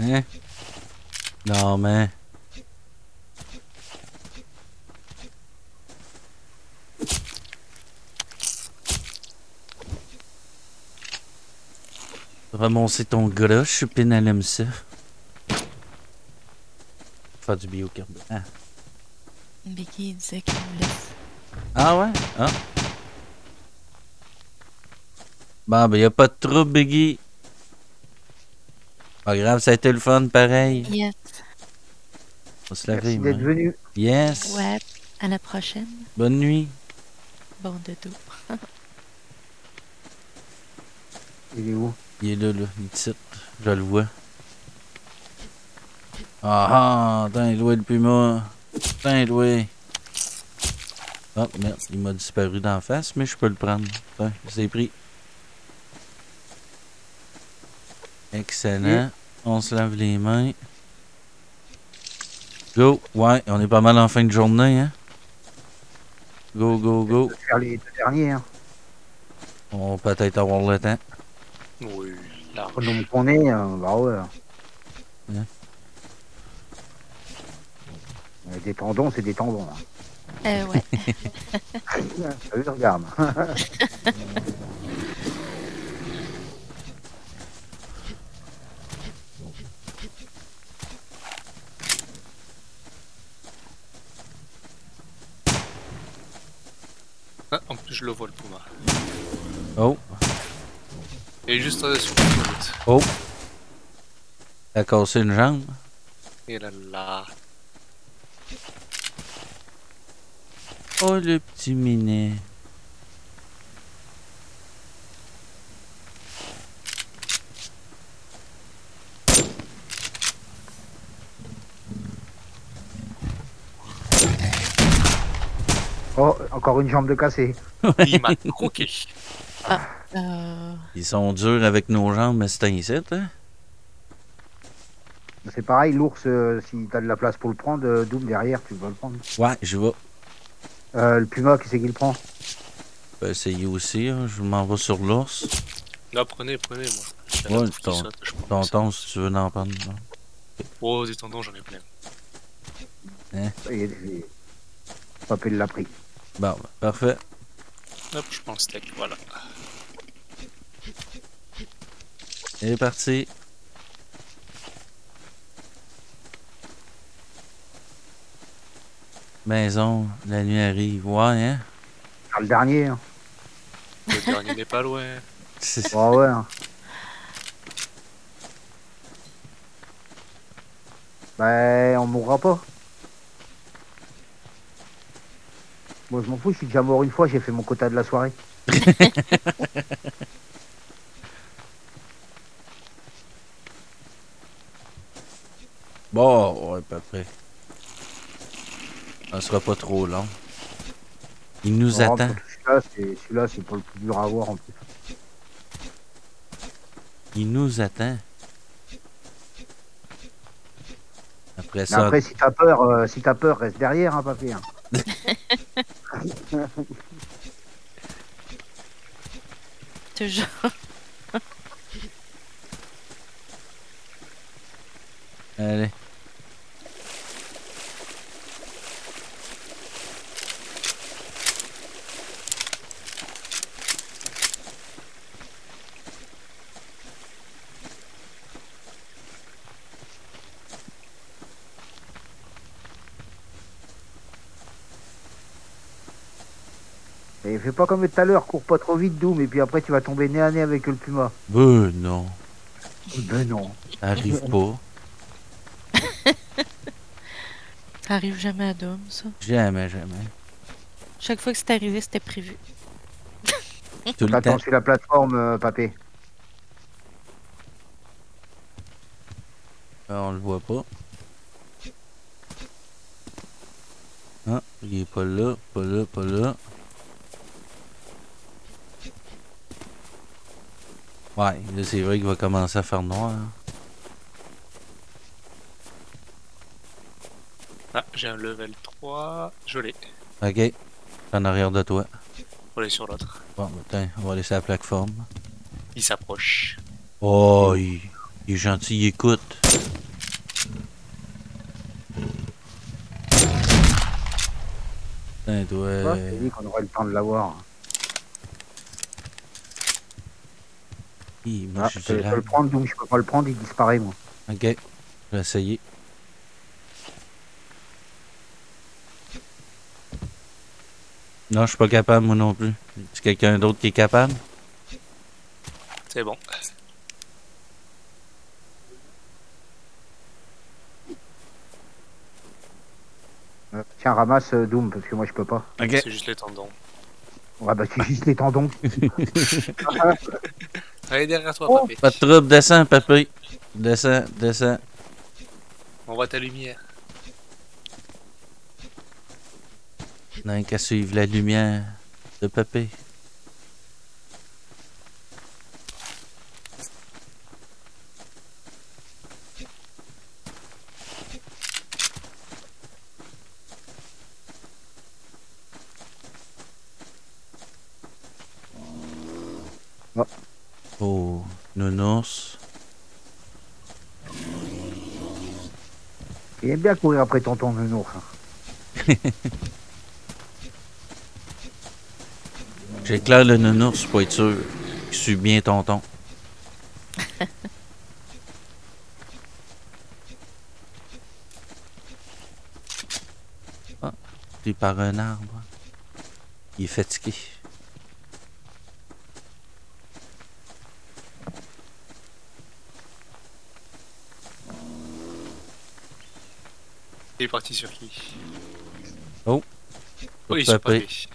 Hein? Non, mais... Ramasser ton gras, Chupin, elle aime ça. Faire du biocarburant. Biggie disait qu'il me laisse. Ah ouais? Ah. Bon, ben, y a pas de trouble, Biggie. Pas grave, ça a été le fun, pareil. Yes. On se laver, Merci d'être venu. Yes. Ouais. À la prochaine. Bonne nuit. Bon de tout. Il est où? Il est là, il titre. Je le vois. Ah ah, t'es doué le puma. T'es doué. Oh merde, il m'a disparu d'en face, mais je peux le prendre. Tiens, c'est pris. Excellent. On se lave les mains. Go. Ouais, on est pas mal en fin de journée, hein. Go, go, go. Je vais faire les deux derniers. Hein. On va peut-être avoir le temps. Oui, large. Au nombre qu'on est, bah ouais. Hein? Des tendons, c'est des tendons. Hein. Ouais. T'as vu, regarde. Ah, en plus, je le vois le puma. Oh, Il est juste sur la route. oh. T'as cassé une jambe? Et là là. Oh, le petit minet. Oh, encore une jambe de cassé. Il m'a croqué. Ils sont durs avec nos jambes, mais c'est un site, hein? C'est pareil, l'ours, si t'as de la place pour le prendre, Doom derrière, tu vas le prendre. Ouais, je vais. Le puma, qui c'est qui le prend? Je vais essayer aussi, hein. Je m'en vais sur l'ours. Là, prenez, moi. J'ai Ouais, la bouffe qui saute, je prends ça. Tonton, si tu veux en prendre. Non. Oh, des tendons, j'en ai plein. Et Papé l'a pris. Bon, ben, parfait. Hop, je prends le steak, voilà. C'est parti. Maison, la nuit arrive. Ouais, hein? Ah, le dernier. Hein. Le dernier n'est pas loin. Ouais, ouais. Hein. Bah, on mourra pas. Moi, je m'en fous, je suis déjà mort une fois, j'ai fait mon quota de la soirée. Bon, ouais, pas près. Ça sera pas trop long. Il nous Non, attend. Celui-là, c'est pas le plus dur à avoir en plus. Il nous attend. Après Mais ça. après, si t'as peur, reste derrière, hein, papy. Hein. Toujours. Allez. Et fais pas comme tout à l'heure, cours pas trop vite, Doom, et puis après tu vas tomber nez à nez avec le puma. Non. Ben non. Ça arrive pas. Ça arrive jamais à Dom, ça. Jamais, jamais. Chaque fois que c'est arrivé, c'était prévu. Tout le Attends temps. sur la plateforme, papé. On le voit pas. Ah, il est pas là, pas là, pas là. Ouais, là c'est vrai qu'il va commencer à faire noir. Hein. Ah, j'ai un level 3. Je l'ai. Ok. En arrière de toi. On est sur l'autre. Bon, attends, on va laisser la plateforme. Il s'approche. Oh, Il est gentil, il écoute. Putain, toi. Ouais, je t'ai dit qu'on aurait le temps de l'avoir. Moi, Ah, je je suis peux là. le prendre, donc je peux pas le prendre, il disparaît, moi. Ok, je vais essayer. Non, je suis pas capable, moi non plus. Est-ce quelqu'un d'autre qui est capable? C'est bon. Tiens, ramasse Doom, parce que moi je peux pas. Ok. C'est juste les tendons. Ouais, bah c'est juste les tendons. Allez derrière toi, Oh, papé. Pas de trouble, descends, papy. Descends, descends. On voit ta lumière. Non, qu'à suivre la lumière de papy. Oh. Oh, nounours. Il aime bien courir après tonton nounours. Hein. J'éclaire le nounours pour être sûr qu'il suit bien tonton. Ah, pris par un arbre. Il est fatigué. Il est parti sur qui? Oh, Oui, sur sur papy. papé.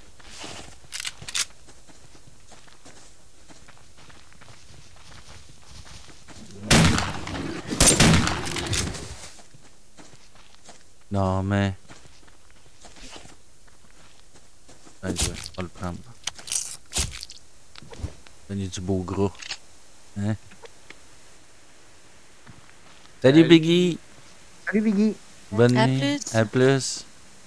Non, mais... Allez, je vais le prendre. Donner du beau gras. Hein? Salut, Salut. Biggie! Salut Biggie. Bonne À nuit. plus. À plus.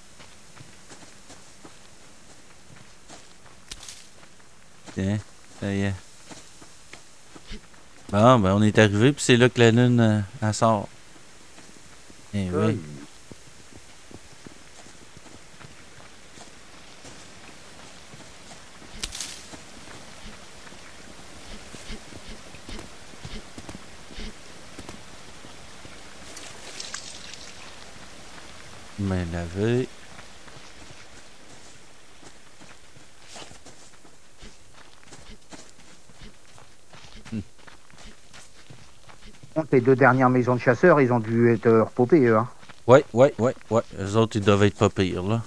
Tiens, ça y est. Bon, ben on est arrivé, puis c'est là que la lune, elle sort. Eh oui. Main lavée. Les deux dernières maisons de chasseurs, ils ont dû être repopés, eux. Hein. Ouais. Eux autres, ils doivent être pas pires, là.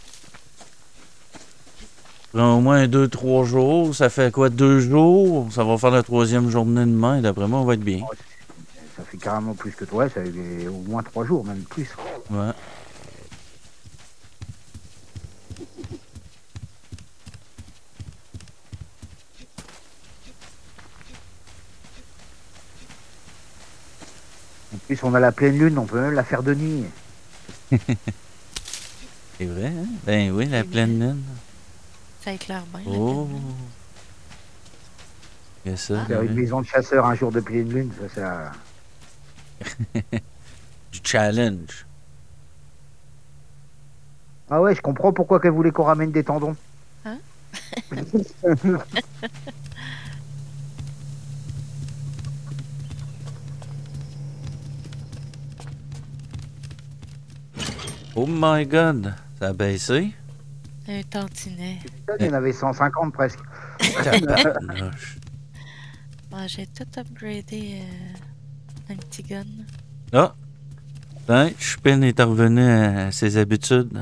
Prend au moins 2-3 jours. Ça fait quoi, 2 jours? Ça va faire la 3e journée demain. D'après moi, on va être bien. Ça fait carrément plus que toi, ça fait au moins 3 jours, même plus. Ouais. En plus, on a la pleine lune, on peut même la faire de nuit. C'est vrai, hein? Ben oui, la C'est pleine lune. Ça éclaire bien, la Oh! pleine lune. Il y a ça, Faire une oui. maison de chasseurs un jour de pleine lune, ça... Du challenge. Ah ouais, je comprends pourquoi qu'elle voulait qu'on ramène des tendons. Hein? Oh my god! Ça a baissé? Un tantinet. Il y en avait 150 presque. Tabarnouche. Ah, j'ai tout upgradé un petit gun. Ah! Ben, Chupin est revenu à ses habitudes.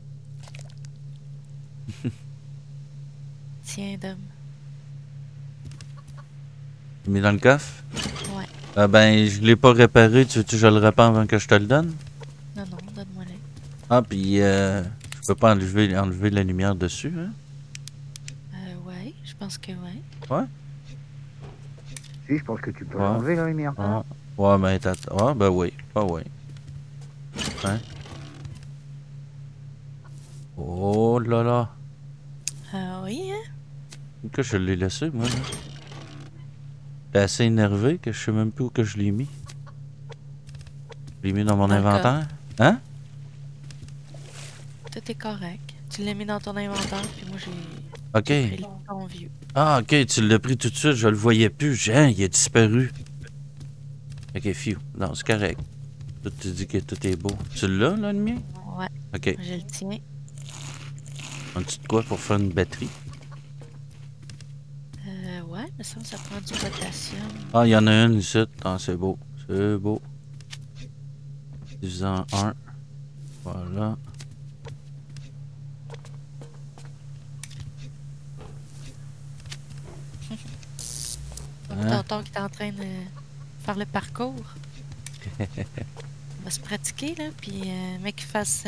Tiens, Dom. Mis dans le coffre? Ouais. Ah ben, je l'ai pas réparé. Tu veux que je le répare avant que je te le donne? Non, non, donne-moi-le. Ah, puis je peux pas enlever la lumière dessus, hein? Ouais, je pense que ouais. Ouais? Si, je pense que tu peux Ouais. l'enlever la lumière. Ah. Ouais, ben, ah, ben oui. Ah, oui. Hein? Oh là là. Ah oui, hein? Que je l'ai laissé, moi, là. T'es assez énervé que je sais même plus où que je l'ai mis. Je l'ai mis dans mon Dans le inventaire. Hein? Tout est correct. Tu l'as mis dans ton inventaire, puis moi, j'ai Ok. pris le ton vieux. Ah, ok, tu l'as pris tout de suite, je le voyais plus. Hein, il a disparu. Ok, fiu. Non, c'est correct. Tout te dit que tout est beau. Tu l'as, là, le mien? Ouais, Ok. je le tiens. As-tu de quoi pour faire une batterie? Ouais, mais ça prend du potassium. Ah, il y en a une ici. Ah, c'est beau. C'est beau. Divisant 1. Voilà. Hein? Tonton qui est en train de faire le parcours. On va se pratiquer, là, puis mec qui fasse...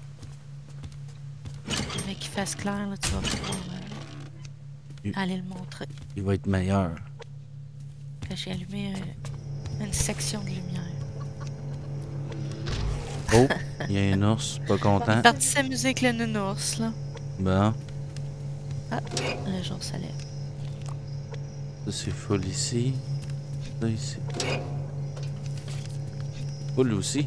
mec qui fasse clair, là, tu vas pouvoir aller le montrer. Il va être meilleur. Que j'ai allumé une section de lumière. Oh, il y a un ours, pas Il content. est parti s'amuser avec le nounours, là. Bon, Ah, le jour se lève. ça c'est full ici. Ça ici. Full aussi.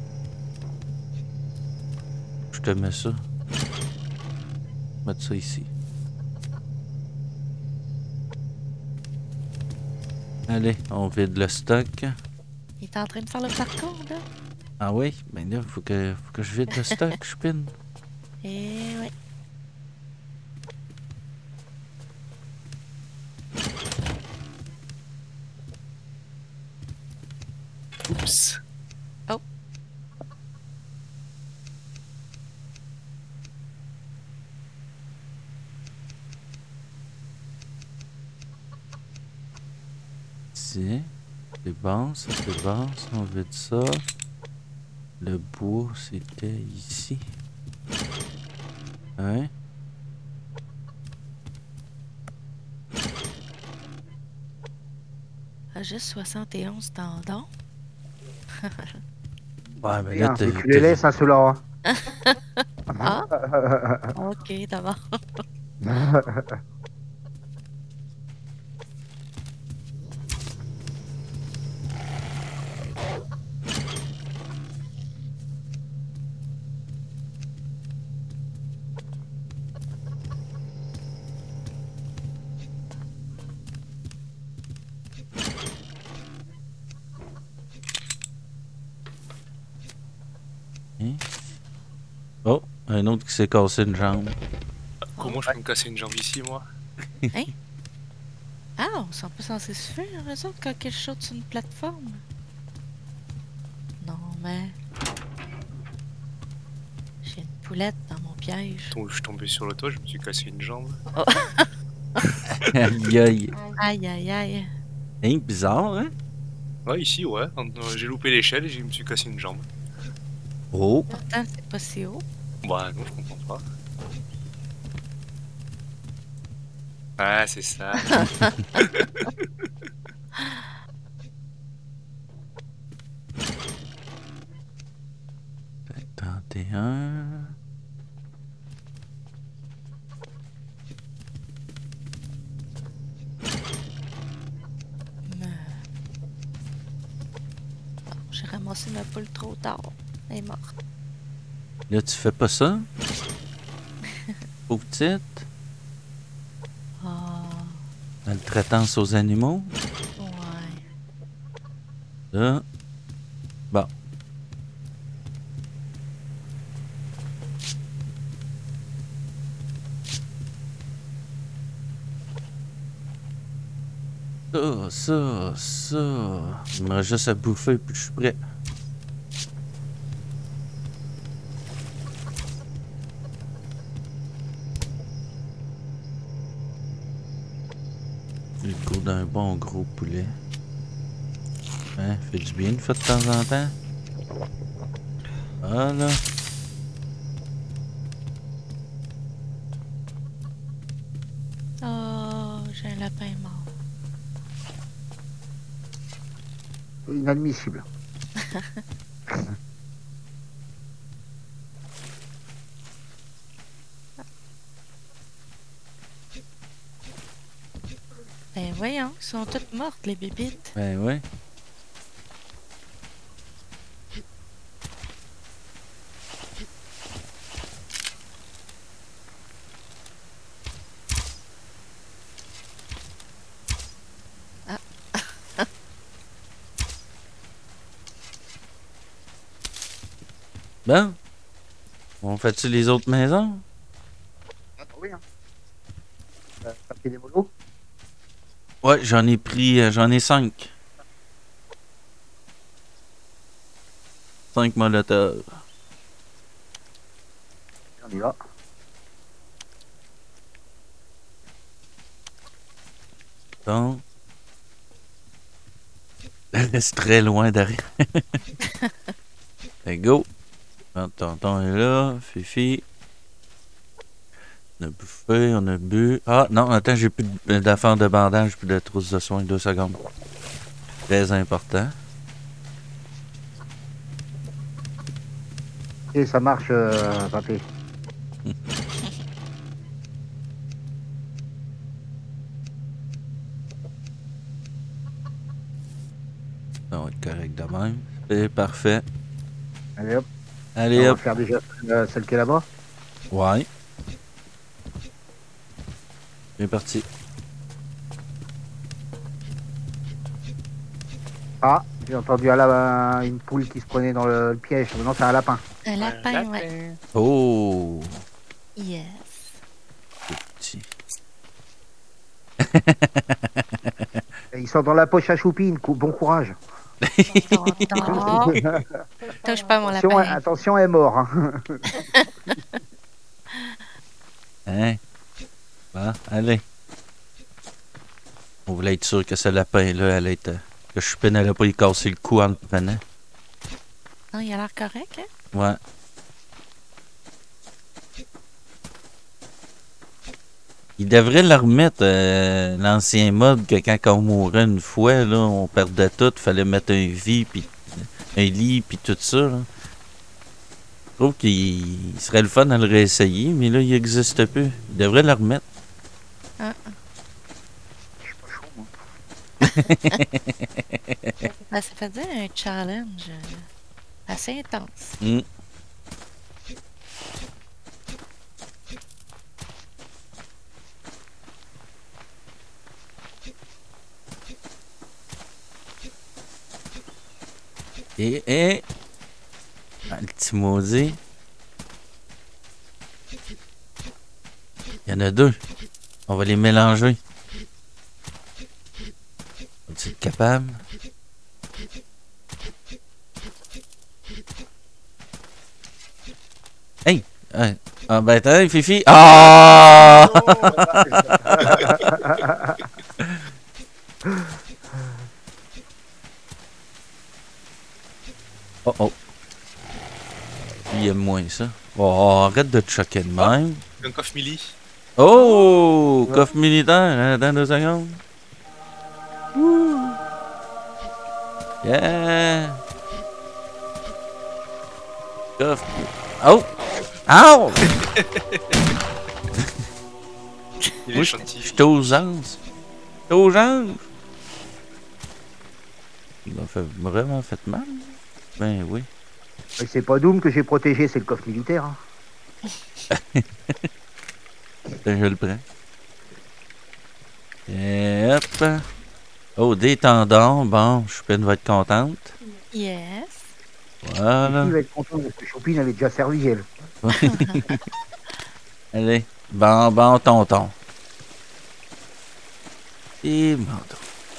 Je te mets ça. Mettre ça ici. Allez, on vide le stock. Il est en train de faire le parcours, là. Ah oui? Ben là, faut que je vide le stock, je pine. Et ouais. Oups. Oh. Ici. C'est bon, ça c'est bon, ça on vide ça. Le bois, c'était ici. Hein? Ah, juste 71 tendons. Ouais, mais Bien, là, et tu les laisses à ceux-là. Ah, ok, d'abord. Hein? Oh, un autre qui s'est cassé une jambe. Comment je peux me casser une jambe ici, moi? Ah, on sent pas censé se faire, eux autres, quand quelque chose sur une plateforme. Non, mais... J'ai une poulette dans mon piège. Je suis tombé sur le toit, je me suis cassé une jambe. Aïe aïe. Aïe, aïe, aïe. Hein, bizarre, hein? Ouais, ici, ouais. J'ai loupé l'échelle et je me suis cassé une jambe. Oh, Pourtant, c'est pas si haut. Bah non, je comprends pas. Ah, c'est ça. 31. J'ai ramassé ma poule trop tard. Elle est morte. Là, tu fais pas ça? Pauvre petite. Ah, Maltraitance aux animaux. ouais. Là. Bon. Ça. Il me reste juste à bouffer puis je suis prêt. Le goût d'un bon gros poulet. Hein, fait du bien une fois de temps en temps. Voilà. Oh, j'ai un lapin mort. Inadmissible. Ben voyons, ils sont toutes mortes, les bébites. Ben oui. Ah. Bon. On fait-tu les autres maisons? Ah, oui, hein. T'as pris des molos? Ouais, j'en ai 5. 5 molotovs. On y va. Donc. Elle reste très loin derrière. Allez, go. Tonton est là. Fifi. On a bouffé, on a bu. Ah, non, attends, j'ai plus d'affaires de bandage, plus de trousse de soins. 2 secondes. Très important. Et ça marche, papé. Ça va être correct de même. C'est parfait. Allez hop. Allez, On va hop. faire déjà celle qui est là-bas. Ouais. C'est parti. Ah, j'ai entendu une poule qui se prenait dans le piège. Non, c'est un lapin. Un lapin, ouais. Oh! Yes. Petit. Et ils sont dans la poche à Choupine. Bon courage. Tonton. Touche pas mon Attention, lapin. attention, elle est mort. Hein. Hein? Bon, allez. On voulait être sûr que ce lapin-là allait être. Que Choupine n'allait pas y casser le cou en le prenant. Non, il a l'air correct, hein? Ouais. Il devrait le remettre, l'ancien mode que quand on mourait une fois, là, on perdait tout, fallait mettre un lit, puis tout ça. Là. Je trouve qu'il serait le fun de le réessayer, mais là, il n'existe plus. Il devrait le remettre. Ah. Je suis pas chaud, moi. Ben, ça fait dire un challenge assez intense. Mm. Et ah, le petit maudit. Il y en a 2. On va les mélanger. Es-tu capable? Hey! Ah ben attends, Fifi. Ah! Oh oh. Il aime moins ça. Oh, arrête de te choquer de même. Un coffre mili. Oh! Coffre militaire, attends 2 secondes. Wouh! Yeah! Coffre. Oh! Ow! Il Moi, est je gentil. suis aux anges. Je suis aux anges. Il m'a vraiment fait mal. Ben oui. Mais c'est pas Doom que j'ai protégé, c'est le coffre militaire. Hein. Ben, je le prends. Et hop. Oh, des tendons. Bon, Choupine va être contente. Yes. Voilà. Il va être content parce que Choupine avait déjà servi, elle. Allez. Bon, tonton. Et manteau.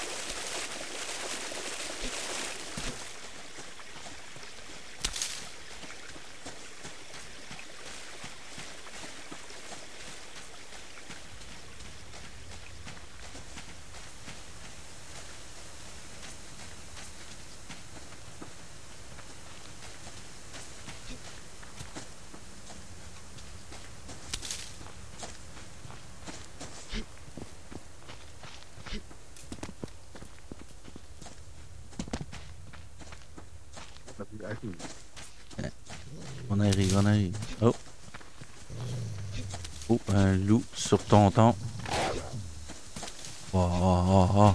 On arrive. Oh. Oh, un loup sur tonton. Oh, oh, oh, oh.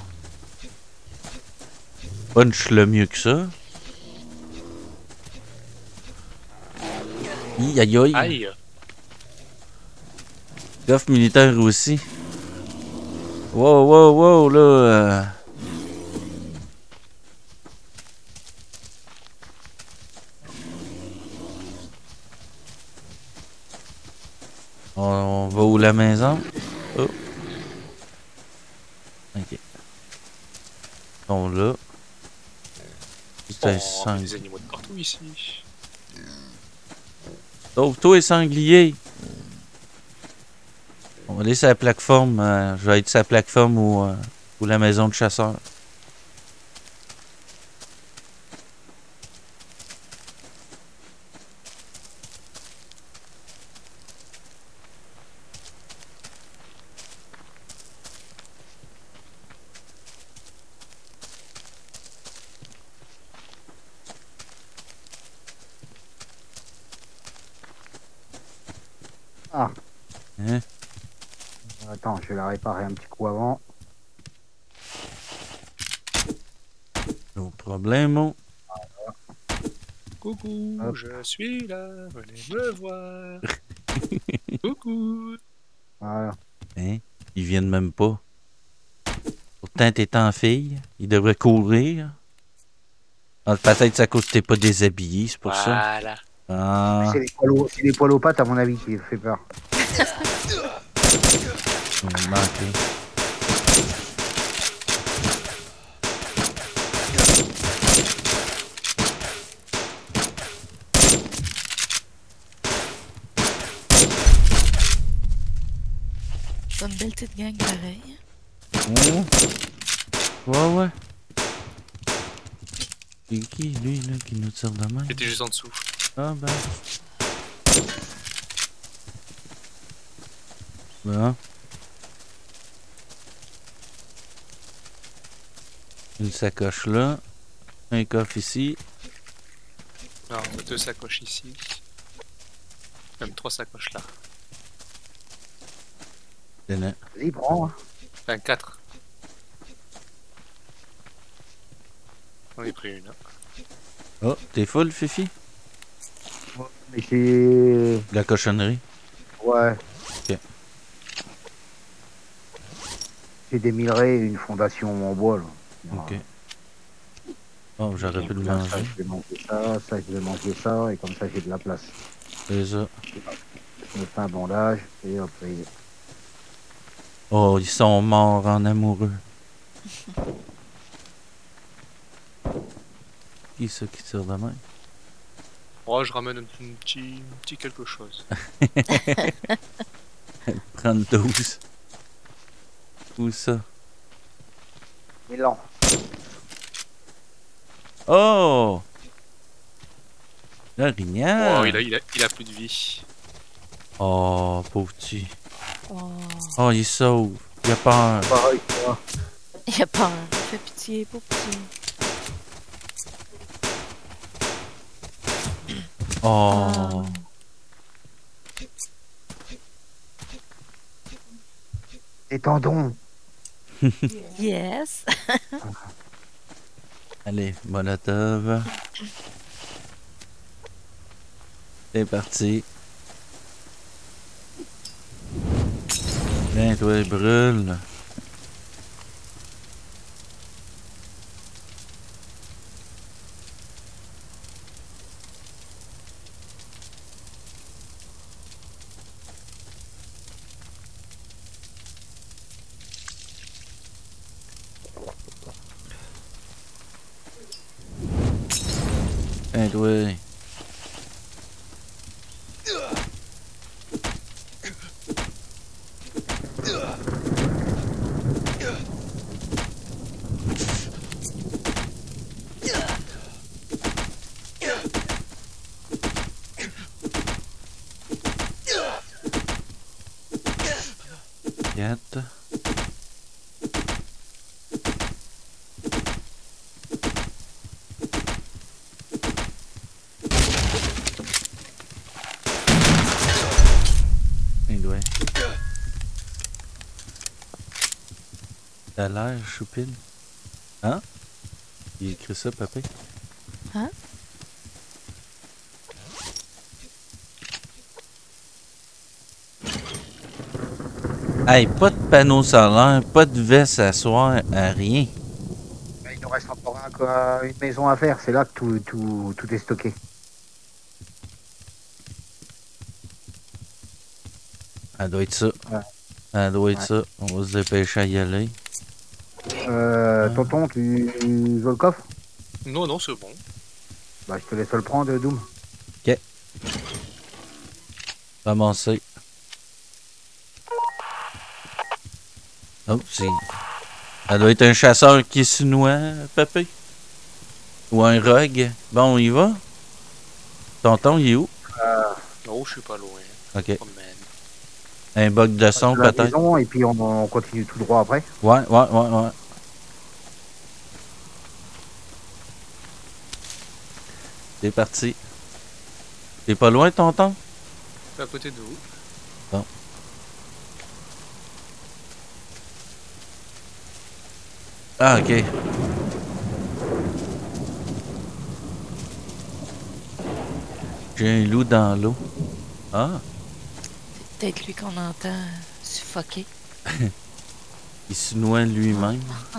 Punch-le mieux que ça. Aïe, aïe, aïe. Aïe. Coffre militaire aussi. Wow, wow, wow, là. On va où la maison? Oh. Ok. Ils sont là. C'est un Oh, sang. des animaux de partout ici. Sauve-toi, sanglier! On va aller sur la plateforme. Je vais être sur la plateforme ou la maison de chasseur. Ah, Hein? attends, je vais la réparer un petit coup avant. No problème. Coucou, Hop. je suis là, venez me voir. Coucou. Voilà. Hein? Ils viennent même pas. Pourtant, t'étant fille, ils devraient courir. Ah, peut-être c'est à cause que t'es pas déshabillé, c'est pour ça. Voilà. Ah, C'est les poils aux pattes, à mon avis, qui fait peur. on va manquer. C'est une belle petite gang pareil. Oh. Ouais, ouais. C'est qui, lui, là, qui nous tire de main? J'étais juste en dessous. Ah, ben. Bon. Une sacoche là. Un coffre ici. Non, on a 2 sacoches ici. Même 3 sacoches là. Tenez. Vas-y, prends. Hein. Enfin, 4. On est pris une. Hein. Oh, t'es full, Fifi? Mais c'est... De la cochonnerie. Ouais. Ok. C'est des minerais et une fondation en bois, là. Ok. Oh, j'aurais pu le Ça, manger. je vais manger ça, ça, je vais manger ça, et comme ça, j'ai de la place. C'est ça. Je me fais un bandage, et hop, et... Oh, ils sont morts en amoureux. Qui ça qui tire de main? Oh, je ramène un petit quelque chose. Prendre 12. Où ça? Milan. Oh! L'orignal! Oh, il a plus de vie. Oh, pauvre petit. Oh, Oh, il est sauve. Il a peur. Pareil, toi. il a peur. Fais pitié, pauvre petit. Oh. Et tendons. Yes. Allez, Molotov. C'est parti. Viens, toi, brûle. Viens, toi. Quatre. Il doit. T'as l'air choupine. Hein? Il écrit ça, papa? Hein? Hey, pas de panneau solaire, pas de veste à soir, rien. Il nous reste encore une maison à faire. C'est là que tout est stocké. Elle doit être ça. Ouais. Elle doit être Ouais. ça. On va se dépêcher à y aller. Tonton, tu veux le coffre? Non, non, c'est bon. Bah, je te laisse le prendre, Doom. Ramasser. Oh, c'est... Elle doit être un chasseur qui se noie, papa. Ou un rogue. Bon, on y va? Tonton, il est où? Non, je suis pas loin. Ok. Oh, man. Un bug de son, De la peut-être? maison, et puis on continue tout droit après. Ouais. C'est parti. T'es pas loin, tonton? À côté de vous. Bon. Ah, ok. J'ai un loup dans l'eau. Ah, C'est peut-être lui qu'on entend suffoquer. il se noie lui-même.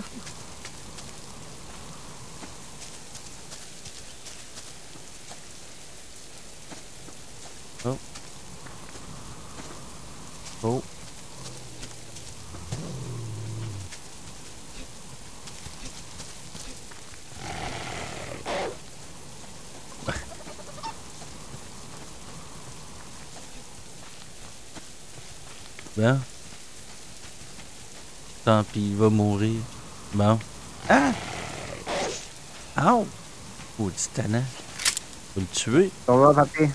Oh. Oh. Bon. Tant pis, il va mourir. Bon. Ah! Ow! Oh, petit tannant. Faut le tuer. On va papé.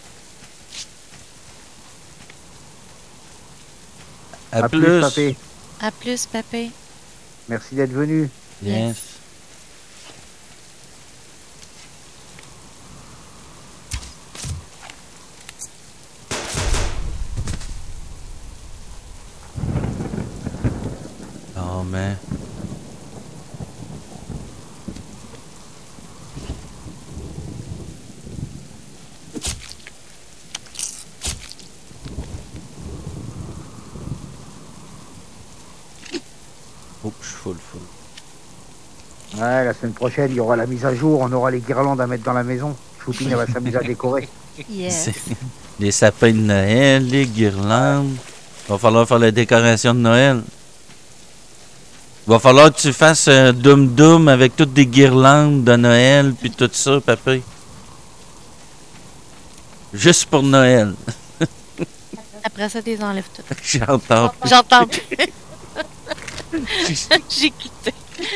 À plus, plus. papé. À plus, papé. Merci d'être venu. Yes. Oh, man. Oh, je suis full. Ouais, la semaine prochaine, il y aura la mise à jour. On aura les guirlandes à mettre dans la maison. Choupine, elle va s'amuser à décorer. Yes. C'est- Les sapins de Noël, les guirlandes. Va falloir faire la décoration de Noël. Va falloir que tu fasses un Doom avec toutes des guirlandes de Noël puis tout ça, papa. Juste pour Noël. Après ça, des enlèves tout. J'entends. J'entends plus. J'ai quitté.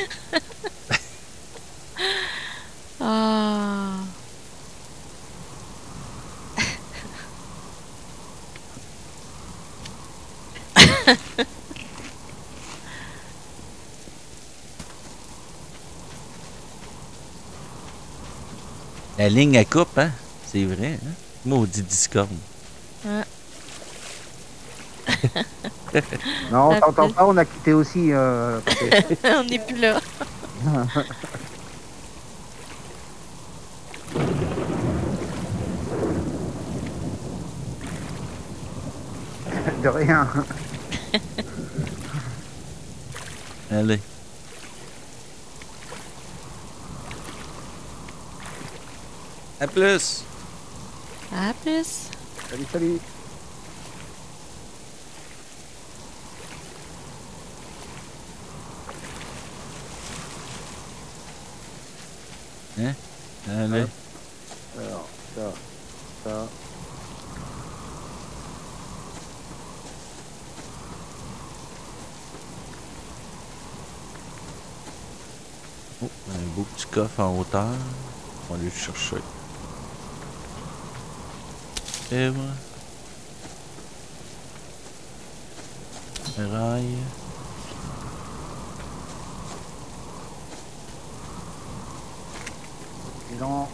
Ah. La ligne à coupe, hein? C'est vrai, hein? Maudit Discord. Ouais. Non, on Ah, t'entend plus. pas, on a quitté aussi. Papé. On n'est plus là. De rien. Allez. À plus. À plus. Salut. Hein? Allez. Alors, ça. Oh, un beau petit coffre en hauteur. On va aller le chercher. Et voilà. Rail. Non.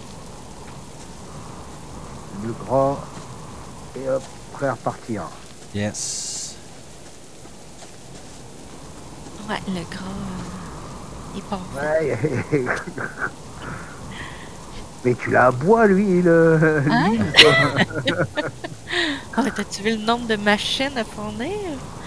Le gras. Et hop, prêt à repartir. Yes. Ouais, le gras, il part vite. Ouais. Mais tu l'as à bois, lui, Hein? l'huile, quoi. Ah, mais t'as-tu vu le nombre de machines à fournir?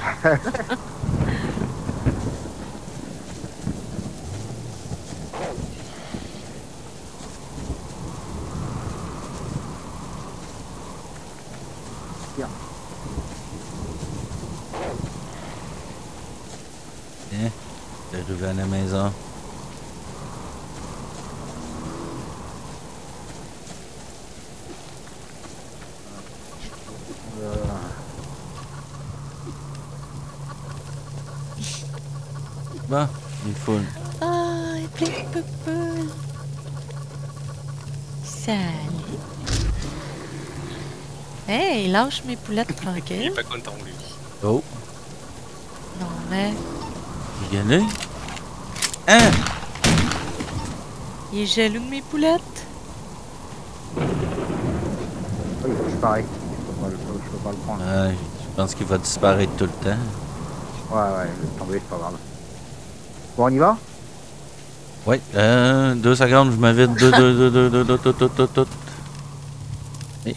Tiens. Hein? J'arrive à la maison. Bon, il faut... Ah, il y a plein de poules. Salut. Hey, lâche mes poulettes Il est tranquilles. pas content, lui. Oh, Non, mais il est gagné. Hein? il est jaloux de mes poulettes. Oui, c'est pareil. Je peux pas le prendre. Ouais, je pense qu'il va disparaître tout le temps. Ouais, laisse tomber, c'est pas grave. Bon, on y va? Oui, 2 secondes, je m'invite. Tout. Et,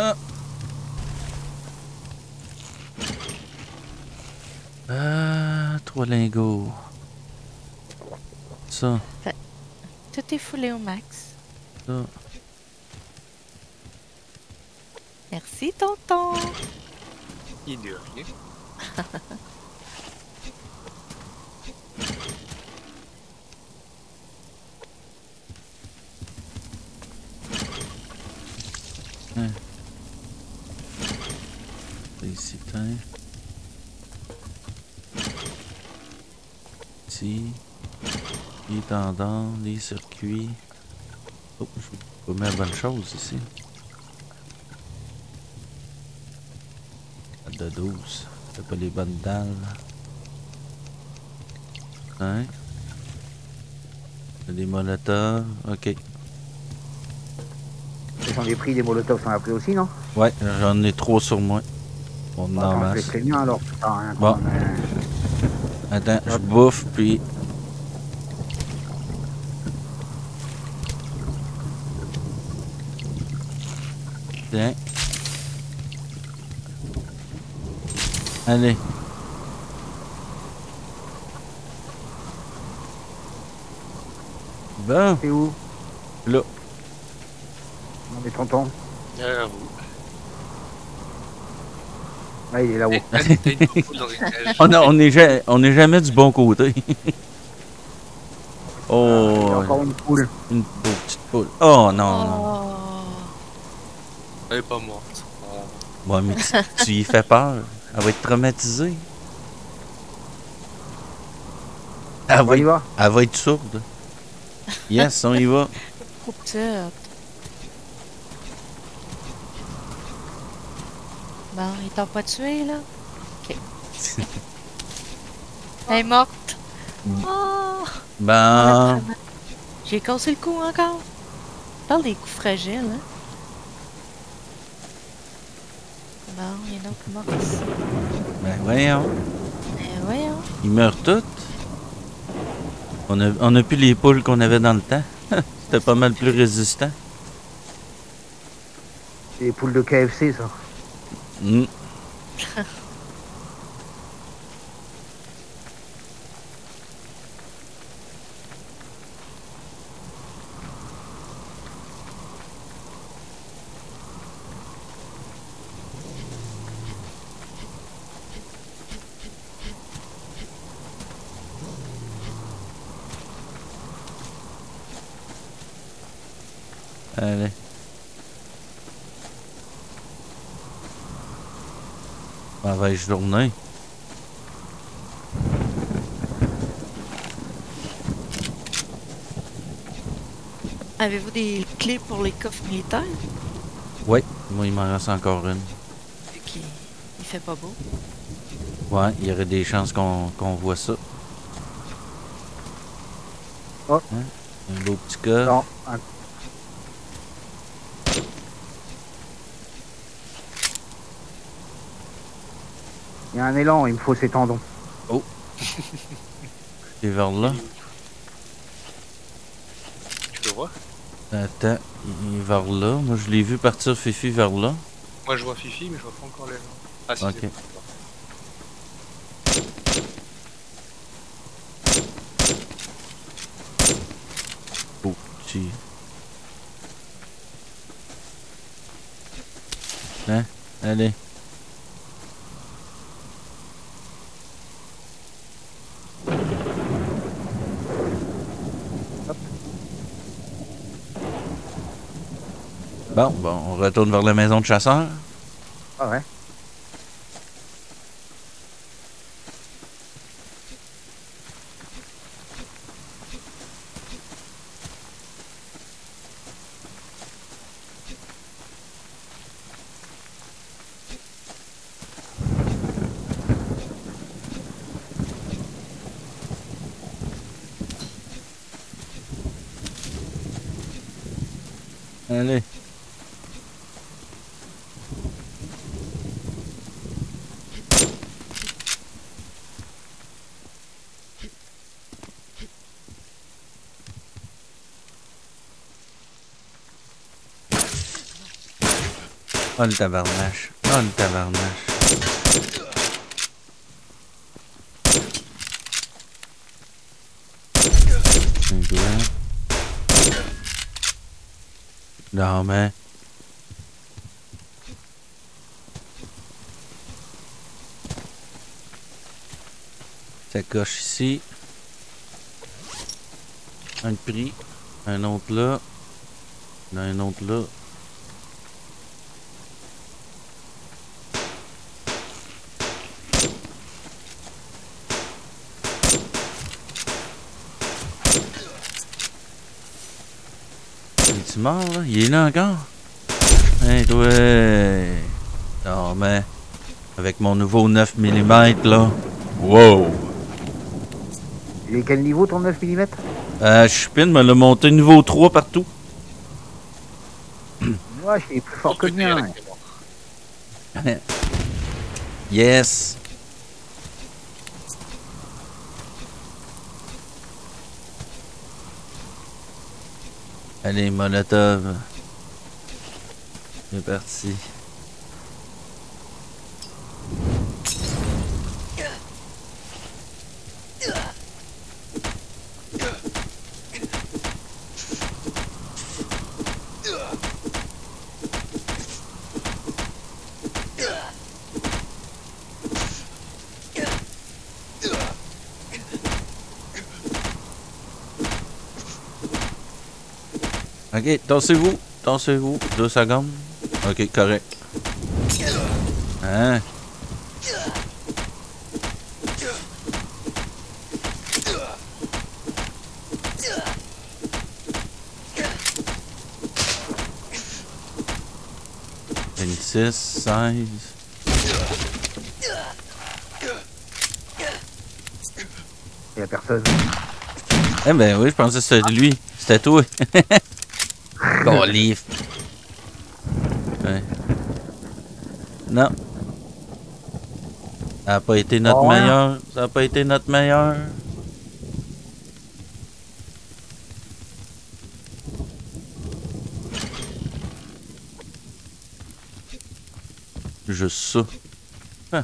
3 lingots. Ça, Tout est foulé au max. ça. Merci, tonton. Il est rien. Ici, tiens. Ici. Les tendons, les circuits. Oh, je vais mettre la bonne chose ici. De 12. C'est pas les bonnes dalles. Hein? Des molotovs. Ok. J'en ai pris des molotovs, t'en as pris aussi, non? Ouais, j'en ai 3 sur moi. On en Bon, attends, je masse. laisse les miens alors, ça sert à rien. Bon. Quand même. Attends, je bouffe puis. Tiens. Allez. Bon, C'est où? là. Non, mais tonton. Derrière vous. Ah, il est là-haut. T'as une poule dans une cage. On n'est jamais du bon côté. Il y a Oh, encore une poule. une pauvre petite poule. Oh non, non. Oh. Elle est pas morte. Oh. Ouais, mais tu y fais peur. Elle va être traumatisée. On y va? Elle va être sourde. Yes, on y va. Trop petite. Bon, il t'a pas tué, là? Ok. Elle est morte. Oh! Ben, J'ai cassé le cou encore. Parle des coups fragiles, hein? Bon, il y a une autre morte ici. ben voyons. Voyons. Ils meurent toutes. On a plus les poules qu'on avait dans le temps. C'était pas mal plus résistant. C'est les poules de KFC, ça. Mm. Allez. Mauvaise journée. Avez-vous des clés pour les coffres militaires? Oui, moi il m'en reste encore une. Vu qu'il il fait pas beau. Ouais, il y aurait des chances qu'on voit ça. Oh. Hein? Un beau petit coffre. Non, Il y a un élan, il me faut ses tendons. Et vers là. Tu le vois? Attends, il est vers là. Moi, je l'ai vu partir Fifi vers là. Moi je vois Fifi, mais je vois pas encore les gens. Ah si, Ok. c'est bon. Oh, petit. Hein? Allez. Bon, on retourne vers la maison de chasseur. Ah ouais. Allez. Oh le tabarnache. Oh le tabarnache. C'est quoi? Non mais. Ça coche ici. Un prix. Un autre là. Un autre là. Es-tu mort là? Il est là encore? Hein toi? Non mais. Avec mon nouveau 9 mm là. Wow! Il est quel niveau ton 9 mm? Chupin me l'a monté niveau 3 partout. Moi, je suis plus fort que le mien. Ouais. Yes! Allez, Molotov. C'est parti. Ok, tassez-vous. Tassez-vous. 2 secondes. Ok, correct. Hein? Six, 16. Il y a personne. Eh ben oui, je pensais que c'était lui. C'était toi. Bon, livre. Ouais. Non. Ça n'a pas été notre Oh, meilleur. Ça n'a pas été notre meilleur. Juste ça. Ah.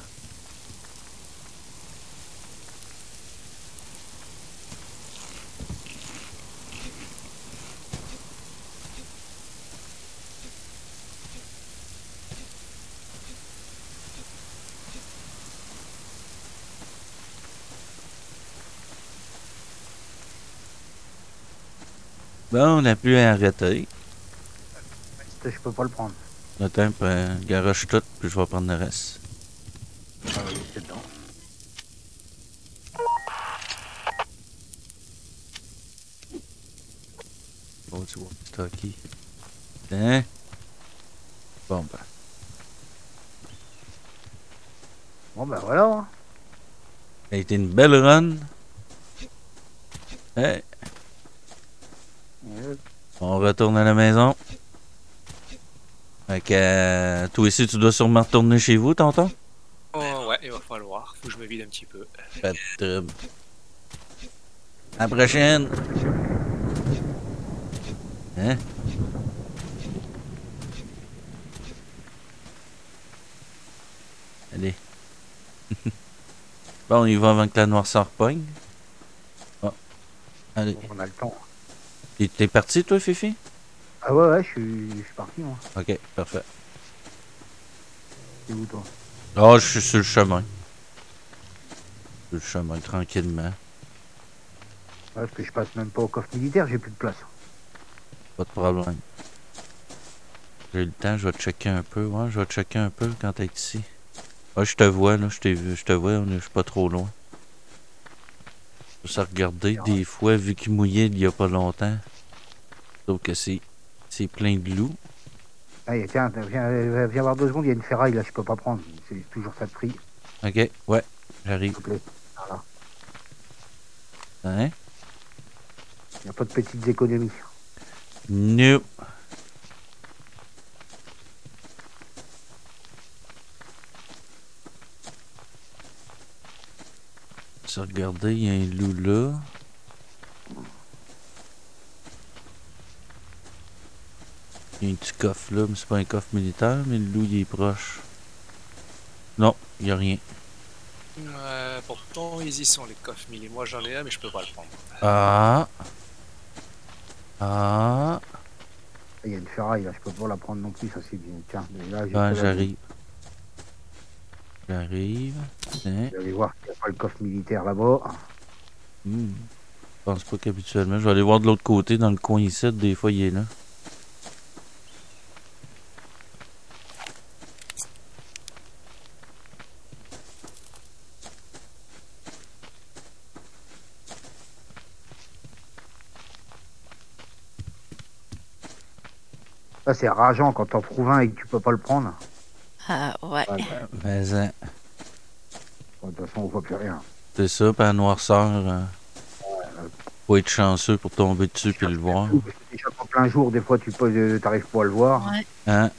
Bon, on a pu arrêter. Je peux pas le prendre. Attends, garoche tout, puis je vais prendre le reste. Ah oui, c'est dedans. Bon, tu vois, c'est ok. Hein? Bon, ben. Bon, ben voilà. Hein. Ça a été une belle run. Hey, on retourne à la maison. Fait que toi ici, tu dois sûrement retourner chez vous, tonton? Oh ouais, il va falloir. Faut que je me vide un petit peu. Pas de trouble. À la prochaine! Hein? Allez. Bon, on y va avant que la noirceur pogne. Oh. Allez. On a le temps. Et t'es parti, toi, Fifi? Ah ouais, je suis parti, moi. Ok, parfait. C'est où, toi? Oh, je suis sur le chemin. Sur le chemin, tranquillement. Ouais, parce que je passe même pas au coffre militaire, j'ai plus de place. Pas de problème. J'ai le temps, je vais checker un peu. Ouais, je vais checker un peu quand t'es ici. Ouais, je te vois, là, je t'ai vu, je te vois, je suis pas trop loin. Juste à regarder, des fois, vu qu'il mouillait il y a pas longtemps. Sauf que c'est plein de loups. Allez, tiens, viens voir 2 secondes, il y a une ferraille, là, je peux pas prendre. C'est toujours ça de prix, Ok, ouais, s'il j'arrive. te plaît. Voilà. Hein? Il n'y a pas de petites économies. Nope. Je vais regarder, il y a un loup là. Il y a un petit coffre là, mais c'est pas un coffre militaire, mais le loup il est proche. Non, il n'y a rien. Pourtant, ils y sont les coffres mille. Moi j'en ai un, mais je peux pas le prendre. Ah. Ah. Il y a une ferraille, là, je peux pas la prendre non plus, ça c'est bien. Tiens, mais là, j'ai Ben, pas la- j'arrive. J'arrive. Tiens. Je vais aller voir qu'il n'y a pas le coffre militaire là-bas. Je pense pas qu'habituellement. Je vais aller voir de l'autre côté, dans le coin ici. Des fois, il est là. Là, c'est rageant quand t'en trouves un et que tu peux pas le prendre. Ah, ouais. Ouais, Mais, de toute façon, on voit plus rien. c'est ça, par la noirceur. Faut être chanceux pour tomber dessus puis le voir. Déjà en plein jour, des fois, tu t'arrives pas à le voir. Ouais. Hein?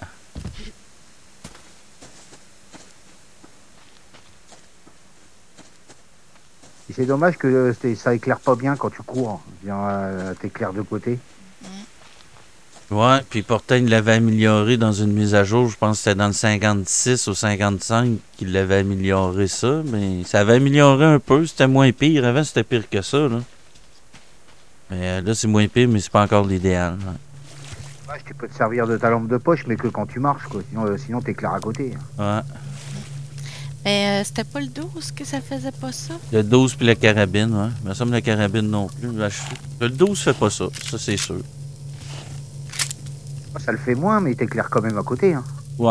Et c'est dommage que ça éclaire pas bien quand tu cours. T'éclaires de côté. Ouais, puis pourtant, il l'avait amélioré dans une mise à jour. Je pense que c'était dans le 56 ou 55 qu'il l'avait amélioré ça. Mais ça avait amélioré un peu. C'était moins pire. Avant, c'était pire que ça, là. Mais là, c'est moins pire, mais c'est pas encore l'idéal. Ouais, tu peux te servir de ta lampe de poche, mais que quand tu marches, quoi. Sinon t'éclaires à côté. Ouais. Mais c'était pas le 12 que ça faisait pas ça? Le 12 puis la carabine, ouais. Mais ça me la carabine non plus. Le 12 fait pas ça. Ça, c'est sûr. Ça le fait moins, mais t'éclaires quand même à côté. Hein. Ouais.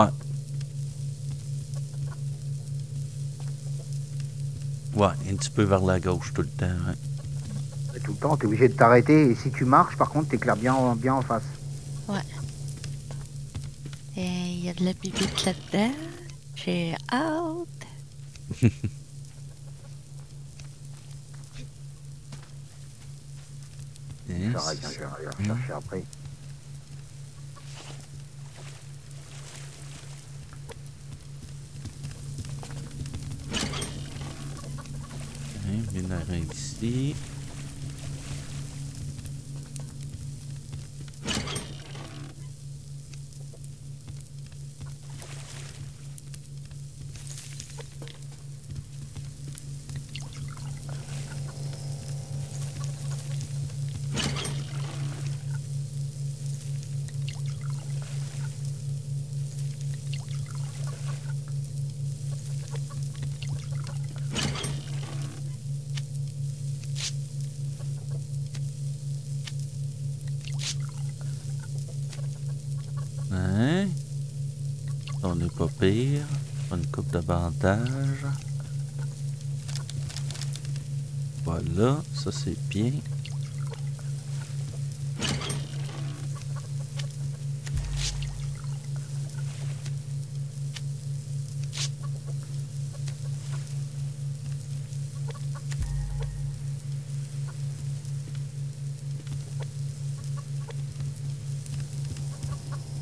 Ouais, un petit peu vers la gauche tout le temps, ouais. Et tout le temps, t'es obligé de t'arrêter. Et si tu marches, par contre, t'éclaires bien en face. Ouais. Et il y a de la bibite là-dedans. J'ai hâte. Yes. Je vais aller chercher après. Bien arrêt ici. Hein? On n'est pas pire. Une coupe de bandage. Voilà, ça c'est bien.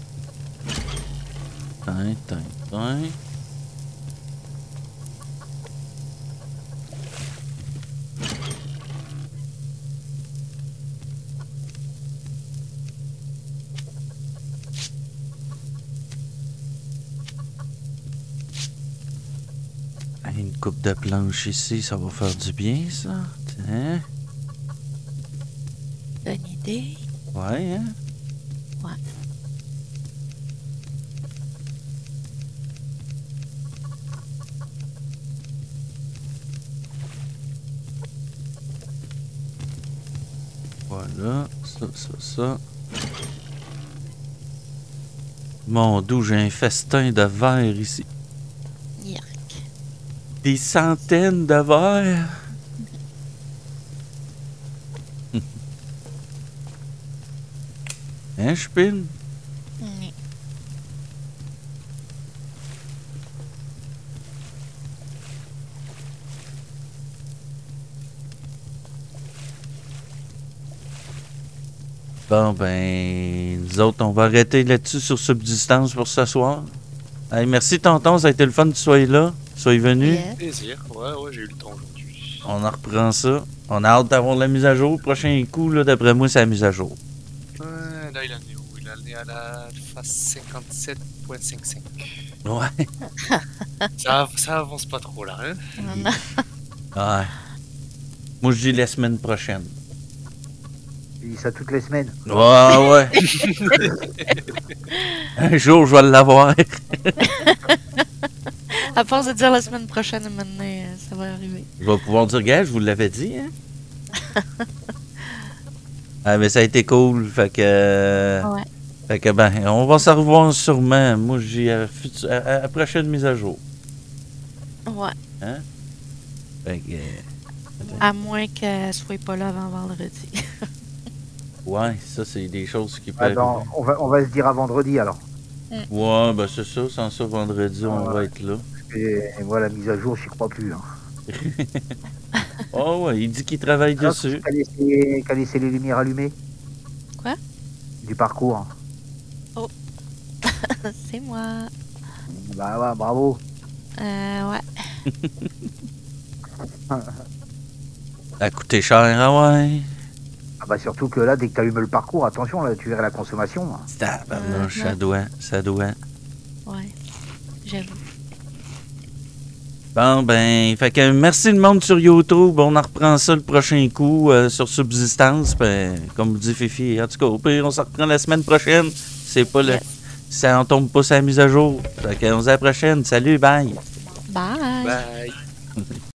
Tin. Une coupe de planche ici, ça va faire du bien, ça. Tiens. Bonne idée. Ouais, hein? Ouais. Voilà, ça. Mon Dieu, j'ai un festin de verre ici. Yark. Des centaines de verres. Hein, Chupine? Mm. Bon, ben, nous autres, on va arrêter là-dessus sur Subsistance pour ce soir. Hey, merci, tonton, ça a été le fun que tu sois là. Sois venu. Yes. Plaisir. Ouais, j'ai eu le temps aujourd'hui. On en reprend ça. On a hâte d'avoir la mise à jour. Prochain coup, là, d'après moi, c'est la mise à jour. Là, il en est où? Il en est à la phase 57.55. Ouais. Ça avance pas trop là, hein? Non. Ouais. Moi, je dis la semaine prochaine. Tu dis ça toutes les semaines. Ouais. Un jour, je vais l'avoir. À force de dire la semaine prochaine, maintenant, ça va arriver. Je vais pouvoir dire, gars, je vous l'avais dit, hein? Ah, mais ça a été cool. Fait que. Ouais. Fait que, ben, on va se revoir sûrement. Moi, je dis à la prochaine mise à jour. Ouais. Hein? Fait que. À moins qu'elle soit pas là avant vendredi. Ouais, ça, c'est des choses qui peuvent. Attends, on va se dire à vendredi alors. Ouais, ben, c'est ça. Sans ça, vendredi, on va être là. Et moi, la mise à jour, j'y crois plus. Hein. Oh, ouais, il dit qu'il travaille Ah, dessus. Qu'a laissé les lumières allumées. Quoi? Du parcours. C'est moi. Bah ouais, bravo. Ouais. Ça a coûté cher, ah ouais. Ah bah surtout que là, dès que tu allumes le parcours, attention, là, tu verrais la consommation. Hein. Tabarnouche, ça doit. Ouais. J'avoue. Bon, ben, fait que merci le monde sur YouTube. On en reprend ça le prochain coup sur Subsistance. Ben, comme vous dit Fifi, en tout cas, au pire, on s'en reprend la semaine prochaine. C'est pas le. Yes. Ça en tombe pas sa mise à jour. Fait qu'on se dit à la prochaine. Salut, bye. Bye. Bye.